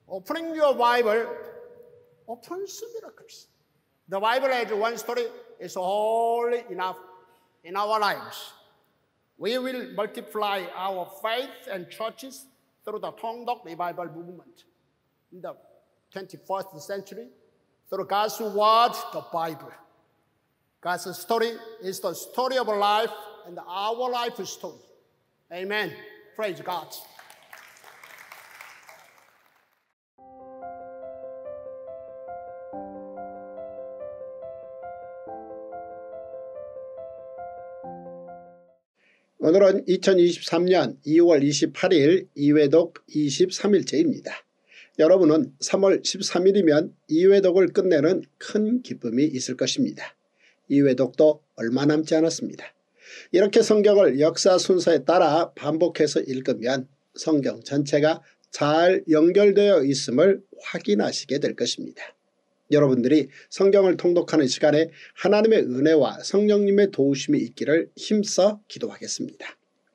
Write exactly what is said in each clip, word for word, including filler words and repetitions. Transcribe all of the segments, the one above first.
Opening your Bible opens miracles. The Bible as one story is wholly enough in our lives. We will multiply our faith and churches through the Tongdok Revival movement in the twenty-first century, through God's word, the Bible. God's story is the story of life and our life story. Amen. Praise God. 오늘은 이천이십삼 년 이월 이십팔일 이회독 이십삼 일째입니다. 여러분은 삼월 십삼일이면 이회독을 끝내는 큰 기쁨이 있을 것입니다. 이회독도 얼마 남지 않았습니다. 이렇게 성경을 역사 순서에 따라 반복해서 읽으면 성경 전체가 잘 연결되어 있음을 확인하시게 될 것입니다. 여러분들이 성경을 통독하는 시간에 하나님의 은혜와 성령님의 도우심이 있기를 힘써 기도하겠습니다.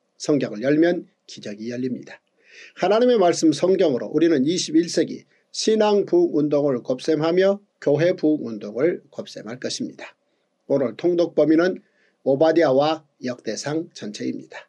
성경을 열면 기적이 열립니다. 하나님의 말씀 성경으로 우리는 이십일 세기 신앙 부흥운동을 곱셈하며 교회 부흥운동을 곱셈할 것입니다. 오늘 통독 범위는 오바댜와 역대상 전체입니다.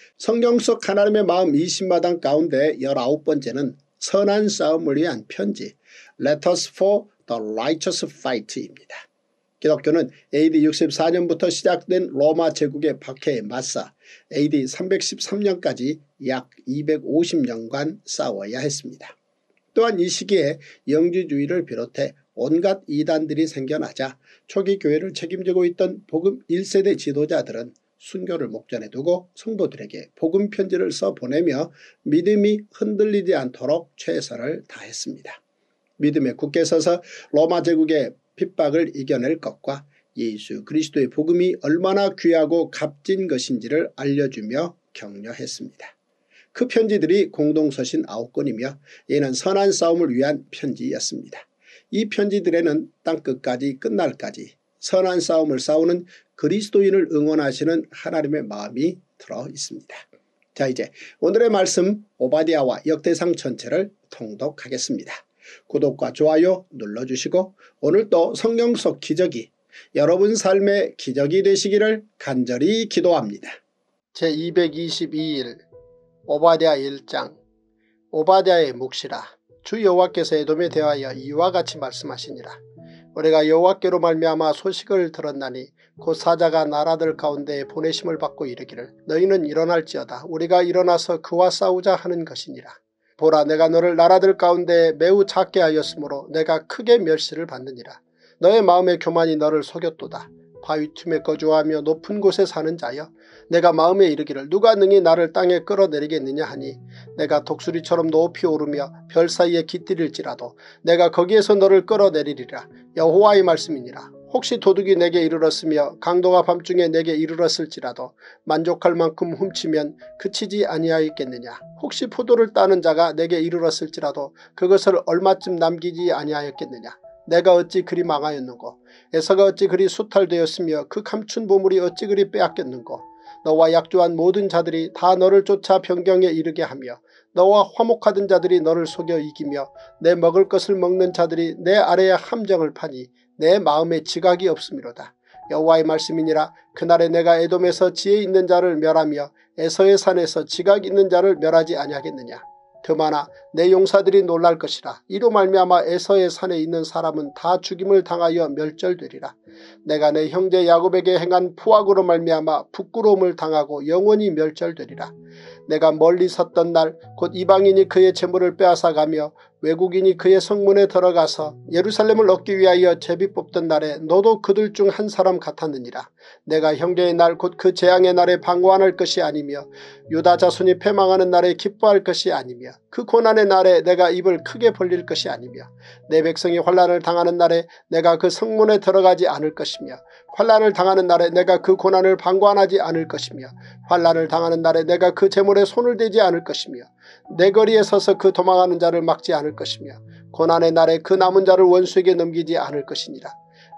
성경 속 하나님의 마음 이십 마당 가운데 열아홉 번째는 선한 싸움을 위한 편지 Letters for The Righteous Fight입니다. 기독교는 에이디 육십사 년부터 시작된 로마 제국의 박해에 맞서 에이디 삼백십삼 년까지 약 이백오십 년간 싸워야 했습니다. 또한 이 시기에 영지주의를 비롯해 온갖 이단들이 생겨나자 초기 교회를 책임지고 있던 복음 일 세대 지도자들은 순교를 목전에 두고 성도들에게 복음 편지를 써 보내며 믿음이 흔들리지 않도록 최선을 다했습니다. 믿음에 굳게 서서 로마 제국의 핍박을 이겨낼 것과 예수 그리스도의 복음이 얼마나 귀하고 값진 것인지를 알려주며 격려했습니다. 그 편지들이 공동서신 아홉 권이며 이는 선한 싸움을 위한 편지였습니다. 이 편지들에는 땅끝까지 끝날까지 선한 싸움을 싸우는 그리스도인을 응원하시는 하나님의 마음이 들어 있습니다. 자, 이제 오늘의 말씀 오바댜와 역대상 전체를 통독하겠습니다. 구독과 좋아요 눌러주시고 오늘도 성경 속 기적이 여러분 삶의 기적이 되시기를 간절히 기도합니다. 제이백이십이일 오바댜 일 장. 오바댜의 묵시라. 주 여호와께서 에돔에 대하여 이와 같이 말씀하시니라. 우리가 여호와께로 말미암아 소식을 들었나니 곧 사자가 나라들 가운데에 보내심을 받고 이르기를 너희는 일어날지어다. 우리가 일어나서 그와 싸우자 하는 것이니라. 보라, 내가 너를 나라들 가운데 매우 작게 하였으므로 내가 크게 멸시를 받느니라. 너의 마음의 교만이 너를 속였도다. 바위 틈에 거주하며 높은 곳에 사는 자여, 내가 마음에 이르기를 누가 능히 나를 땅에 끌어내리겠느냐 하니 내가 독수리처럼 높이 오르며 별 사이에 깃들일지라도 내가 거기에서 너를 끌어내리리라. 여호와의 말씀이니라. 혹시 도둑이 내게 이르렀으며 강도가 밤중에 내게 이르렀을지라도 만족할 만큼 훔치면 그치지 아니하였겠느냐. 혹시 포도를 따는 자가 내게 이르렀을지라도 그것을 얼마쯤 남기지 아니하였겠느냐. 내가 어찌 그리 망하였는고. 에서가 어찌 그리 수탈되었으며 그 감춘 보물이 어찌 그리 빼앗겼는고. 너와 약조한 모든 자들이 다 너를 쫓아 변경에 이르게 하며 너와 화목하던 자들이 너를 속여 이기며 내 먹을 것을 먹는 자들이 내 아래에 함정을 파니 내 마음에 지각이 없음이로다. 여호와의 말씀이니라. 그날에 내가 에돔에서 지혜 있는 자를 멸하며 에서의 산에서 지각 있는 자를 멸하지 아니하겠느냐. 그마나 내 용사들이 놀랄 것이라. 이로 말미암아 에서의 산에 있는 사람은 다 죽임을 당하여 멸절되리라. 내가 내 형제 야곱에게 행한 푸악으로 말미암아 부끄러움을 당하고 영원히 멸절되리라. 내가 멀리 섰던 날 곧 이방인이 그의 재물을 빼앗아가며 외국인이 그의 성문에 들어가서 예루살렘을 얻기 위하여 제비 뽑던 날에 너도 그들 중 한 사람 같았느니라. 내가 형제의 날 곧 그 재앙의 날에 방관할 것이 아니며 유다 자손이 패망하는 날에 기뻐할 것이 아니며 그 고난의 날에 내가 입을 크게 벌릴 것이 아니며 내 백성이 환난을 당하는 날에 내가 그 성문에 들어가지 않을 것이며 환난을 당하는 날에 내가 그 고난을 방관하지 않을 것이며 환난을 당하는 날에 내가 그 재물에 손을 대지 않을 것이며 내 거리에 서서 그 도망하는 자를 막지 않을 것이며 고난의 날에 그 남은 자를 원수에게 넘기지 않을 것이니라.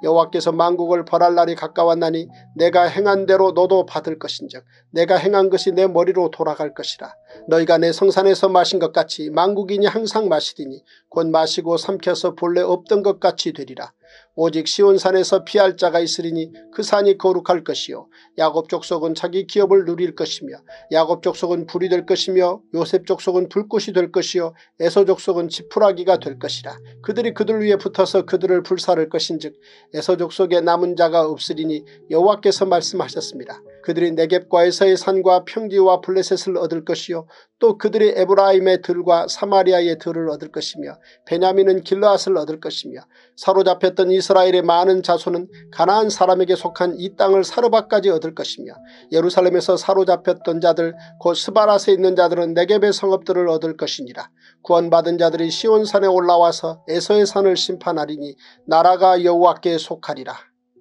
여호와께서 만국을 벌할 날이 가까웠나니 내가 행한 대로 너도 받을 것인즉 내가 행한 것이 내 머리로 돌아갈 것이라. 너희가 내 성산에서 마신 것 같이 만국인이 항상 마시리니 곧 마시고 삼켜서 본래 없던 것 같이 되리라. 오직 시온산에서 피할 자가 있으리니 그 산이 거룩할 것이요 야곱 족속은 자기 기업을 누릴 것이며 야곱 족속은 불이 될 것이며 요셉 족속은 불꽃이 될 것이요 에서 족속은 지푸라기가 될 것이라. 그들이 그들 위에 붙어서 그들을 불사를 것인즉 에서 족속에 남은 자가 없으리니 여호와께서 말씀하셨습니다. 그들이 네겝과 에서의 산과 평지와 블레셋을 얻을 것이요 또 그들이 에브라임의 들과 사마리아의 들을 얻을 것이며 베냐민은 길르앗을 얻을 것이며 사로잡혔던 이스라엘의 많은 자손은 가나안 사람에게 속한 이 땅을 사르밧까지 얻을 것이며 예루살렘에서 사로잡혔던 자들 곧 스바랏에 있는 자들은 네겝의 성읍들을 얻을 것이니라. 구원받은 자들이 시온산에 올라와서 에서의 산을 심판하리니 나라가 여호와께 속하리라.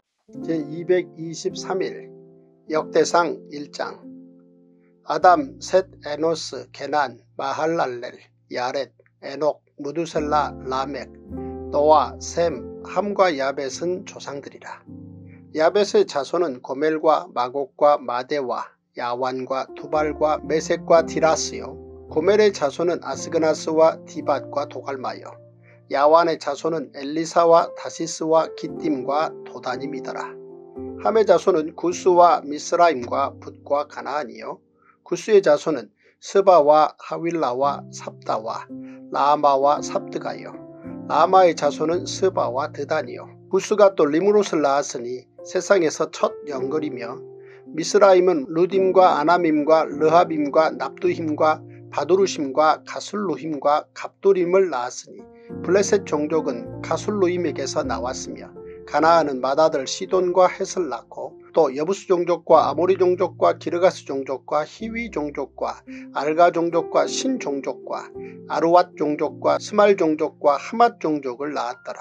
제이백이십삼 일 역대상 일 장. 아담, 셋, 에노스, 게난, 마할랄렐, 야렛, 에녹, 무두셀라, 라멕, 노아, 셈, 함과 야벳은 조상들이라. 야벳의 자손은 고멜과 마곡과 마데와 야완과 두발과 메섹과 디라스요. 고멜의 자손은 아스그나스와 디밧과 도갈마요. 야완의 자손은 엘리사와 다시스와 기띔과 도다님이더라. 함의 자손은 구스와 미스라임과 붓과 가나안이요. 구스의 자손은 스바와 하윌라와 삽다와 라마와 삽드가요. 라마의 자손은 스바와 드단이요. 구스가 또 리므롯을 낳았으니 세상에서 첫 영걸이며 미스라임은 루딤과 아나밈과 르하빔과 납두힘과 바두루심과 가술루힘과 갑도림을 낳았으니 블레셋 종족은 가술루임에게서 나왔으며 가나안은 맏아들 시돈과 헷을 낳고 또 여부스 종족과 아모리 종족과 기르가스 종족과 히위 종족과 알가 종족과 신 종족과 아르왓 종족과 스말 종족과 하맛 종족을 낳았더라.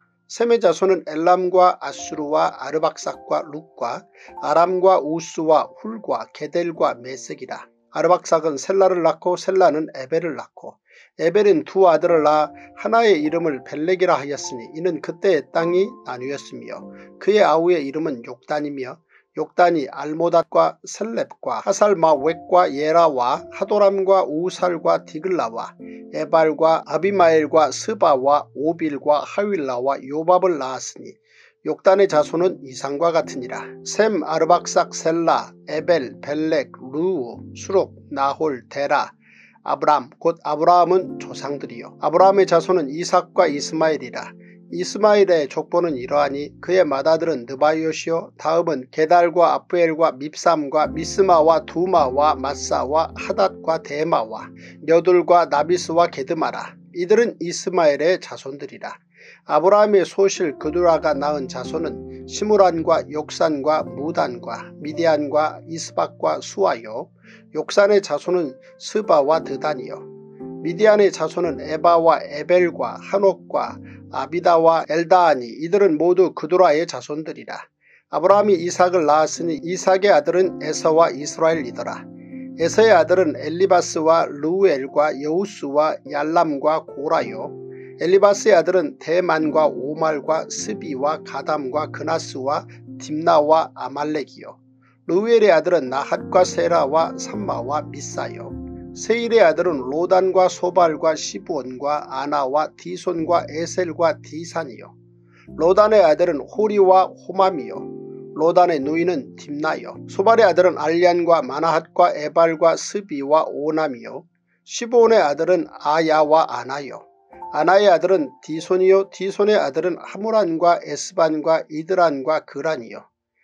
셈의 자손은 엘람과 아수르와 아르박삭과 룩과 아람과 우스와 훌과 게델과 메섹이라. 아르박삭은 셀라를 낳고 셀라는 에벨을 낳고 에벨은 두 아들을 낳아 하나의 이름을 벨렉이라 하였으니 이는 그때의 땅이 나뉘었으며 그의 아우의 이름은 욕단이며 욕단이 알모닷과 셀렙과 하살마웻과 예라와 하도람과 우살과 디글라와 에발과 아비마엘과 스바와 오빌과 하윌라와 요밥을 낳았으니 욕단의 자손은 이상과 같으니라. 셈, 아르박삭, 셀라, 에벨, 벨렉, 르우, 수룩, 나홀, 데라, 아브람 곧 아브라함은 조상들이요. 아브라함의 자손은 이삭과 이스마엘이라. 이스마엘의 족보는 이러하니 그의 맏아들은 느바이옷이요 다음은 게달과 아프엘과 밉삼과 미스마와 두마와 마사와 하닷과 데마와 여둘과 나비스와 게드마라. 이들은 이스마엘의 자손들이라. 아브라함의 소실 그두라가 낳은 자손은 시므란과 욕산과 무단과 미디안과 이스박과 수아요. 욕산의 자손은 스바와 드단이요. 미디안의 자손은 에바와 에벨과 한옥과 아비다와 엘다하니 이들은 모두 그두라의 자손들이라. 아브라함이 이삭을 낳았으니 이삭의 아들은 에서와 이스라엘이더라. 에서의 아들은 엘리바스와 르우엘과 여우스와 얄람과 고라요. 엘리바스의 아들은 대만과 오말과 스비와 가담과 그나스와 딥나와 아말렉이요. 르우엘의 아들은 나핫과 세라와 삼마와 미사요. 세일의 아들은 로단과 소발과 시브온과 아나와 디손과 에셀과 디산이요. 로단의 아들은 호리와 호맘이요. 로단의 누이는 딥나요. 소발의 아들은 알리안과 마나핫과 에발과 스비와 오남이요. 시브온의 아들은 아야와 아나요. 아나의 아들은 디손이요. 디손의 아들은 하무란과 에스반과 이드란과 그란이요.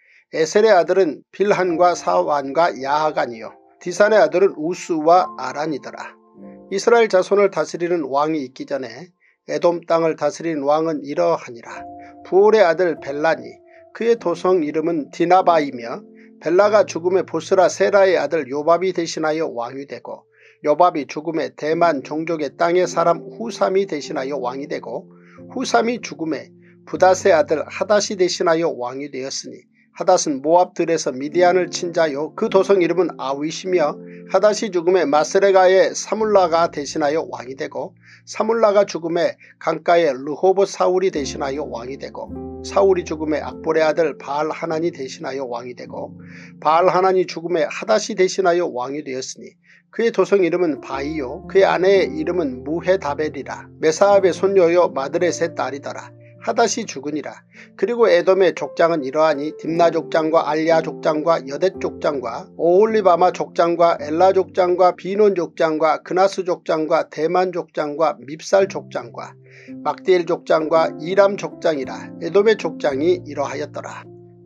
에셀의 아들은 빌한과 사완과 야하간이요. 디산의 아들은 우스와 아란이더라. 이스라엘 자손을 다스리는 왕이 있기 전에 에돔 땅을 다스리는 왕은 이러하니라. 부올의 아들 벨라니 그의 도성 이름은 디나바이며 벨라가 죽음에 보스라 세라의 아들 요밥이 대신하여 왕이 되고 요밥이 죽음에 대만 종족의 땅의 사람 후삼이 대신하여 왕이 되고 후삼이 죽음에 부닷의 아들 하닷이 대신하여 왕이 되었으니 하닷은 모압들에서 미디안을 친 자요 그 도성 이름은 아윗이며 하닷이 죽음에 마스레가의 사물라가 대신하여 왕이 되고 사물라가 죽음에 강가의 르호봇 사울이 대신하여 왕이 되고 사울이 죽음에 악볼의 아들 바알하난이 대신하여 왕이 되고 바알하난이 죽음에 하닷이 대신하여 왕이 되었으니 그의 도성 이름은 바이요 그의 아내의 이름은 무헤다벨이라. 메사압의 손녀요 마드렛의 딸이더라. 하닷이 죽으니라. 그리고 에돔의 족장은 이러하니 딥나 족장과 알야 족장과 여댓 족장과 오홀리바마 족장과 엘라 족장과 비논 족장과 그나스 족장과 대만 족장과 밉살 족장과 막디엘 족장과 이람 족장이라. 에돔의 족장이 이러하였더라.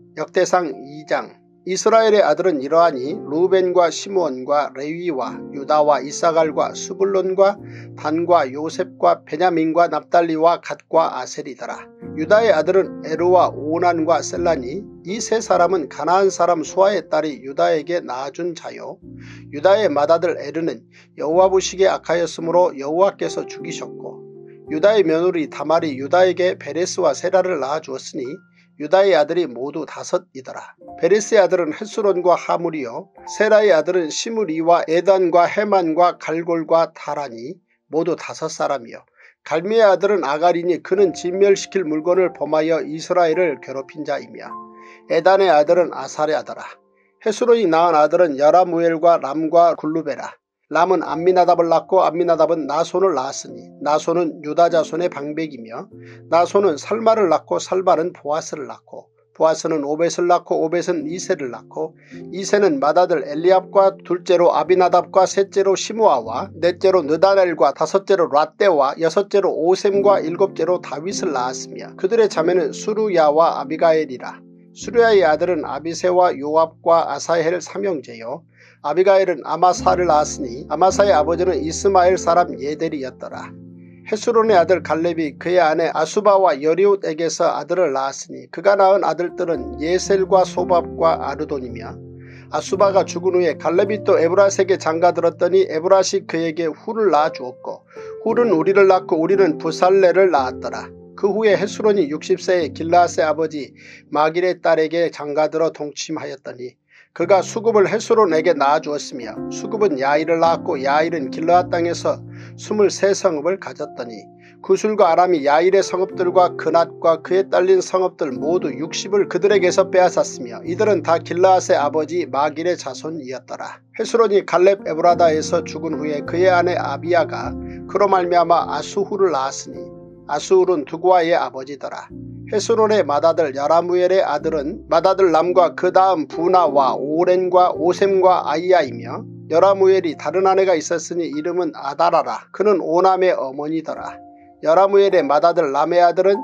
역대상 이 장. 이스라엘의 아들은 이러하니 루벤과 시므온과 레위와 유다와 이사갈과 수불론과 단과 요셉과 베냐민과 납달리와 갓과 아셀이더라. 유다의 아들은 에르와 오난과 셀라니 이 세 사람은 가나안 사람 수아의 딸이 유다에게 낳아준 자요. 유다의 맏아들 에르는 여호와 보시기에 악하였으므로 여호와께서 죽이셨고 유다의 며느리 다말이 유다에게 베레스와 세라를 낳아주었으니 유다의 아들이 모두 다섯이더라. 베레스의 아들은 헷수론과 하물이요 세라의 아들은 시므리와 에단과 헤만과 갈골과 다라니 모두 다섯 사람이요 갈미의 아들은 아갈이니 그는 진멸시킬 물건을 범하여 이스라엘을 괴롭힌 자이며 에단의 아들은 아사랴더라. 헷수론이 낳은 아들은 여라무엘과 람과 굴루베라. 람은 암미나답을 낳고 암미나답은 나손을 낳았으니 나손은 유다 자손의 방백이며 나손은 살마를 낳고 살마는 보아스를 낳고 보아스는 오벳을 낳고 오벳은 이세를 낳고 이세는 맏아들 엘리압과 둘째로 아비나답과 셋째로 시므아와 넷째로 느다넬과 다섯째로 라떼와 여섯째로 오셈과 일곱째로 다윗을 낳았으며 그들의 자매는 수루야와 아비가엘이라. 수루야의 아들은 아비세와 요압과 아사헬 삼형제요 아비가엘은 아마사를 낳았으니 아마사의 아버지는 이스마엘 사람 예델이었더라. 헷수론의 아들 갈렙이 그의 아내 아수바와 여리옷에게서 아들을 낳았으니 그가 낳은 아들들은 예셀과 소밥과 아르돈이며 아수바가 죽은 후에 갈렙이 또 에브라스에게 장가들었더니 에브라시 그에게 훌을 낳아주었고 훌은 우리를 낳고 우리는 부살레를 낳았더라. 그 후에 헷수론이 육십 세에 길라앗의 아버지 마길의 딸에게 장가들어 동침하였더니 그가 수굽을 헷수론에게 낳아주었으며 수굽은 야일을 낳았고 야일은 길라앗 땅에서 스물세 성읍을 가졌더니 구술과 아람이 야일의 성읍들과 그낫과 그에 딸린 성읍들 모두 육십을 그들에게서 빼앗았으며 이들은 다 길라앗의 아버지 마길의 자손이었더라. 헷수론이 갈렙 에브라다에서 죽은 후에 그의 아내 아비야가 그로 말미암아 아수훌을 낳았으니 아수훌은 두구아의 아버지더라. 헷수론의 맏아들 여라무엘의 아들은 맏아들 람과 그 다음 부나와 오렌과 오셈과 아이야이며 여라무엘이 다른 아내가 있었으니 이름은 아다라라. 그는 오남의 어머니더라. 여라무엘의 맏아들 람의 아들은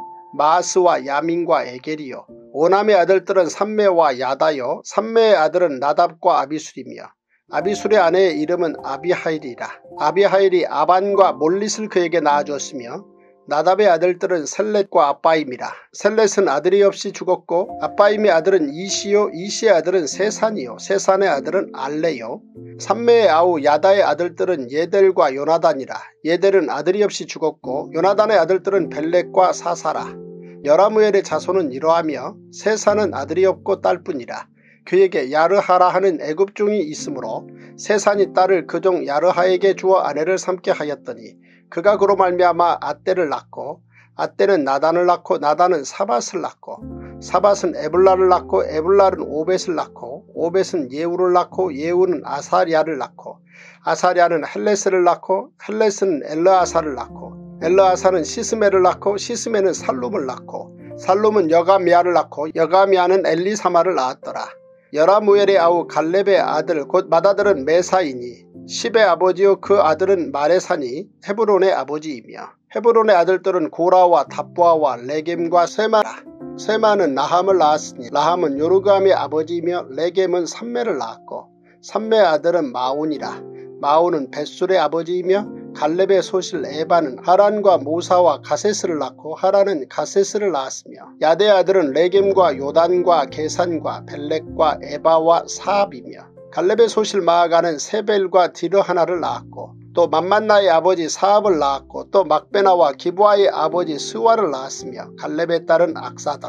마스와 야민과 에겔이요 오남의 아들들은 삼매와 야다요 삼매의 아들은 나답과 아비술이며 아비술의 아내의 이름은 아비하일이라. 아비하일이 아반과 몰릿을 그에게 낳아주었으며 나답의 아들들은 셀렛과 아빠임이라. 셀렛은 아들이 없이 죽었고 아빠임의 아들은 이시요 이시의 아들은 세산이요 세산의 아들은 알레요 삼매의 아우 야다의 아들들은 예델과 요나단이라. 예델은 아들이 없이 죽었고 요나단의 아들들은 벨렉과 사사라. 여라무엘의 자손은 이러하며 세산은 아들이 없고 딸뿐이라. 그에게 야르하라 하는 애굽종이 있으므로 세산이 딸을 그 종 야르하에게 주어 아내를 삼게 하였더니 그가 그로 말미암아 아떼를 낳고 아떼는 나단을 낳고 나단은 사밧을 낳고 사밧은 에블라를 낳고 에블라는 오벳을 낳고 오벳은 예우를 낳고 예우는 아사랴를 낳고 아사랴는 헬레스를 낳고 헬레스는 엘르아사를 낳고 엘르아사는 시스메를 낳고 시스메는 살룸을 낳고 살룸은 여가미아를 낳고 여가미아는 엘리사마를 낳았더라. 여라무엘의 아우 갈렙의 아들 곧 맏아들은 메사이니 십의 아버지요 그 아들은 마레사니 헤브론의 아버지이며 헤브론의 아들들은 고라와 답보아와 레겜과 세마라. 세마는 라함을 낳았으니 라함은 요르감의 아버지이며 레겜은 삼매를 낳았고 삼매의 아들은 마온이라. 마온은 벳술의 아버지이며 갈렙의 소실 에바는 하란과 모사와 가세스를 낳고 하란은 가세스를 낳았으며 야대의 아들은 레겜과 요단과 게산과 벨렉과 에바와 사압이며 갈렙의 소실 마아가는 세벨과 디르하나를 낳았고 또 맘만나의 아버지 사압을 낳았고 또 막베나와 기브아의 아버지 스와를 낳았으며 갈렙의 딸은 악사더라.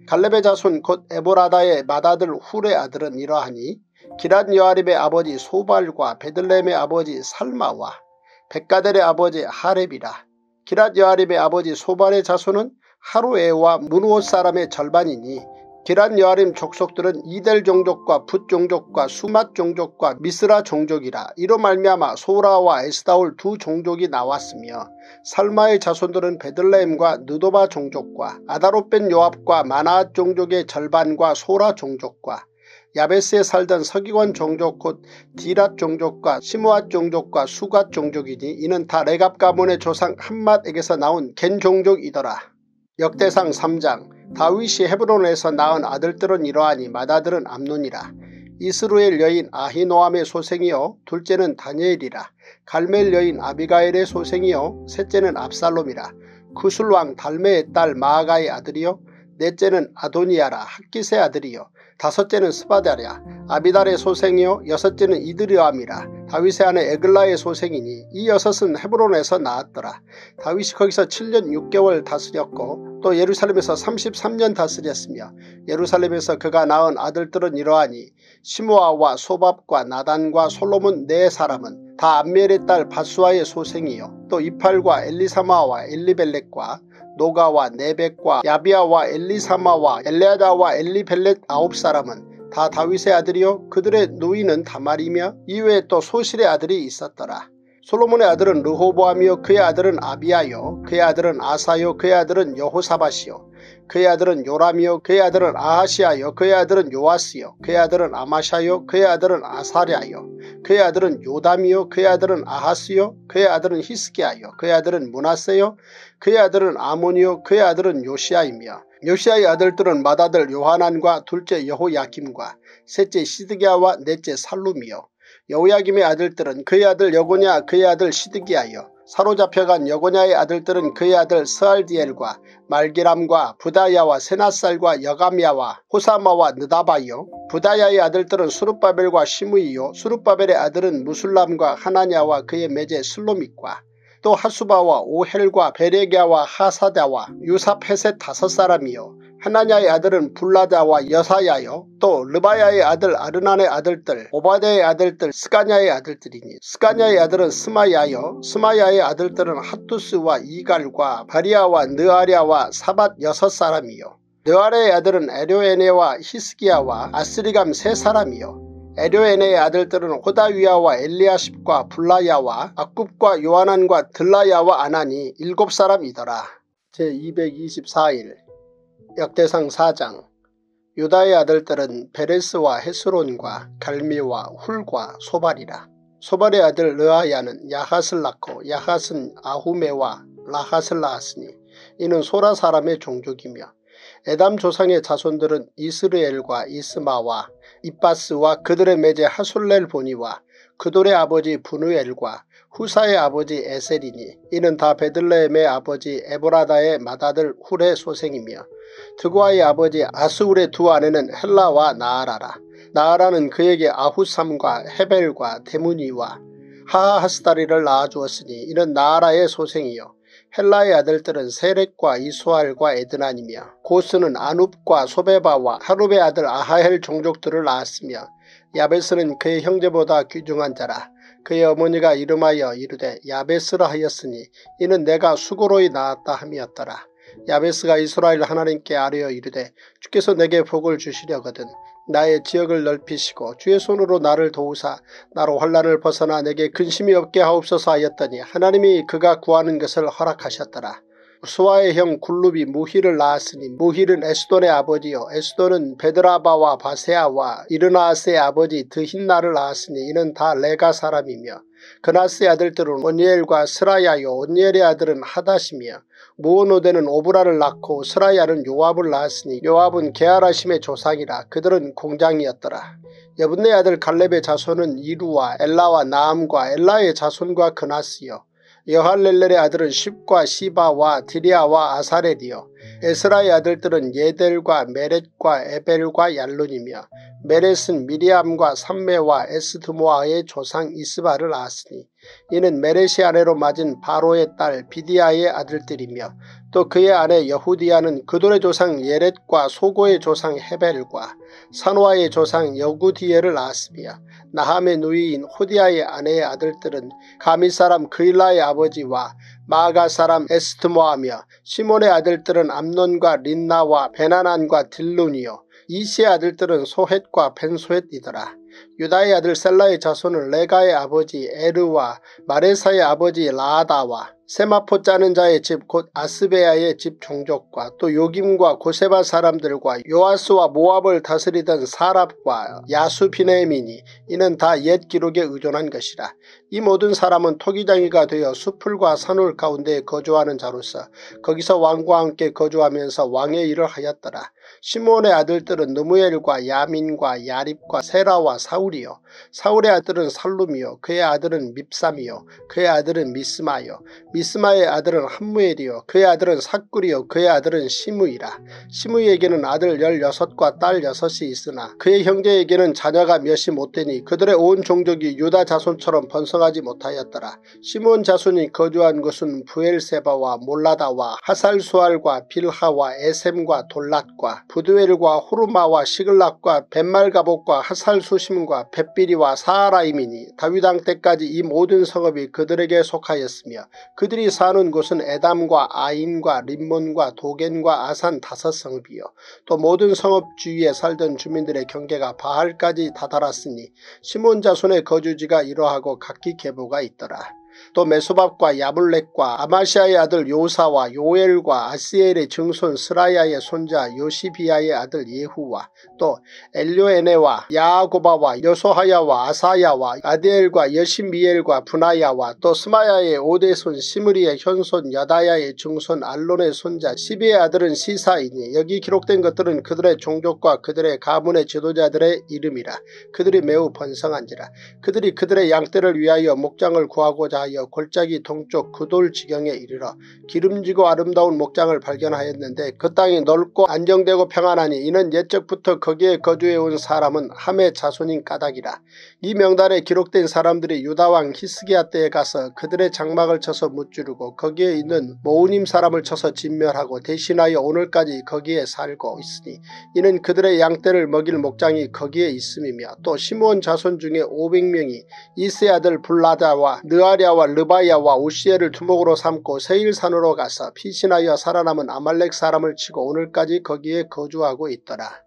갈렙의 자손 곧 에보라다의 맏아들 훌의 아들은 이러하니 기럇 여아림의 아버지 소발과 베들레헴의 아버지 살마와 백가델의 아버지 하렙이라. 기럇 여아림의 아버지 소발의 자손은 하루에와 문우옷 사람의 절반이니 기럇 여아림 족속들은 이델 종족과 붓 종족과 수맛 종족과 미스라 종족이라. 이로 말미암아 소라와 에스다올 두 종족이 나왔으며 살마의 자손들은 베들레헴과 느도바 종족과 아다롯벤 요압과 마나앗 종족의 절반과 소라 종족과 야베스에 살던 서기관 종족 곧 디랏 종족과 시므앗 종족과 수갓 종족이니 이는 다 레갑 가문의 조상 함맛에게서 나온 겐 종족이더라. 역대상 삼 장. 다윗이 헤브론에서 낳은 아들들은 이러하니 맏아들은 암논이라. 이스루엘 여인 아히노암의 소생이요 둘째는 다니엘이라. 갈멜 여인 아비가엘의 소생이요 셋째는 압살롬이라. 구술왕 달메의 딸 마아가의 아들이요 넷째는 아도니아라. 학깃의 아들이요 다섯째는 스바다랴. 아비달의 소생이요 여섯째는 이드르암이라. 다윗의 아내 에글라의 소생이니 이 여섯은 헤브론에서 나왔더라. 다윗이 거기서 칠 년 육 개월 다스렸고 또 예루살렘에서 삼십삼 년 다스렸으며 예루살렘에서 그가 낳은 아들들은 이러하니 시므아와 소밥과 나단과 솔로몬 네 사람은 다 암멜의 딸 바수아의 소생이요 또 이팔과 엘리사마와 엘리벨렉과 노가와 네벡과 야비아와 엘리사마와 엘레아다와 엘리벨렛 아홉 사람은 다 다윗의 아들이요 그들의 누이는 다말이며 이외에 또 소실의 아들이 있었더라. 솔로몬의 아들은 르호보암이요 그의 아들은 아비야요 그의 아들은 아사요 그의 아들은 여호사밧이요 그의 아들은 요람이요 그의 아들은 아하시아요 그의 아들은 요아스요 그의 아들은 아마샤요 그의 아들은 아사랴요 그의 아들은 요담이요 그의 아들은 아하스요 그의 아들은 히스기야요 그의 아들은 므낫세요 그의 아들은 아몬이요 그의 아들은 요시야이며 요시야의 아들들은 맏아들 요하난과 둘째 여호야김과 셋째 시드기야와 넷째 살룸이요 여호야김의 아들들은 그의 아들 여고냐 그의 아들 시드기야요 사로잡혀간 여고냐의 아들들은 그의 아들 스알디엘과 말기람과 부다야와 세나살과 여가미야와 호사마와 느다바요 부다야의 아들들은 수룹바벨과 시므이요 수룹바벨의 아들은 무술람과 하나냐와 그의 매제 슬로믹과 또 하수바와 오헬과 베레기야와 하사다와 유사페셋 다섯 사람이요 하나냐의 아들은 불라다와 여사야요 또 르바야의 아들 아르난의 아들들 오바데의 아들들 스가냐의 아들들이니 스가냐의 아들은 스마야요 스마야의 아들들은 핫두스와 이갈과 바리아와 느아랴와 사밧 여섯 사람이요 느아랴의 아들은 에료에네와 히스기야와 아스리감 세 사람이요 에료에네의 아들들은 호다위야와 엘리아십과 불라야와 악굽과 요하난과 들라야와 아나니 일곱 사람이더라. 제이백이십사 일 역대상 사 장. 유다의 아들들은 베레스와 헤스론과 갈미와 훌과 소발이라. 소발의 아들 르아야는 야핫을 낳고 야핫은 아후메와 라핫을 낳았으니 이는 소라 사람의 종족이며 에담 조상의 자손들은 이스르엘과 이스마와 이빠스와 그들의 매제 하술렐 보니와 그돌의 아버지 분우엘과 후사의 아버지 에셀이니 이는 다 베들레헴의 아버지 에보라다의 맏아들 훌의 소생이며 드고아의 아버지 아스울의 두 아내는 헬라와 나아라라. 나아라는 그에게 아후삼과 헤벨과 데무니와 하하하스다리를 낳아주었으니 이는 나아라의 소생이요 헬라의 아들들은 세렉과 이수알과 에드난이며 고스는 아눕과 소베바와 하룹의 아들 아하헬 종족들을 낳았으며 야베스는 그의 형제보다 귀중한 자라. 그의 어머니가 이름하여 이르되 야베스라 하였으니 이는 내가 수고로이 낳았다 함이었더라. 야베스가 이스라엘 하나님께 아뢰어 이르되 주께서 내게 복을 주시려거든 나의 지역을 넓히시고 주의 손으로 나를 도우사 나로 환난을 벗어나 내게 근심이 없게 하옵소서 하였더니 하나님이 그가 구하는 것을 허락하셨더라. 수아의 형 굴룹이 무히를 낳았으니 무힐은 에스돈의 아버지요 에스돈은 베드라바와 바세아와 이르나스의 아버지 드힌나를 낳았으니 이는 다 레가 사람이며 그나스의 아들들은 온니엘과 스라야요 온니엘의 아들은 하닷이며 무오노데는 오브라를 낳고 스라야는 요압을 낳았으니 요압은 게하라심의 조상이라. 그들은 공장이었더라. 여분네 아들 갈렙의 자손은 이루와 엘라와 나암과 엘라의 자손과 그나스요 여할렐렐의 아들은 십과 시바와 디리아와 아사렐이요 에스라의 아들들은 예델과 메렛과 에벨과 얄룬이며 메렛은 미리암과 삼매와 에스드모아의 조상 이스바를 낳았으니 이는 메렛이 아내로 맞은 바로의 딸 비디아의 아들들이며 또 그의 아내 여후디아는 그돌의 조상 예렛과 소고의 조상 헤벨과 산호아의 조상 여구디엘을 낳았으며 나함의 누이인 호디아의 아내의 아들들은 가미 사람 그일라의 아버지와 마가 사람 에스드모아며 시몬의 아들들은 암논과 린나와 베나난과 딜룬이요 이시의 아들들은 소헷과 벤소헷이더라. 유다의 아들 셀라의 자손은 레가의 아버지 에르와 마레사의 아버지 라아다와 세마포 짜는 자의 집 곧 아스베야의 집 종족과 또 요김과 고세바 사람들과 요아스와 모압을 다스리던 사랍과 야수비네민이 이는 다 옛 기록에 의존한 것이라. 이 모든 사람은 토기장이가 되어 수풀과 산울 가운데 거주하는 자로서 거기서 왕과 함께 거주하면서 왕의 일을 하였더라. 시므온의 아들들은 느무엘과 야민과 야립과 세라와 사울이요 사울의 아들은 살룸이요 그의 아들은 밉삼이요 그의 아들은 미스마요 미스마의 아들은 함무엘이요 그의 아들은 삭굴이요 그의 아들은 시므이라. 시므이에게는 아들 열여섯과 딸 여섯이 있으나 그의 형제에게는 자녀가 몇이 못되니 그들의 온 종족이 유다 자손처럼 번성하지 못하였더라. 시므온 자손이 거주한 곳은 부엘세바와 몰라다와 하살수알과 빌하와 에셈과 돌랏과 부두엘과 호르마와 시글락과 벳말가복과 하살수심과 벳비리와 사하라임이니 다윗 왕 때까지 이 모든 성읍이 그들에게 속하였으며 그들이 사는 곳은 에담과 아인과 림몬과 도겐과 아산 다섯 성읍이요 또 모든 성읍 주위에 살던 주민들의 경계가 바알까지 다다랐으니 시몬 자손의 거주지가 이러하고 각기 계보가 있더라. 또 메소밥과 야블렉과 아마시아의 아들 요사와 요엘과 아스엘의 증손 스라야의 손자 요시비아의 아들 예후와 또 엘료에네와 야아고바와 여소하야와 아사야와 아디엘과 여시미엘과 분하야와 또 스마야의 오대손 시므리의 현손 여다야의 증손 알론의 손자 시비의 아들은 시사이니 여기 기록된 것들은 그들의 종족과 그들의 가문의 지도자들의 이름이라. 그들이 매우 번성한지라. 그들이 그들의 양떼를 위하여 목장을 구하고자 하여 골짜기 동쪽 그돌 지경에 이르러 기름지고 아름다운 목장을 발견하였는데 그 땅이 넓고 안정되고 평안하니 이는 옛적부터 거기에 거주해온 사람은 함의 자손인 까닭이라. 이 명단에 기록된 사람들이 유다왕 히스기야 때에 가서 그들의 장막을 쳐서 무찌르고 거기에 있는 모우님 사람을 쳐서 진멸하고 대신하여 오늘까지 거기에 살고 있으니 이는 그들의 양떼를 먹일 목장이 거기에 있음이며 또 시므온 자손 중에 오백 명이 이스의 아들 블라다와 느아랴와 르바야와 우시엘을 두목으로 삼고 세일산으로 가서 피신하여 살아남은 아말렉 사람을 치고 오늘까지 거기에 거주하고 있더라.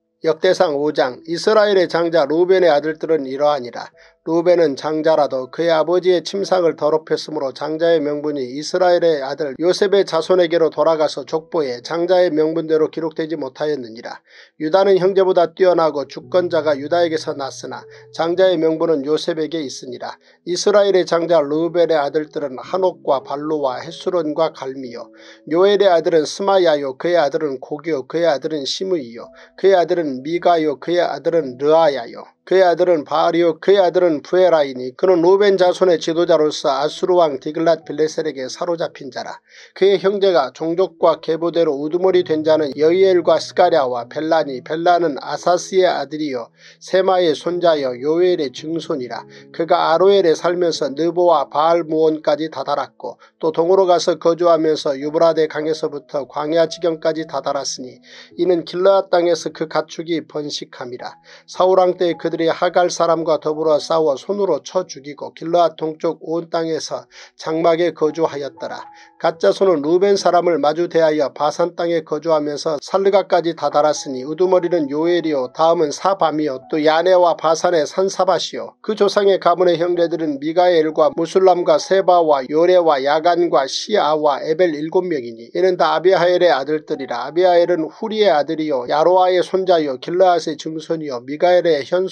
역대상 오 장. 이스라엘의 장자 루벤의 아들들은 이러하니라. 루벤은 장자라도 그의 아버지의 침상을 더럽혔으므로 장자의 명분이 이스라엘의 아들 요셉의 자손에게로 돌아가서 족보에 장자의 명분대로 기록되지 못하였느니라. 유다는 형제보다 뛰어나고 주권자가 유다에게서 났으나 장자의 명분은 요셉에게 있으니라. 이스라엘의 장자 루벤의 아들들은 한옥과 발루와 헤스론과 갈미요 요엘의 아들은 스마야요 그의 아들은 고기요 그의 아들은 시므이요 그의 아들은 미가요 그의 아들은 르아야요 그의 아들은 바알이요 그의 아들은 부에라이니 그는 루벤 자손의 지도자로서 아수르왕 디글랏 빌레셀에게 사로잡힌 자라. 그의 형제가 종족과 계보대로 우두머리 된 자는 여이엘과 스가랴와 벨라니 벨라는 아사스의 아들이요 세마의 손자여 요엘의 증손이라. 그가 아로엘에 살면서 느보와 바알무온까지 다다랐고 또 동으로 가서 거주하면서 유브라데 강에서부터 광야 지경까지 다다랐으니 이는 길르앗 땅에서 그 가축이 번식함이라. 사울왕 때 그들이 하갈 사람과 더불어 싸워 손으로 쳐 죽이고 길르앗 동쪽 온 땅에서 장막에 거주하였더라. 갓자손은 루벤 사람을 마주 대하여 바산 땅에 거주하면서 살르가까지 다다랐으니 우두머리는 요엘이요 다음은 사밤이요 또 야네와 바산의 산사밭이요 그 조상의 가문의 형제들은 미가엘과 무술람과 세바와 요레와 야간과 시아와 에벨 일곱 명이니 이는 다 아비하엘의 아들들이라. 아비하엘은 후리의 아들이요 야로아의 손자요 길르앗의 증손이요 미가엘의 현손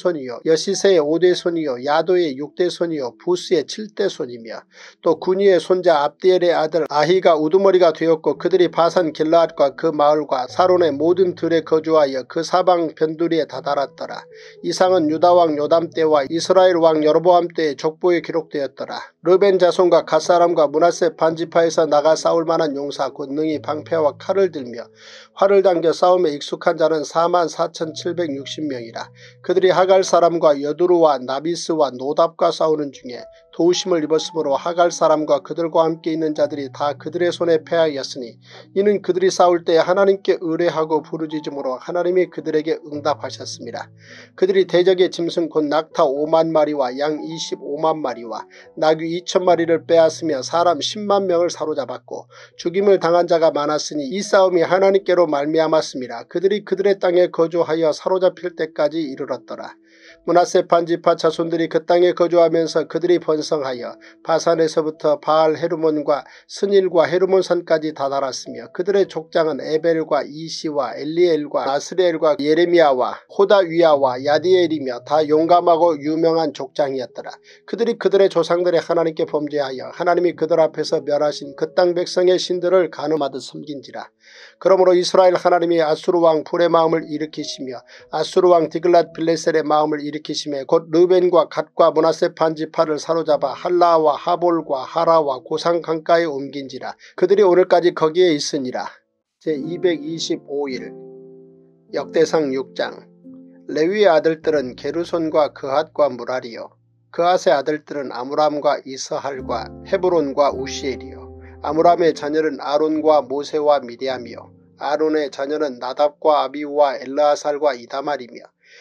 손이요 여시세의 오대 손이요 야도의 육대 손이요 부스의 칠대 손이며 또 군이의 손자 압디엘의 아들 아히가 우두머리가 되었고 그들이 바산 길라앗과 그 마을과 사론의 모든 들에 거주하여 그 사방 변두리에 다다랐더라. 이상은 유다왕 요담 때와 이스라엘 왕 여로보암 때의 족보에 기록되었더라. 르벤 자손과 갓사람과 므낫세 반지파에서 나가 싸울 만한 용사 곧 능히 방패와 칼을 들며 활을 당겨 싸움에 익숙한 자는 사만 사천칠백육십 명이라. 그들이 하갈 사람과 여두루와 나비스와 노답과 싸우는 중에 도우심을 입었으므로 하갈 사람과 그들과 함께 있는 자들이 다 그들의 손에 패하였으니 이는 그들이 싸울 때 하나님께 의뢰하고 부르짖음으로 하나님이 그들에게 응답하셨습니다. 그들이 대적의 짐승 곧 낙타 오만 마리와 양 이십오만 마리와 나귀 이천 마리를 빼앗으며 사람 십만 명을 사로잡았고 죽임을 당한 자가 많았으니 이 싸움이 하나님께로 말미암았습니다. 그들이 그들의 땅에 거주하여 사로잡힐 때까지 이르렀더라. 므낫세 반지파 자손들이 그 땅에 거주하면서 그들이 번성하여 바산에서부터 바알 헤르몬과 스닐과 헤르몬산까지 다다랐으며 그들의 족장은 에벨과 이시와 엘리엘과 아스리엘과 예레미야와 호다위야와 야디엘이며 다 용감하고 유명한 족장이었더라. 그들이 그들의 조상들의 하나님께 범죄하여 하나님이 그들 앞에서 멸하신 그 땅 백성의 신들을 간음하듯 섬긴지라. 그러므로 이스라엘 하나님이 아수르 왕 불의 마음을 일으키시며 아수르 왕 디글랏 빌레셀의 마음을 일으키시며 곧 르벤과 갓과 므낫세 반지파를 사로잡아 할라와 하볼과 하라와 고상 강가에 옮긴지라. 그들이 오늘까지 거기에 있으니라. 제이백이십오 일 역대상 육 장. 레위의 아들들은 게르손과 그핫과 무라리요 그핫의 아들들은 아므람과 이스할과 헤브론과 우시엘이요 아므람의 자녀는 아론과 모세와 미리암이요 아론의 자녀는 나답과 아비우와 엘르아살과 이다말이며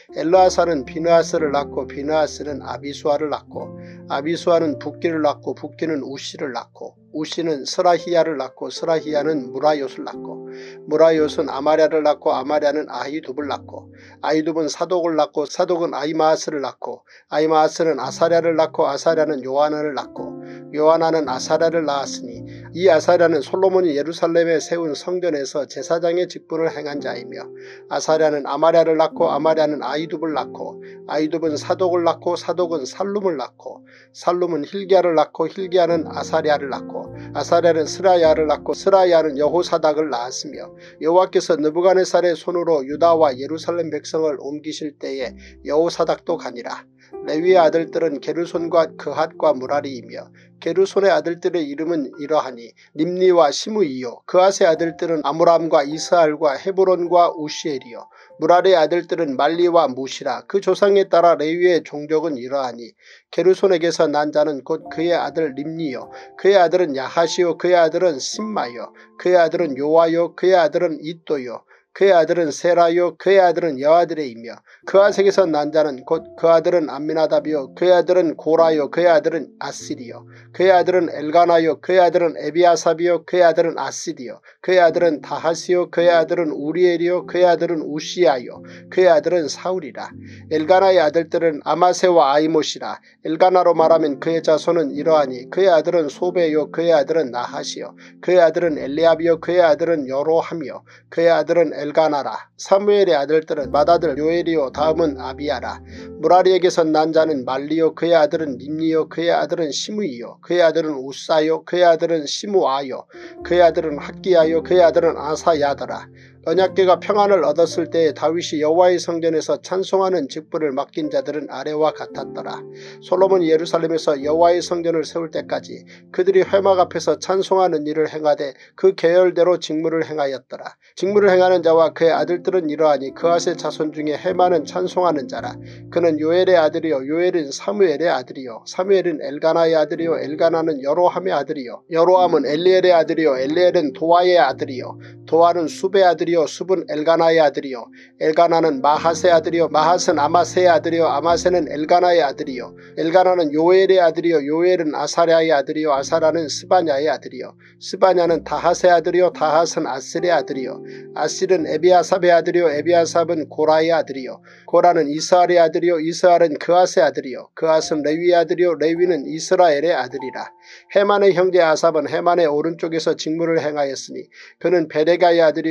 엘르아살은 비느하스를 낳고 비느하스는 아비수아를 낳고 아비수아는 붓기를 낳고 붓기는 우시를 낳고 우시는 스라히야를 낳고 스라히야는 무라요스를 낳고 무라요스는 아마랴를 낳고 아마랴는 아히둡을 낳고 아히둡은 사독을 낳고 사독은 아히마아스를 낳고 아히마아스는 아사랴를 낳고 아사랴는 요하나를 낳고 요하나는 아사랴를 낳았으니 이 아사랴는 솔로몬이 예루살렘에 세운 성전에서 제사장의 직분을 행한 자이며 아사랴는 아마랴를 낳고 아마랴는 아히둡을 낳고 아히둡은 사독을 낳고 사독은 살룸을 낳고 살룸은 힐기야를 낳고 힐기야는 아사랴를 낳고 아사랴는 스라야를 낳고 스라야는 여호사닥을 낳았으며 여호와께서 느부갓네살의 손으로 유다와 예루살렘 백성을 옮기실 때에 여호사닥도 가니라. 레위의 아들들은 게르손과 그핫과 무라리이며 게르손의 아들들의 이름은 이러하니 림니와 시므이요 그핫의 아들들은 아므람과 이스할과 헤브론과 우시엘이요 무라리의 아들들은 말리와 무시라. 그 조상에 따라 레위의 종족은 이러하니 게르손에게서 난 자는 곧 그의 아들 림니요 그의 아들은 야하시요 그의 아들은 심마요 그의 아들은 요아요 그의 아들은 이또요 그의 아들은 세라요 그의 아들은 여아드레이며 그아색에서 난 자는 곧 그 아들은 암미나답이요 그의 아들은 고라요 그의 아들은 아실이요 그의 아들은 엘가나요 그의 아들은 에비아삽이요 그의 아들은 아실이요 그의 아들은 다하시요 그의 아들은 우리엘이요 그의 아들은 우시아요 그의 아들은 사울이라. 엘가나의 아들들은 아마세와 아이못이라. 엘가나로 말하면 그의 자손은 이러하니 그의 아들은 소베요 그의 아들은 나하시요 그의 아들은 엘리압이요 그의 아들은 여로함이요 그의 아들은 엘가나라. 사무엘의 아들들은 맏아들 요엘이요 다음은 아비야라. 무라리에게서 난 자는 말리요 그의 아들은 림니요 그의 아들은 시므이요 그의 아들은 우사요 그의 아들은 시므아요 그의 아들은 학기야요 그의 아들은 아사야더라. 언약궤가 평안을 얻었을 때에 다윗이 여호와의 성전에서 찬송하는 직분을 맡긴 자들은 아래와 같았더라. 솔로몬이 예루살렘에서 여호와의 성전을 세울 때까지 그들이 회막 앞에서 찬송하는 일을 행하되 그 계열대로 직무를 행하였더라. 직무를 행하는 자와 그의 아들들은 이러하니 그핫의 자손 중에 헤만은 찬송하는 자라. 그는 요엘의 아들이요 요엘은 사무엘의 아들이요 사무엘은 엘가나의 아들이요 엘가나는 여로함의 아들이요 여로함은 엘리엘의 아들이요 엘리엘은 도아의 아들이요 도아는 숲의 아들이요 숲은 엘가나의 아들이요 엘가나는 마하스의 아들이요 마하스는 아마세의 아들이요 아마세는 엘가나의 아들이요 엘가나는 요엘의 아들이요 요엘은 아사랴의 아들이요 아사랴는 스바냐의 아들이요 스바냐는 다핫의 아들이요 다핫은 아슬의 아들이요 아슬은 에비아삽의 아들이요 에비아삽은 고라의 아들이요 고라는 이스할의 아들이요 이스할은 그핫의 아들이요 그핫은 레위의 아들이요 레위는 이스라엘의 아들이라. 헤만의 형제 아삽은 헤만의 오른쪽에서 직무를 행하였으니 그는 베레가의 아들이요 베레가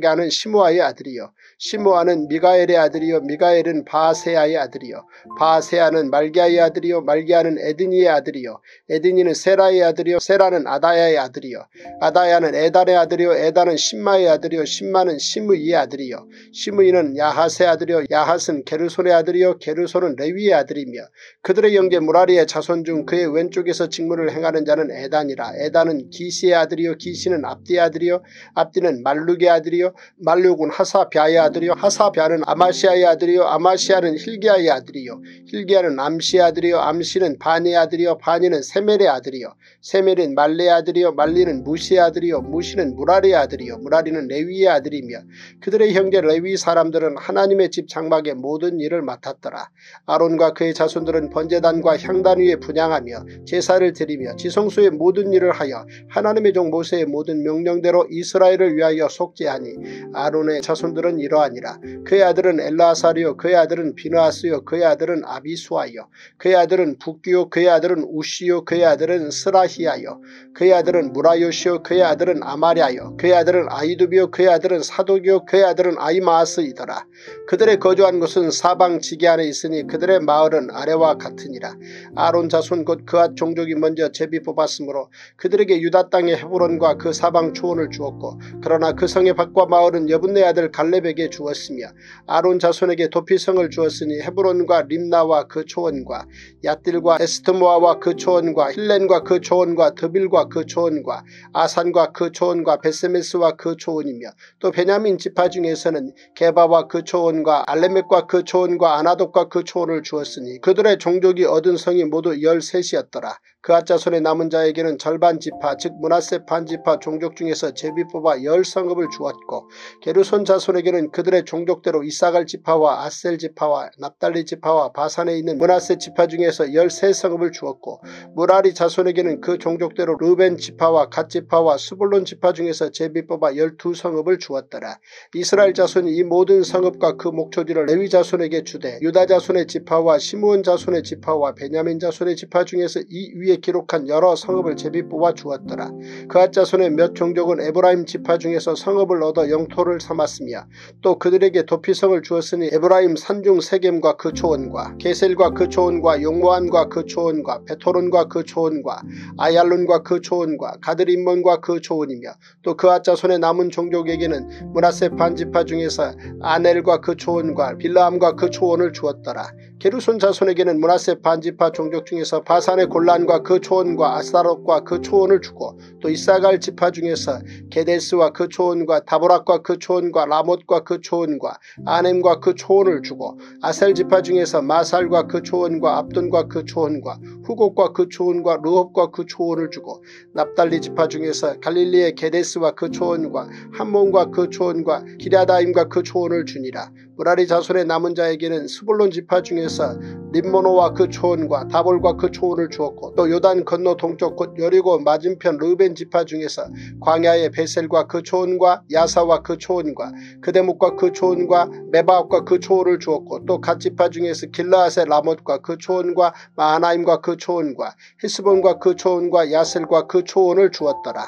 아가는 시므아의 아들이요 시므아는 미가엘의 아들이요 미가엘은 바세아의 아들이요 바세아는 말기야의 아들이요 말기야는 에드니의 아들이요 에드니는 세라의 아들이요 세라는 아다야의 아들이요 아다야는 에달의 아들이요 에달은 심마의 아들이요 심마는 시므이의 아들이요 시므이는 야핫의 아들이요 야핫은 게르손의 아들이요 게르손은 레위의 아들이며 그들의 형제 무라리의 자손 중 그의 왼쪽에서 직무를 행하는 자는 에단이라 에단은 기시의 아들이요 기시는 압디의 아들이요 압디는 말룩의 아들이요 말룩은 하사비아의 아들이요 하사비아는 아마시아의 아들이요 아마시아는 힐기야의 아들이요 힐기야는 암시의 아들이요 암시는 바니의 아들이요 바니는 세멜의 아들이요 세멜은 말레의 아들이요 말리는 무시의 아들이요 무시는 무라리의 아들이요 무라리는 레위의 아들이며 그들의 형제 레위 사람들은 하나님의 집 장막의 모든 일을 맡았더라. 아론과 그의 자손들은 번제단과 향단 위에 분향하며 제사를 드리며 지성소의 모든 일을 하여 하나님의 종 모세의 모든 명령대로 이스라엘을 위하여 속죄하니 아론의 자손들은 이러하니라. 그의 아들은 엘라사리요 그의 아들은 비느하스요 그의 아들은 아비수아요 그의 아들은 붓기요 그의 아들은 우시요 그의 아들은 스라히야요 그의 아들은 무라요시요 그의 아들은 아마랴요 그의 아들은 아이두비요 그의 아들은 사독이요 그의 아들은 아이마아스이더라. 그들의 거주한 곳은 사방 지게 안에 있으니 그들의 마을은 아래와 같으니라. 아론 자손 곧 그앗 종족이 먼저 제비 뽑았으므로 그들에게 유다 땅의 헤브론과 그 사방 초원을 주었고 그러나 그 성의 밭과 마을은 여분네 아들 갈렙에게 주었으며 아론 자손에게 도피성을 주었으니 헤브론과 림나와 그 초원과 얏딜과 에스트모아와 그 초원과 힐렌과 그 초원과 드빌과 그 초원과 아산과 그 초원과 베세메스와 그 초원이며 또 베냐민 지파 중에서는 게바와 그 초원과 알레멕과 그 초원과 아나돗과 그 초원을 주었으니 그들의 종족이 얻은 성이 모두 열셋이었더라. 그앗 자손의 남은 자에게는 절반 지파 즉 므낫세 반 지파 종족 중에서 제비 뽑아 열 성읍을 주었고 게르손 자손에게는 그들의 종족대로 이사갈 지파와 아셀 지파와 납달리 지파와 바산에 있는 므낫세 지파 중에서 열세 성읍을 주었고 무라리 자손에게는 그 종족대로 르벤 지파와 갓 지파와 스불론 지파 중에서 제비 뽑아 열두 성읍을 주었더라. 이스라엘 자손이 이 모든 성읍과 그 목초지를 레위 자손에게 주되 유다 자손의 지파와 시므온 자손의 지파와 베냐민 자손의 지파 중에서 이 위에 기록한 여러 성읍을 제비 뽑아 주었더라. 그앗 자손의 몇 종족은 에브라임 지파 중에서 성읍을 얻어 영토를 삼았으며 또 그들에게 도피성을 주었으니 에브라임 산중 세겜과 그 초원과 게셀과 그 초원과 용모안과 그 초원과 베토론과 그 초원과 아얄론과 그 초원과 가드림몬과 그 초원이며 또 그앗 자손의 남은 종족에게는 므낫세 반 지파 중에서 아넬과 그 초원과 빌라함과 그 초원을 주었더라. 게르손 자손에게는 므낫세 반 지파 종족 중에서 바산의 골란과 그 초원과 아스타롯과 그 초원을 주고 또 이사갈 지파 중에서 게데스와 그 초원과 다보락과 그 초원과 라못과 그 초원과 아넴과 그 초원을 주고 아셀 지파 중에서 마살과 그 초원과 압돈과 그 초원과 후곡과 그 초원과 르홉과 그 초원을 주고 납달리 지파 중에서 갈릴리의 게데스와 그 초원과 함몬과 그 초원과 기랴다임과 그 초원을 주니라. 무라리 자손의 남은 자에게는 스불론 지파 중에서 림모노와 그 초원과 다볼과 그 초원을 주었고 또 요단 건너 동쪽 곧 여리고 맞은편 르벤 지파 중에서 광야의 베셀과 그 초원과 야사와 그 초원과 그데목과 그 초원과 메바옥과 그 초원을 주었고 또 갓 지파 중에서 길라앗의 라못과 그 초원과 마하나임과 그 초원과 헤스본과 그 초원과 야셀과 그 초원을 주었더라.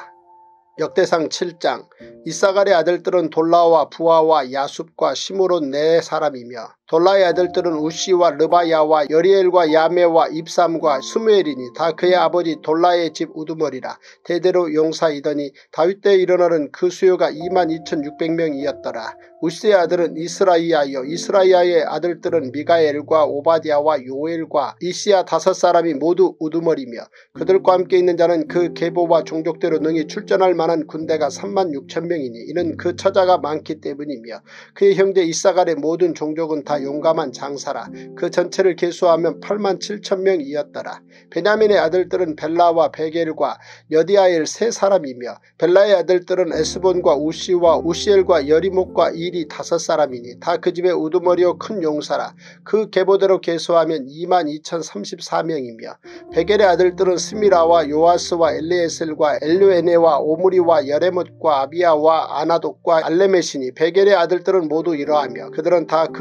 역대상 칠 장. 이사갈의 아들들은 돌라와 부하와 야숲과 시므론 네 사람이며 돌라의 아들들은 우시와 르바야와 여리엘과 야메와 입삼과 스무엘이니 다 그의 아버지 돌라의 집 우두머리라. 대대로 용사이더니 다윗 때 일어나는 그 수요가 이만 이천육백 명이었더라. 우시의 아들은 이스라이야요 이스라이야의 아들들은 미가엘과 오바댜와 요엘과 이시야 다섯 사람이 모두 우두머리며 그들과 함께 있는 자는 그 계보와 종족대로 능히 출전할 만한 군대가 삼만 육천 명이니 이는 그 처자가 많기 때문이며 그의 형제 이사갈의 모든 종족은 다 용감한 장사라. 그 전체를 계수하면 팔만 칠천 명이었더라. 베냐민의 아들들은 벨라와 베겔과 여디아엘 세 사람이며 벨라의 아들들은 에스본과 우시와 우시엘과 여리목과 일이 다섯 사람이니 다 그 집의 우두머리요 큰 용사라. 그 계보대로 계수하면 이만 이천삼십사 명이며 베겔의 아들들은 스미라와 요아스와 엘리에셀과 엘류에네와 오므리와 여레못과 아비야와 아나돗과 알레메시니 베겔의 아들들은 모두 이러하며 그들은 다 그 집의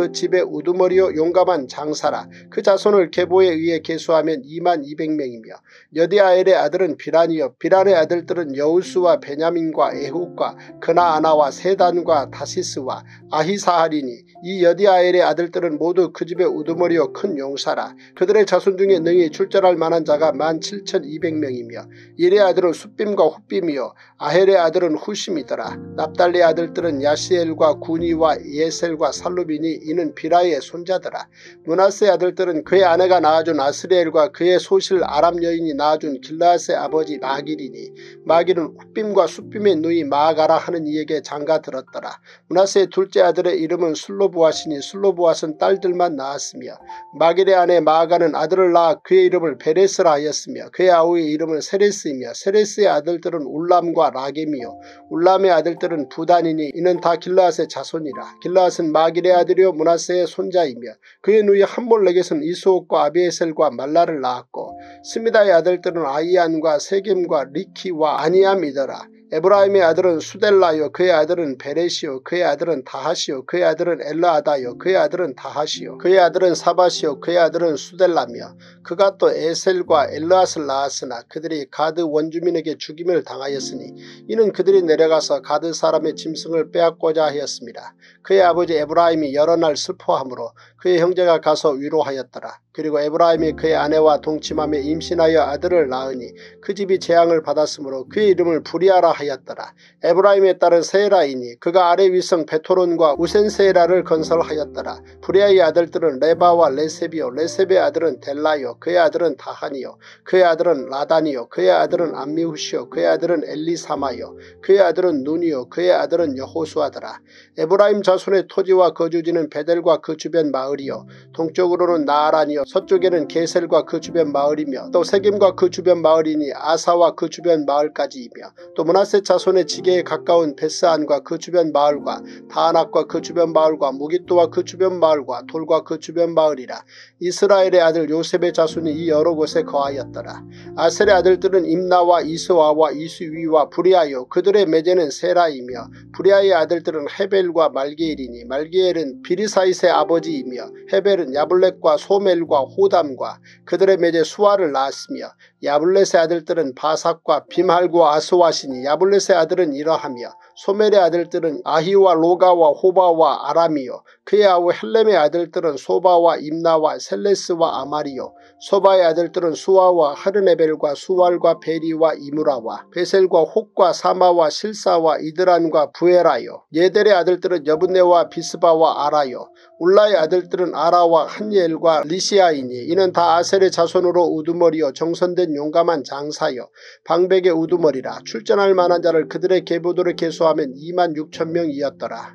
우두머리요 용감한 장사라. 그 자손을 계보에 의해 계수하면 이만 이백 명이며 여디아엘의 아들은 비란이요 비란의 아들들은 여우수와 베냐민과 에훗과 그나아나와 세단과 다시스와 아히사할이니 이 여디아엘의 아들들은 모두 그 집의 우두머리요 큰 용사라. 그들의 자손 중에 능히 출전할 만한 자가 만 칠천이백 명이며 일의 아들은 숫빔과 훗빔이요 아헬의 아들은 후심이더라. 납달리의 아들들은 야시엘과 구니와 예셀과 살루비니 이는 비라의 손자더라. 므낫세의 아들들은 그의 아내가 낳아준 아스리엘과 그의 소실 아람 여인이 낳아준 길라앗의 아버지 마길이니 마길은 훗빔과 숫빔의 누이 마가라 하는 이에게 장가 들었더라. 므낫세의 둘째 아들의 이름은 슬로브앗이니 슬로브앗은 딸들만 낳았으며 마길의 아내 마가는 아들을 낳아 그의 이름을 베레스라 하였으며 그의 아우의 이름은 세레스이며 세레스의 아들들은 울람과 라겜이요 울람의 아들들은 부단이니 이는 다 길라앗의 자손이라. 길라앗은 마길의 아들이요 므낫세의 손자이며 그의 누이 함몰렉에서는 이스옥과 아비에셀과 말라를 낳았고 스미다의 아들들은 아이안과 세겜과 리키와 아니암이더라. 에브라임의 아들은 수델라요 그의 아들은 베레시요 그의 아들은 다하시요 그의 아들은 엘라아다요 그의 아들은 다하시요 그의 아들은 사바시요 그의 아들은 수델라며 그가 또 에셀과 엘라앗을 낳았으나 그들이 가드 원주민에게 죽임을 당하였으니 이는 그들이 내려가서 가드 사람의 짐승을 빼앗고자 하였습니다. 그의 아버지 에브라임이 여러 날 슬퍼하므로 그의 형제가 가서 위로하였더라. 그리고 에브라임이 그의 아내와 동침함에 임신하여 아들을 낳으니 그 집이 재앙을 받았으므로 그의 이름을 부리아라 하였더라. 에브라임의 딸은 세라이니 그가 아래 위성 베토론과 우센세라를 건설하였더라. 부리아의 아들들은 레바와 레셉이요 레셉의 아들은 델라요 그의 아들은 다하니요 그의 아들은 라단이요 그의 아들은 암미후시요 그의 아들은 엘리사마요 그의 아들은 눈이요 그의 아들은 여호수아더라. 에브라임 자손의 토지와 거주지는 베델과 그 주변 마을이요 동쪽으로는 나아란이요 서쪽에는 게셀과 그 주변 마을이며 또 세겜과 그 주변 마을이니 아사와 그 주변 마을까지이며 또 므낫세 자손의 지게에 가까운 베스안과 그 주변 마을과 다아낙과 그 주변 마을과 무깃도와 그 주변 마을과 돌과 그 주변 마을이라. 이스라엘의 아들 요셉의 자손이 이 여러 곳에 거하였더라. 아셀의 아들들은 임나와 이스와와 이스위와 부리아요 그들의 매제는 세라이며 부리아의 아들들은 헤벨과 말게엘이니 말게엘은 비리사잇의 아버지이며 헤벨은 야블렛과 소멜과 호담과 그들의 매제 수아를 낳았으며 야블렛의 아들들은 바삭과 빔할과 아스와시니 야블렛의 아들은 이러하며 소멜의 아들들은 아히와 로가와 호바와 아람이요 그의 아우 헬렘의 아들들은 소바와 임나와 셀레스와 아마리요 소바의 아들들은 수아와 하르네벨과 수왈과 베리와 이무라와 베셀과 혹과 사마와 실사와 이드란과 부에라요 예델의 아들들은 여분네와 비스바와 아라요 울라의 아들들은 아라와 한예엘과 리시아이니 이는 다 아셀의 자손으로 우두머리요 정선된 용감한 장사요 방백의 우두머리라. 출전할 만한 자를 그들의 계보도를 계수하면 이만 육천 명이었더라.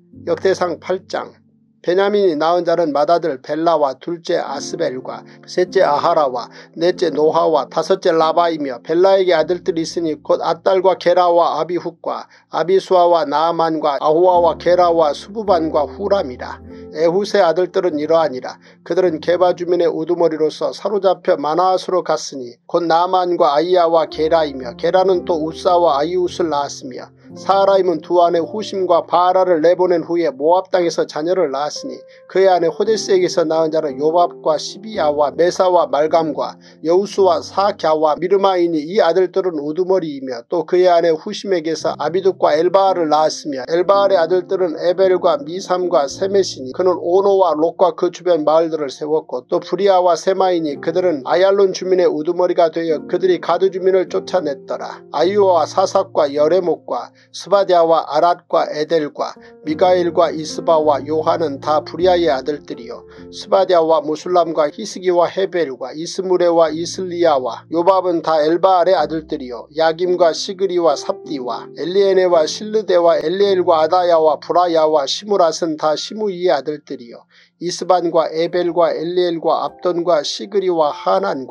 역대상 팔 장. 베냐민이 낳은 자는 맏아들 벨라와 둘째 아스벨과 셋째 아하라와 넷째 노하와 다섯째 라바이며 벨라에게 아들들이 있으니 곧 앗달과 게라와 아비훗과 아비수아와 나아만과 아호아와 게라와 수부반과 후람이라. 에훗의 아들들은 이러하니라. 그들은 게바 주민의 우두머리로서 사로잡혀 마나앗으로 갔으니 곧 나아만과 아이야와 게라이며 게라는 또 우사와 아이웃을 낳았으며 사라임은 두 아내 후심과 바라를 내보낸 후에 모압 땅에서 자녀를 낳았으니 그의 아내 호데스에게서 낳은 자는 요밥과 시비야와 메사와 말감과 여우수와 사갸와 미르마이니 이 아들들은 우두머리이며 또 그의 아내 후심에게서 아비둑과 엘바알을 낳았으며 엘바알의 아들들은 에벨과 미삼과 세메시니 그는 오노와 롯과 그 주변 마을들을 세웠고 또 부리아와 세마이니 그들은 아얄론 주민의 우두머리가 되어 그들이 가드 주민을 쫓아냈더라. 아이오와 사삭과 여레목과 스바디아와 아랏과 에델과 미가엘과 이스바와 요한은 다 부리아의 아들들이요 스바디아와 무술람과 히스기와 헤벨과 이스무레와 이슬리야와 요밥은 다 엘바알의 아들들이요 야김과 시그리와 삽디와 엘리에네와 실르데와 엘리엘과 아다야와 브라야와 시무랏은 다 시무이의 아들들이요 이스반과 에벨과 엘리엘과 압돈과 시그리와 하난과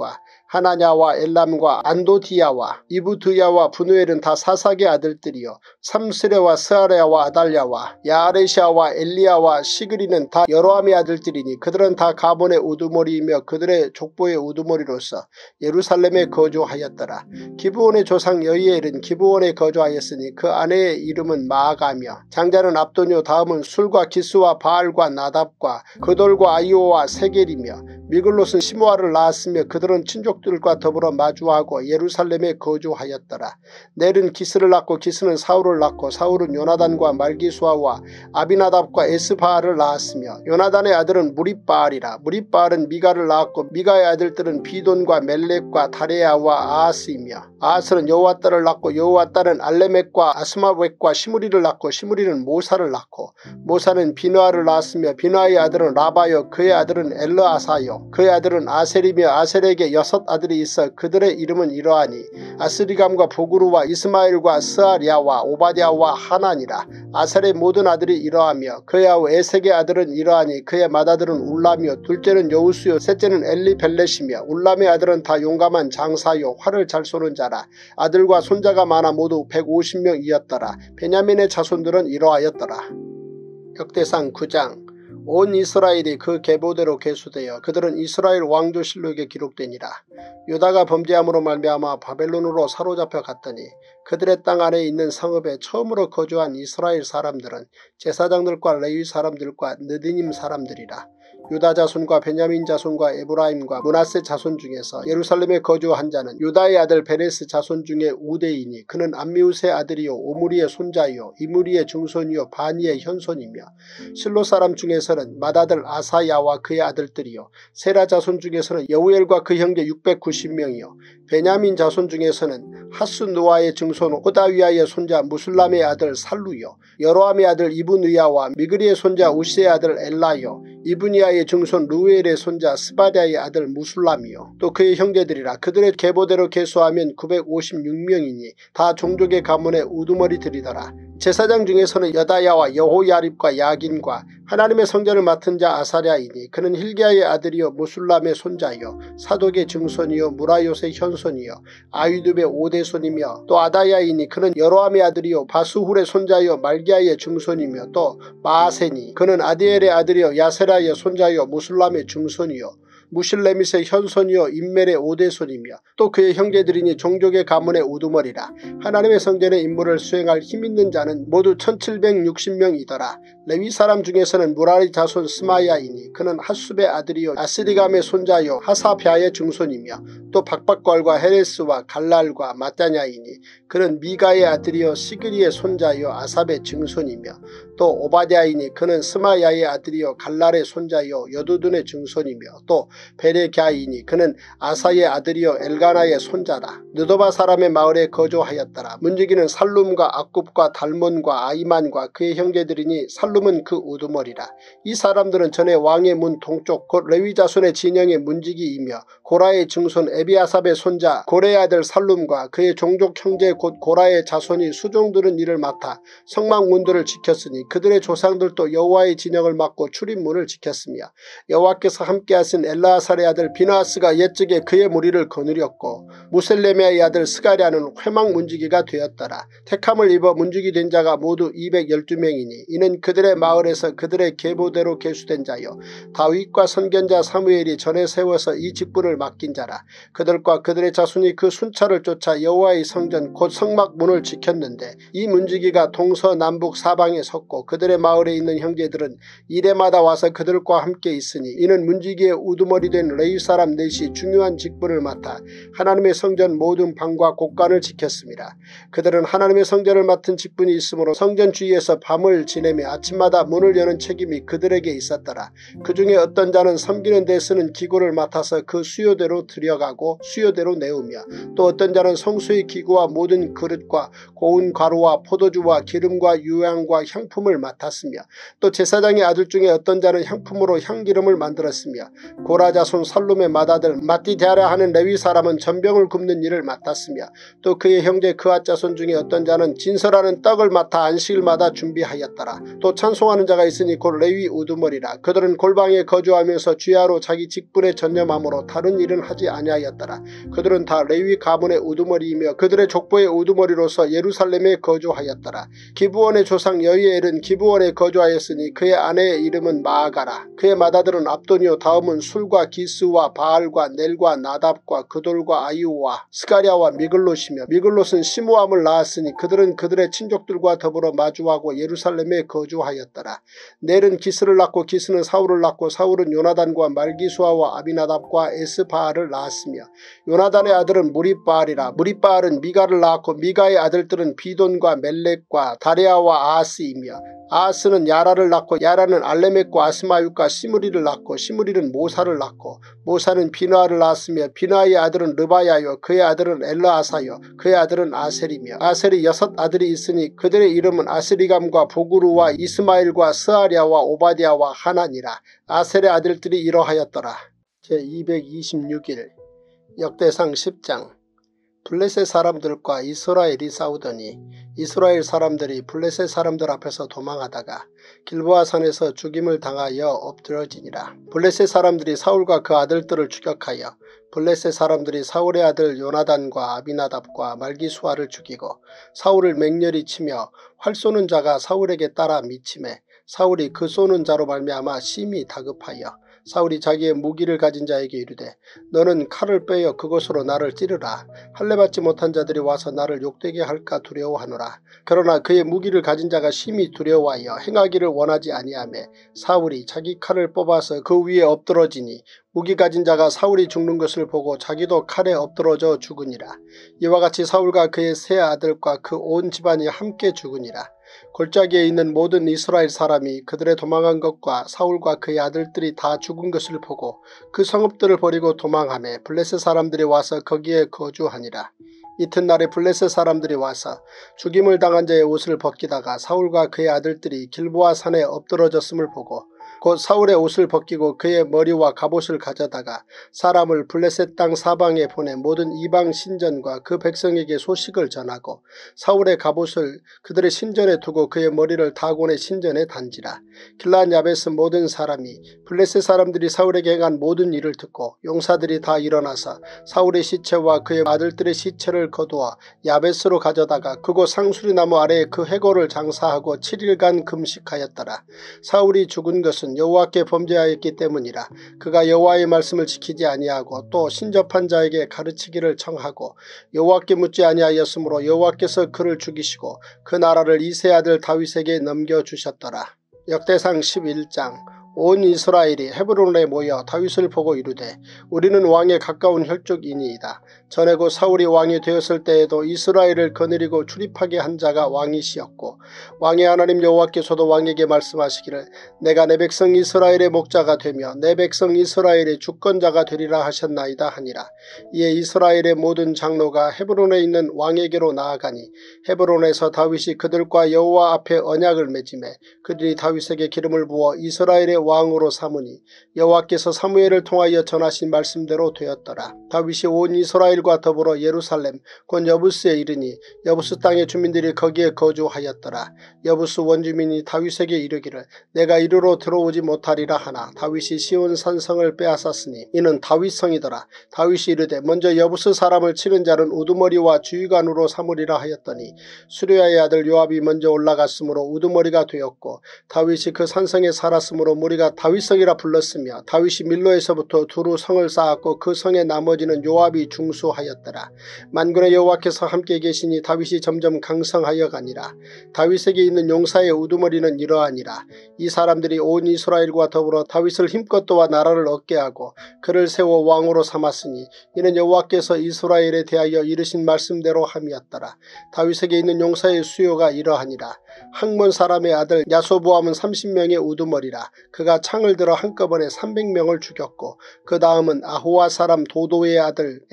하나냐와 엘람과 안도디야와 이브드야와 분우엘은 다 사삭의 아들들이요 삼스레와 스아레와 아달랴와 야아레시아와 엘리야와 시그리는 다 여로함의 아들들이니 그들은 다 가본의 우두머리이며 그들의 족보의 우두머리로서 예루살렘에 거주하였더라. 기브온의 조상 여이엘은 기브온에 거주하였으니 그 아내의 이름은 마아가며 장자는 압도뇨 다음은 술과 기스와 바알과 나답과 그돌과 아이오와 세겔이며 미글롯은 시므아를 낳았으며 그들은 친족들과 더불어 마주하고 예루살렘에 거주하였더라. 넬은 기스를 낳고 기스는 사울을 낳고 사울은 요나단과 말기수아와 아비나답과 에스바알을 낳았으며 요나단의 아들은 무립바알이라. 무립바알은 미가를 낳았고 미가의 아들들은 비돈과 멜렉과 다레야와 아하스이며 아하스는 여호와 딸을 낳고 여호와 딸은 알레멕과 아스마웻과 시므리를 낳고 시므리는 모사를 낳고 모사는 비느아를 낳았으며 비느아의 아들은 라바요 그의 아들은 엘르아사요 그의 아들은 아셀이며 아셀에게 여섯 아들이 있어 그들의 이름은 이러하니 아스리감과 보그루와 이스마엘과 스아랴와 오바댜와 하나니라. 아셀의 모든 아들이 이러하며 그의 아우 에색의 아들은 이러하니 그의 맏아들은 울라며 둘째는 여우수요 셋째는 엘리벨렛이며 울람의 아들은 다 용감한 장사요 활을 잘 쏘는 자라. 아들과 손자가 많아 모두 백오십 명이었더라. 베냐민의 자손들은 이러하였더라. 역대상 구 장. 온 이스라엘이 그 계보대로 계수되어 그들은 이스라엘 왕조실록에 기록되니라. 유다가 범죄함으로 말미암아 바벨론으로 사로잡혀 갔더니 그들의 땅 안에 있는 성읍에 처음으로 거주한 이스라엘 사람들은 제사장들과 레위 사람들과 느디님 사람들이라. 유다 자손과 베냐민 자손과 에브라임과 므낫세 자손 중에서 예루살렘에 거주한 자는 유다의 아들 베레스 자손 중에 우대이니 그는 암미우스의 아들이요 오므리의 손자이요 이므리의 증손이요 바니의 현손이며 실로 사람 중에서는 맏아들 아사야와 그의 아들들이요 세라 자손 중에서는 여우엘과 그 형제 육백구십 명이요 베냐민 자손 중에서는 하스누아의 증손 호다위아의 손자 무술람의 아들 살루요 여로함의 아들 이브느야와 미그리의 손자 우시의 아들 엘라요 이브니아의 증손 루엘의 손자 스바랴의 아들 무술람이요 또 그의 형제들이라. 그들의 계보대로 계수하면 구백오십육 명이니 다 종족의 가문의 우두머리들이더라. 제사장 중에서는 여다야와 여호야립과 야긴과 하나님의 성전을 맡은 자 아사랴이니 그는 힐기야의 아들이요 무술람의 손자요 사독의 증손이요 무라요의 현손이요 아위둡의 오대손이며 또 아다야이니 그는 여로함의 아들이요 바스훌의 손자요 말기야의 증손이며 또 마아세니 그는 아디엘의 아들이요 야세라의 손자요 무술람의 증손이요 무실레밋의 현손이요 인멜의 오대손이며 또 그의 형제들이니 종족의 가문의 우두머리라. 하나님의 성전의 임무를 수행할 힘있는 자는 모두 천칠백육십 명이더라. 레위 사람 중에서는 무라리 자손 스마야이니 그는 하숲의 아들이요 아스리감의 손자요 하사뱤의 증손이며 또 박박걸과 헤레스와 갈랄과 마따냐이니 그는 미가의 아들이요 시그리의 손자요 아삽의 증손이며 또 오바댜이니 그는 스마야의 아들이요 갈랄의 손자요 여두둔의 증손이며 또 베레갸이니 그는 아사의 아들이요 엘가나의 손자라. 느도바 사람의 마을에 거주하였더라. 문지기는 살룸과 악굽과 달몬과 아이만과 그의 형제들이니 살룸은 그 우두머리라. 이 사람들은 전에 왕의 문 동쪽 곧 레위 자손의 진영의 문지기이며 고라의 증손 에비아삽의 손자 고레의 아들 살룸과 그의 종족 형제 곧 고라의 자손이 수종들은 이를 맡아 성막문들을 지켰으니 그들의 조상들도 여호와의 진영을 맡고 출입문을 지켰으며 여호와께서 함께하신 엘라아살의 아들 비나하스가 옛적에 그의 무리를 거느렸고 무셀레메의 아들 스가랴는 회막 문지기가 되었더라. 택함을 입어 문지기 된 자가 모두 이백십이 명이니 이는 그들의 마을에서 그들의 계보대로 계수된 자요 다윗과 선견자 사무엘이 전에 세워서 이 직분을 맡긴 자라. 그들과 그들의 자손이 그 순찰을 쫓아 여호와의 성전 곧 성막 문을 지켰는데 이 문지기가 동서남북 사방에 섰고 그들의 마을에 있는 형제들은 이레마다 와서 그들과 함께 있으니 이는 문지기의 우두머리 된 레위 사람 넷이 중요한 직분을 맡아 하나님의 성전 모든 방과 곳간을 지켰습니다. 그들은 하나님의 성전을 맡은 직분이 있으므로 성전 주위에서 밤을 지내며 아침마다 문을 여는 책임이 그들에게 있었더라. 그 중에 어떤 자는 섬기는 데 쓰는 기구를 맡아서 그 수요대로 들여가고 수요대로 내우며 또 어떤 자는 성수의 기구와 모든 그릇과 고운 가루와 포도주와 기름과 유향과 향품을 향기름을 맡았으며 또 제사장의 아들 중에 어떤 자는 향품으로 향기름을 만들었으며 고라 자손 살룸의 맏아들 마띠디아라 하는 레위 사람은 전병을 굽는 일을 맡았으며 또 그의 형제 그앗 자손 중에 어떤 자는 진설하는 떡을 맡아 안식일마다 준비하였더라. 또 찬송하는 자가 있으니 곧 레위 우두머리라. 그들은 골방에 거주하면서 주야로 자기 직분에 전념함으로 다른 일은 하지 아니하였더라. 그들은 다 레위 가문의 우두머리이며 그들의 족보의 우두머리로서 예루살렘에 거주하였더라. 기브원의 조상 여이엘은 기브원에 거주하였으니 그의 아내의 이름은 마아가라. 그의 맏아들은 압도니오. 다음은 술과 기스와 바알과 넬과 나답과 그돌과 아이오와 스가랴와 미글롯이며 미글롯은 시므암을 낳았으니 그들은 그들의 친족들과 더불어 마주하고 예루살렘에 거주하였더라. 넬은 기스를 낳고 기스는 사울을 낳고 사울은 요나단과 말기수아와 아비나답과 에스바알을 낳았으며 요나단의 아들은 무리바알이라. 무리바알은 미가를 낳았고 미가의 아들들은 비돈과 멜렉과 다레아와 아하스이며 아하스는 야라를 낳고 야라는 알레멕과 아스마윳과 시므리를 낳고 시므리는 모사를 낳고 모사는 비나를 낳았으며 비나의 아들은 르바야요 그의 아들은 엘르아사요 그의 아들은 아셀이며 아셀이 여섯 아들이 있으니 그들의 이름은 아스리감과 보그루와 이스마일과 스아랴와 오바디아와 하나니라. 아셀의 아들들이 이러하였더라. 제이백이십육 일 역대상 십 장. 블레셋 사람들과 이스라엘이 싸우더니 이스라엘 사람들이 블레셋 사람들 앞에서 도망하다가 길보아 산에서 죽임을 당하여 엎드러지니라. 블레셋 사람들이 사울과 그 아들들을 추격하여 블레셋 사람들이 사울의 아들 요나단과 아비나답과 말기수아를 죽이고 사울을 맹렬히 치며 활 쏘는 자가 사울에게 따라 미치매 사울이 그 쏘는 자로 말미암아 심히 다급하여 사울이 자기의 무기를 가진 자에게 이르되 너는 칼을 빼어 그것으로 나를 찌르라. 할례받지 못한 자들이 와서 나를 욕되게 할까 두려워하노라. 그러나 그의 무기를 가진 자가 심히 두려워하여 행하기를 원하지 아니하매 사울이 자기 칼을 뽑아서 그 위에 엎드러지니 무기 가진 자가 사울이 죽는 것을 보고 자기도 칼에 엎드러져 죽으니라. 이와 같이 사울과 그의 세 아들과 그 온 집안이 함께 죽으니라. 골짜기에 있는 모든 이스라엘 사람이 그들의 도망한 것과 사울과 그의 아들들이 다 죽은 것을 보고 그 성읍들을 버리고 도망하며 블레셋 사람들이 와서 거기에 거주하니라. 이튿날에 블레셋 사람들이 와서 죽임을 당한 자의 옷을 벗기다가 사울과 그의 아들들이 길보아 산에 엎드러졌음을 보고 곧 사울의 옷을 벗기고 그의 머리와 갑옷을 가져다가 사람을 블레셋 땅 사방에 보내 모든 이방 신전과 그 백성에게 소식을 전하고 사울의 갑옷을 그들의 신전에 두고 그의 머리를 다곤의 신전에 단지라. 길르앗 야베스 모든 사람이 블레셋 사람들이 사울에게 행한 모든 일을 듣고 용사들이 다 일어나서 사울의 시체와 그의 아들들의 시체를 거두어 야베스로 가져다가 그곳 상수리나무 아래에 그 해골을 장사하고 칠 일간 금식하였더라. 사울이 죽은 것은 여호와께 범죄하였기 때문이라. 그가 여호와의 말씀을 지키지 아니하고 또 신접한 자에게 가르치기를 청하고 여호와께 묻지 아니하였으므로 여호와께서 그를 죽이시고 그 나라를 이세 아들 다윗에게 넘겨주셨더라. 역대상 십일 장. 온 이스라엘이 헤브론에 모여 다윗을 보고 이르되 우리는 왕에 가까운 혈족이니이다. 전에 곧 사울이 왕이 되었을 때에도 이스라엘을 거느리고 출입하게 한 자가 왕이시었고 왕의 하나님 여호와께서도 왕에게 말씀하시기를 내가 내 백성 이스라엘의 목자가 되며 내 백성 이스라엘의 주권자가 되리라 하셨나이다 하니라. 이에 이스라엘의 모든 장로가 헤브론에 있는 왕에게로 나아가니 헤브론에서 다윗이 그들과 여호와 앞에 언약을 맺음에 그들이 다윗에게 기름을 부어 이스라엘의 왕으로 삼으니 여호와께서 사무엘을 통하여 전하신 말씀대로 되었더라. 다윗이 온 이스라엘과 더불어 예루살렘 곧 여부스에 이르니 여부스 땅의 주민들이 거기에 거주하였더라. 여부스 원주민이 다윗에게 이르기를 내가 이리로 들어오지 못하리라 하나 다윗이 시온 산성을 빼앗았으니 이는 다윗성이더라. 다윗이 이르되 먼저 여부스 사람을 치는 자는 우두머리와 주의관으로 삼으리라 하였더니 수르야의 아들 요압이 먼저 올라갔으므로 우두머리가 되었고 다윗이 그 산성에 살았으므로 무리가 다윗성이라 불렀으며 다윗이 밀로에서부터 두루 성을 쌓았고 그 성의 나머지는 요압이 중수하였더라. 만군의 여호와께서 함께 계시니 다윗이 점점 강성하여 가니라. 다윗에게 있는 용사의 우두머리는 이러하니라. 이 사람들이 온 이스라엘과 더불어 다윗을 힘껏 도와 나라를 얻게 하고 그를 세워 왕으로 삼았으니 이는 여호와께서 이스라엘에 대하여 이르신 말씀대로 함이었더라. 다윗에게 있는 용사의 수요가 이러하니라. 학몬 사람의 아들 야소보암은 삼십 명의 우두머리라. 그가 창을 들어 한꺼번에 삼백 명을 죽였고 그 다음은 아호와 사람 도도의 아들 엘르아사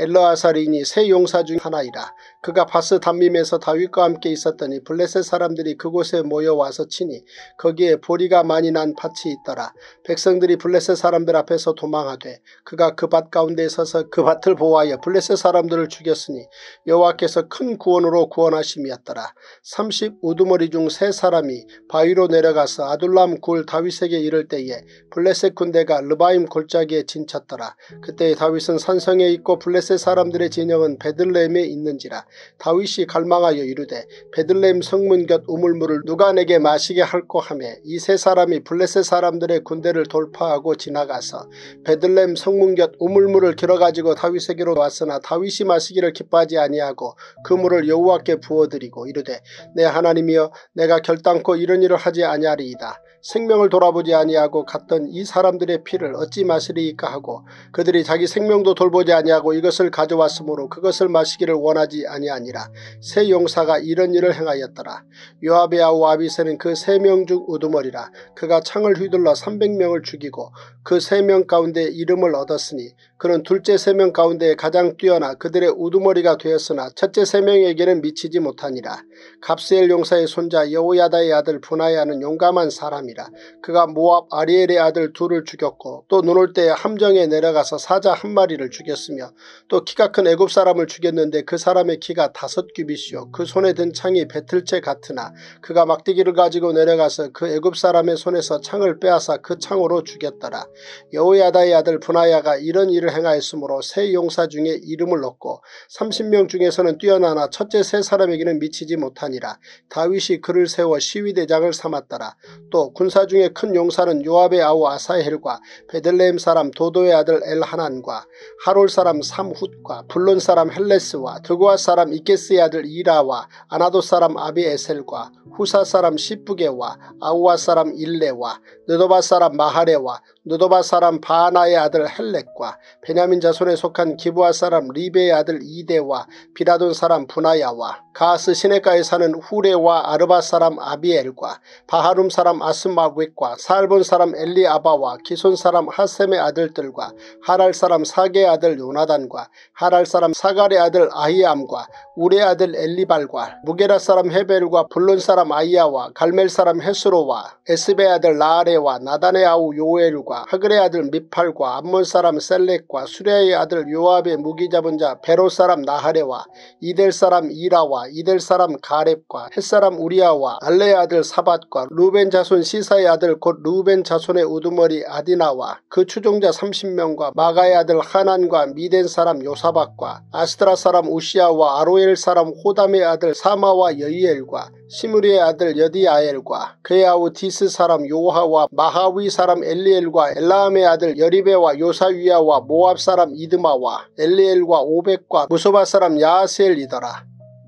무살인이 세 용사 중 하나이라. 그가 바스 담밈에서 다윗과 함께 있었더니 블레셋 사람들이 그곳에 모여와서 치니 거기에 보리가 많이 난 밭이 있더라. 백성들이 블레셋 사람들 앞에서 도망하되 그가 그 밭 가운데 서서 그 밭을 보호하여 블레셋 사람들을 죽였으니 여호와께서 큰 구원으로 구원하심이었더라. 삼십 우두머리 중 세 사람이 바위로 내려가서 아둘람 굴 다윗에게 이를 때에 블레셋 군대가 르바임 골짜기에 진쳤더라. 그때 다윗은 산성에 있고 블레셋 사람들의 진영은 베들레헴에 있는지라. 다윗이 갈망하여 이르되 베들레헴 성문 곁 우물물을 누가 내게 마시게 할꼬 하며 이 세 사람이 블레셋 사람들의 군대를 돌파하고 지나가서 베들레헴 성문 곁 우물물을 길어가지고 다윗에게로 왔으나 다윗이 마시기를 기뻐하지 아니하고 그 물을 여호와께 부어드리고 이르되 내 하나님이여 내가 결단코 이런 일을 하지 아니하리이다. 생명을 돌아보지 아니하고 갔던 이 사람들의 피를 어찌 마시리이까 하고 그들이 자기 생명도 돌보지 아니하고 이것을 가져왔으므로 그것을 마시기를 원하지 아니하니라. 세 용사가 이런 일을 행하였더라. 요압의 아우 아비새는 그 세 명 중 우두머리라. 그가 창을 휘둘러 삼백 명을 죽이고 그 세 명 가운데 이름을 얻었으니 그는 둘째 세 명 가운데 가장 뛰어나 그들의 우두머리가 되었으나 첫째 세 명에게는 미치지 못하니라. 갑스엘 용사의 손자 여호야다의 아들 분하야는 용감한 사람이라. 그가 모압 아리엘의 아들 둘을 죽였고 또 눈 올 때 함정에 내려가서 사자 한 마리를 죽였으며 또 키가 큰 애굽 사람을 죽였는데 그 사람의 키가 다섯 규빗이요 그 손에 든 창이 배틀채 같으나 그가 막대기를 가지고 내려가서 그 애굽 사람의 손에서 창을 빼앗아 그 창으로 죽였더라. 여호야다의 아들 분하야가 이런 일을 행하였으므로 세 용사 중에 이름을 얻고 삼십 명 중에서는 뛰어나나 첫째 세 사람에게는 미치지 못하니라. 다윗이 그를 세워 시위대장을 삼았더라. 또 군사 중에 큰 용사는 요압의 아우 아사헬과 베들레헴 사람 도도의 아들 엘하난과 하롤 사람 삼훗과 블론 사람 헬레스와 드고아 사람 이게스의 아들 이라와 아나도 사람 아비에셀과 후사 사람 시프게와 아우아 사람 일레와 느도바 사람 마하레와 느도바 사람 바하나의 아들 헬렉과 베냐민 자손에 속한 기브아 사람 리베의 아들 이데와 비라돈 사람 분하야와 가스 시내가에 사는 후레와 아르바 사람 아비엘과 바하룸 사람 아스마웻과 살본 사람 엘리아바와 기손 사람 하셈의 아들들과 하랄 사람 사게의 아들 요나단과 하랄 사람 사갈의 아들 아히암과 우레의 아들 엘리발과 무게라 사람 헤벨과 블론 사람 아이야와 갈멜 사람 헤스로와 에스베의 아들 라아레와 나단의 아우 요엘과 하글의 아들 미팔과 암몬 사람 셀렉과 수레의 아들 요압의 무기 잡은 자 베로 사람 나하레와 이델 사람 이라와 이델 사람 가렙과 햇사람 우리아와 알레의 아들 사밧과 루벤 자손 시사의 아들 곧 루벤 자손의 우두머리 아디나와 그 추종자 삼십 명과 마가의 아들 하난과 미덴 사람 요사박과 아스트라 사람 우시아와 아로엘 사람 호담의 아들 사마와 여이엘과 시므리의 아들 여디아엘과 그의 아우 디스 사람 요하와 마하위 사람 엘리엘과 엘라함의 아들 여리베와 요사위아와 모압 사람 이드마와 엘리엘과 오백과 무소바 사람 야하스엘이더라.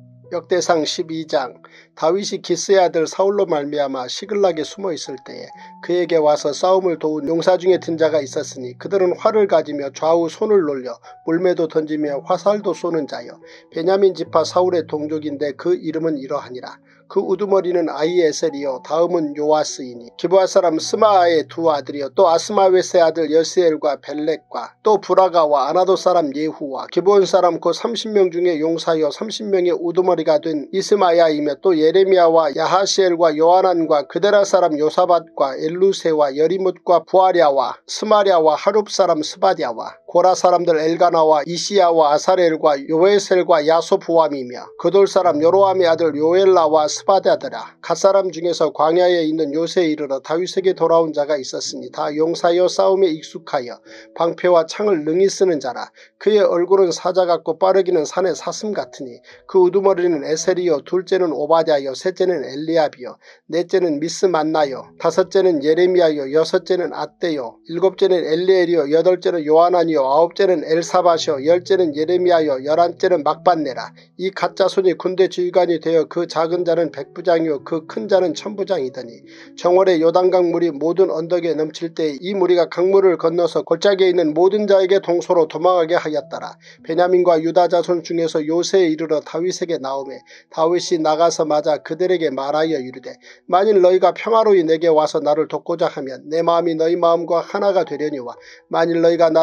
역대상 십이 장. 다윗이 기스의 아들 사울로 말미암아 시글락에 숨어있을 때에 그에게 와서 싸움을 도운 용사 중에 든 자가 있었으니 그들은 활을 가지며 좌우 손을 놀려 물매도 던지며 화살도 쏘는 자여 베냐민 지파 사울의 동족인데 그 이름은 이러하니라. 그 우두머리는 아히에셀이요 다음은 요아스이니 기브아 사람 스마아의 두 아들이요 또 아스마웨스의 아들 여스엘과 벨렉과 또 브라가와 아나도 사람 예후와 기브온 사람 곧 삼십 명 중에 용사여 삼십 명의 우두머리가 된 이스마야이며 또 예레미야와 야하시엘과 요하난과 그데라 사람 요사밧과 엘루세와 여리뭇과 부아랴와 스마랴와 하룹 사람 스바랴와 고라 사람들 엘가나와 이시야와 아사렐과 요에셀과 야소부암이며 그돌 사람 요로함의 아들 요엘라와 스바다더라. 갓사람 중에서 광야에 있는 요새에 이르러 다윗에게 돌아온 자가 있었으니 다 용사여 싸움에 익숙하여 방패와 창을 능히 쓰는 자라. 그의 얼굴은 사자 같고 빠르기는 산의 사슴 같으니 그 우두머리는 에셀이요 둘째는 오바댜요 셋째는 엘리압이요 넷째는 미스만나요 다섯째는 예레미야요 여섯째는 앗대요 일곱째는 엘리엘이요 여덟째는 요하나니요 아홉째는 엘사밧이요 열째는 예레미야요 열한째는 막반네라. 이 갓자손이 군대 지휘관이 되어 그 작은 자는 백부장이요 그 큰 자는 천부장이더니 정월에 요단강 물이 모든 언덕에 넘칠 때 이 무리가 강물을 건너서 골짜기에 있는 모든 자에게 동서로 도망하게 하였더라. 베냐민과 유다 자손 중에서 요새에 이르러 다윗에게 나오매 다윗이 나가서 맞아 그들에게 말하여 이르되 만일 너희가 평화로이 내게 와서 나를 돕고자 하면 내 마음이 너희 마음과 하나가 되려니와 만일 너희가 나를 속여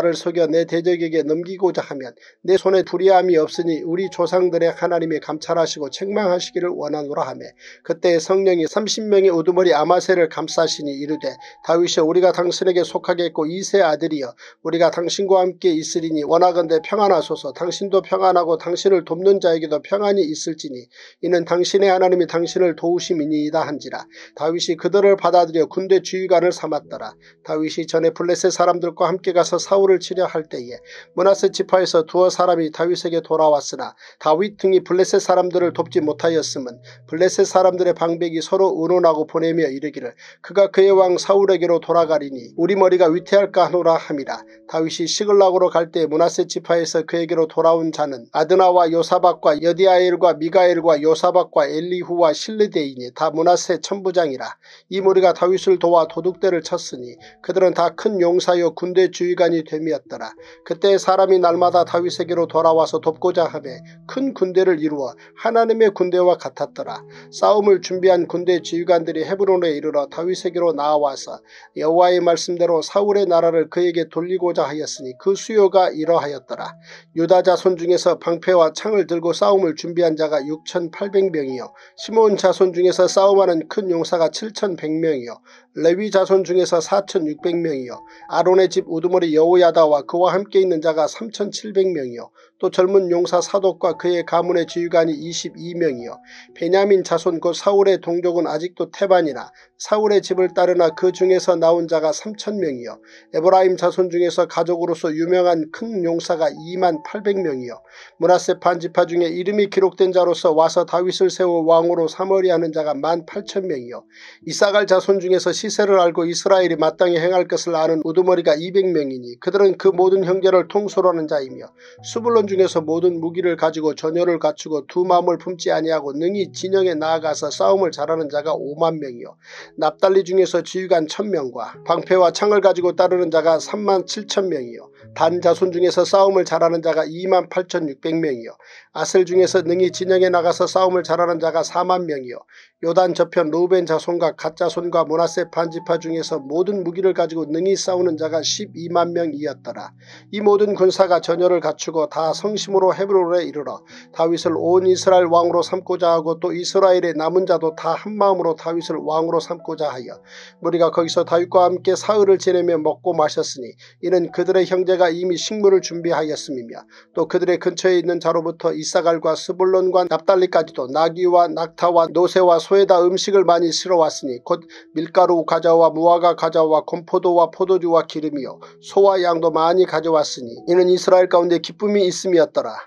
인도하여 내 대적에게 넘기고자 하면 내 손에 불의함이 없으니 우리 조상들의 하나님이 감찰하시고 책망하시기를 원하노라 하며 그때 성령이 삼십 명의 우두머리 아마새를 감싸시니 이르되 다윗이여 우리가 당신에게 속하겠고 이세 아들이여 우리가 당신과 함께 있으리니 원하건대 평안하소서. 당신도 평안하고 당신을 돕는 자에게도 평안이 있을지니 이는 당신의 하나님이 당신을 도우심이니이다 한지라. 다윗이 그들을 받아들여 군대 주의관을 삼았더라. 다윗이 전에 블레셋 사람들과 함께 가서 사울을 치려 할 때에 므낫세 지파에서 두어 사람이 다윗에게 돌아왔으나 다윗 등이 블레셋 사람들을 돕지 못하였음은 블레셋 사람들의 방백이 서로 의논하고 보내며 이르기를 그가 그의 왕 사울에게로 돌아가리니 우리 머리가 위태할까 하노라 함이라. 다윗이 시글락으로 갈 때 므낫세 지파에서 그에게로 돌아온 자는 아드나와 요사박과 여디아엘과 미가엘과 요사박과 엘리후와 실르데이니 다 므낫세 천부장이라. 이 무리가 다윗을 도와 도둑대를 쳤으니 그들은 다 큰 용사여 군대 주의관이 됨이었더라. 그때 사람이 날마다 다윗에게로 돌아와서 돕고자 하며 큰 군대를 이루어 하나님의 군대와 같았더라. 싸움을 준비한 군대 지휘관들이 헤브론에 이르러 다윗에게로 나와서 여호와의 말씀대로 사울의 나라를 그에게 돌리고자 하였으니 그 수요가 이러하였더라. 유다 자손 중에서 방패와 창을 들고 싸움을 준비한 자가 육천팔백 명이요 시므온 자손 중에서 싸움하는 큰 용사가 칠천백 명이요 레위 자손 중에서 사천육백 명이요 아론의 집 우두머리 여호야다와 그와 함께 있는 자가 삼천칠백 명이요 또 젊은 용사 사독과 그의 가문의 지휘관이 이십이 명이요 베냐민 자손 곧 사울의 동족은 아직도 태반이나 사울의 집을 따르나 그 중에서 나온 자가 삼천 명이요 에브라임 자손 중에서 가족으로서 유명한 큰 용사가 이만 팔백 명이요 므낫세 반지파 중에 이름이 기록된 자로서 와서 다윗을 세워 왕으로 삼으려 하는 자가 만 팔천 명이요 이사갈 자손 중에서 시세를 알고 이스라엘이 마땅히 행할 것을 아는 우두머리가 이백 명이니 그들은 그 모든 형제를 통솔하는 자이며 수불론 중에서 모든 무기를 가지고 전열을 갖추고 두 마음을 품지 아니하고 능히 진영에 나아가서 싸움을 잘하는 자가 오만 명이요 납달리 중에서 지휘관 천 명과 방패와 창을 가지고 따르는 자가 삼만 칠천 명이요 단 자손 중에서 싸움을 잘하는 자가 이만 팔천육백 명이요 아셀 중에서 능히 진영에 나가서 싸움을 잘하는 자가 사만 명이요 요단 저편 루벤 자손과 갓 자손과 므낫세 반지파 중에서 모든 무기를 가지고 능히 싸우는 자가 십이만 명이었더라. 이 모든 군사가 전열을 갖추고 다 성심으로 헤브론에 이르러 다윗을 온 이스라엘 왕으로 삼고자 하고 또 이스라엘의 남은 자도 다 한마음으로 다윗을 왕으로 삼고자 하여 우리가 거기서 다윗과 함께 사흘을 지내며 먹고 마셨으니 이는 그들의 형제가 이미 식물을 준비하였음이며 또 그들의 근처에 있는 자로부터 이사갈과 스불론과 납달리까지도 나귀와 낙타와 노새와 소에다 음식을 많이 실어왔으니 곧 밀가루 가져와 무화과 가져와 곰포도와 포도주와 기름이요 소와 양도 많이 가져왔으니 이는 이스라엘 가운데 기쁨이 있음이었더라.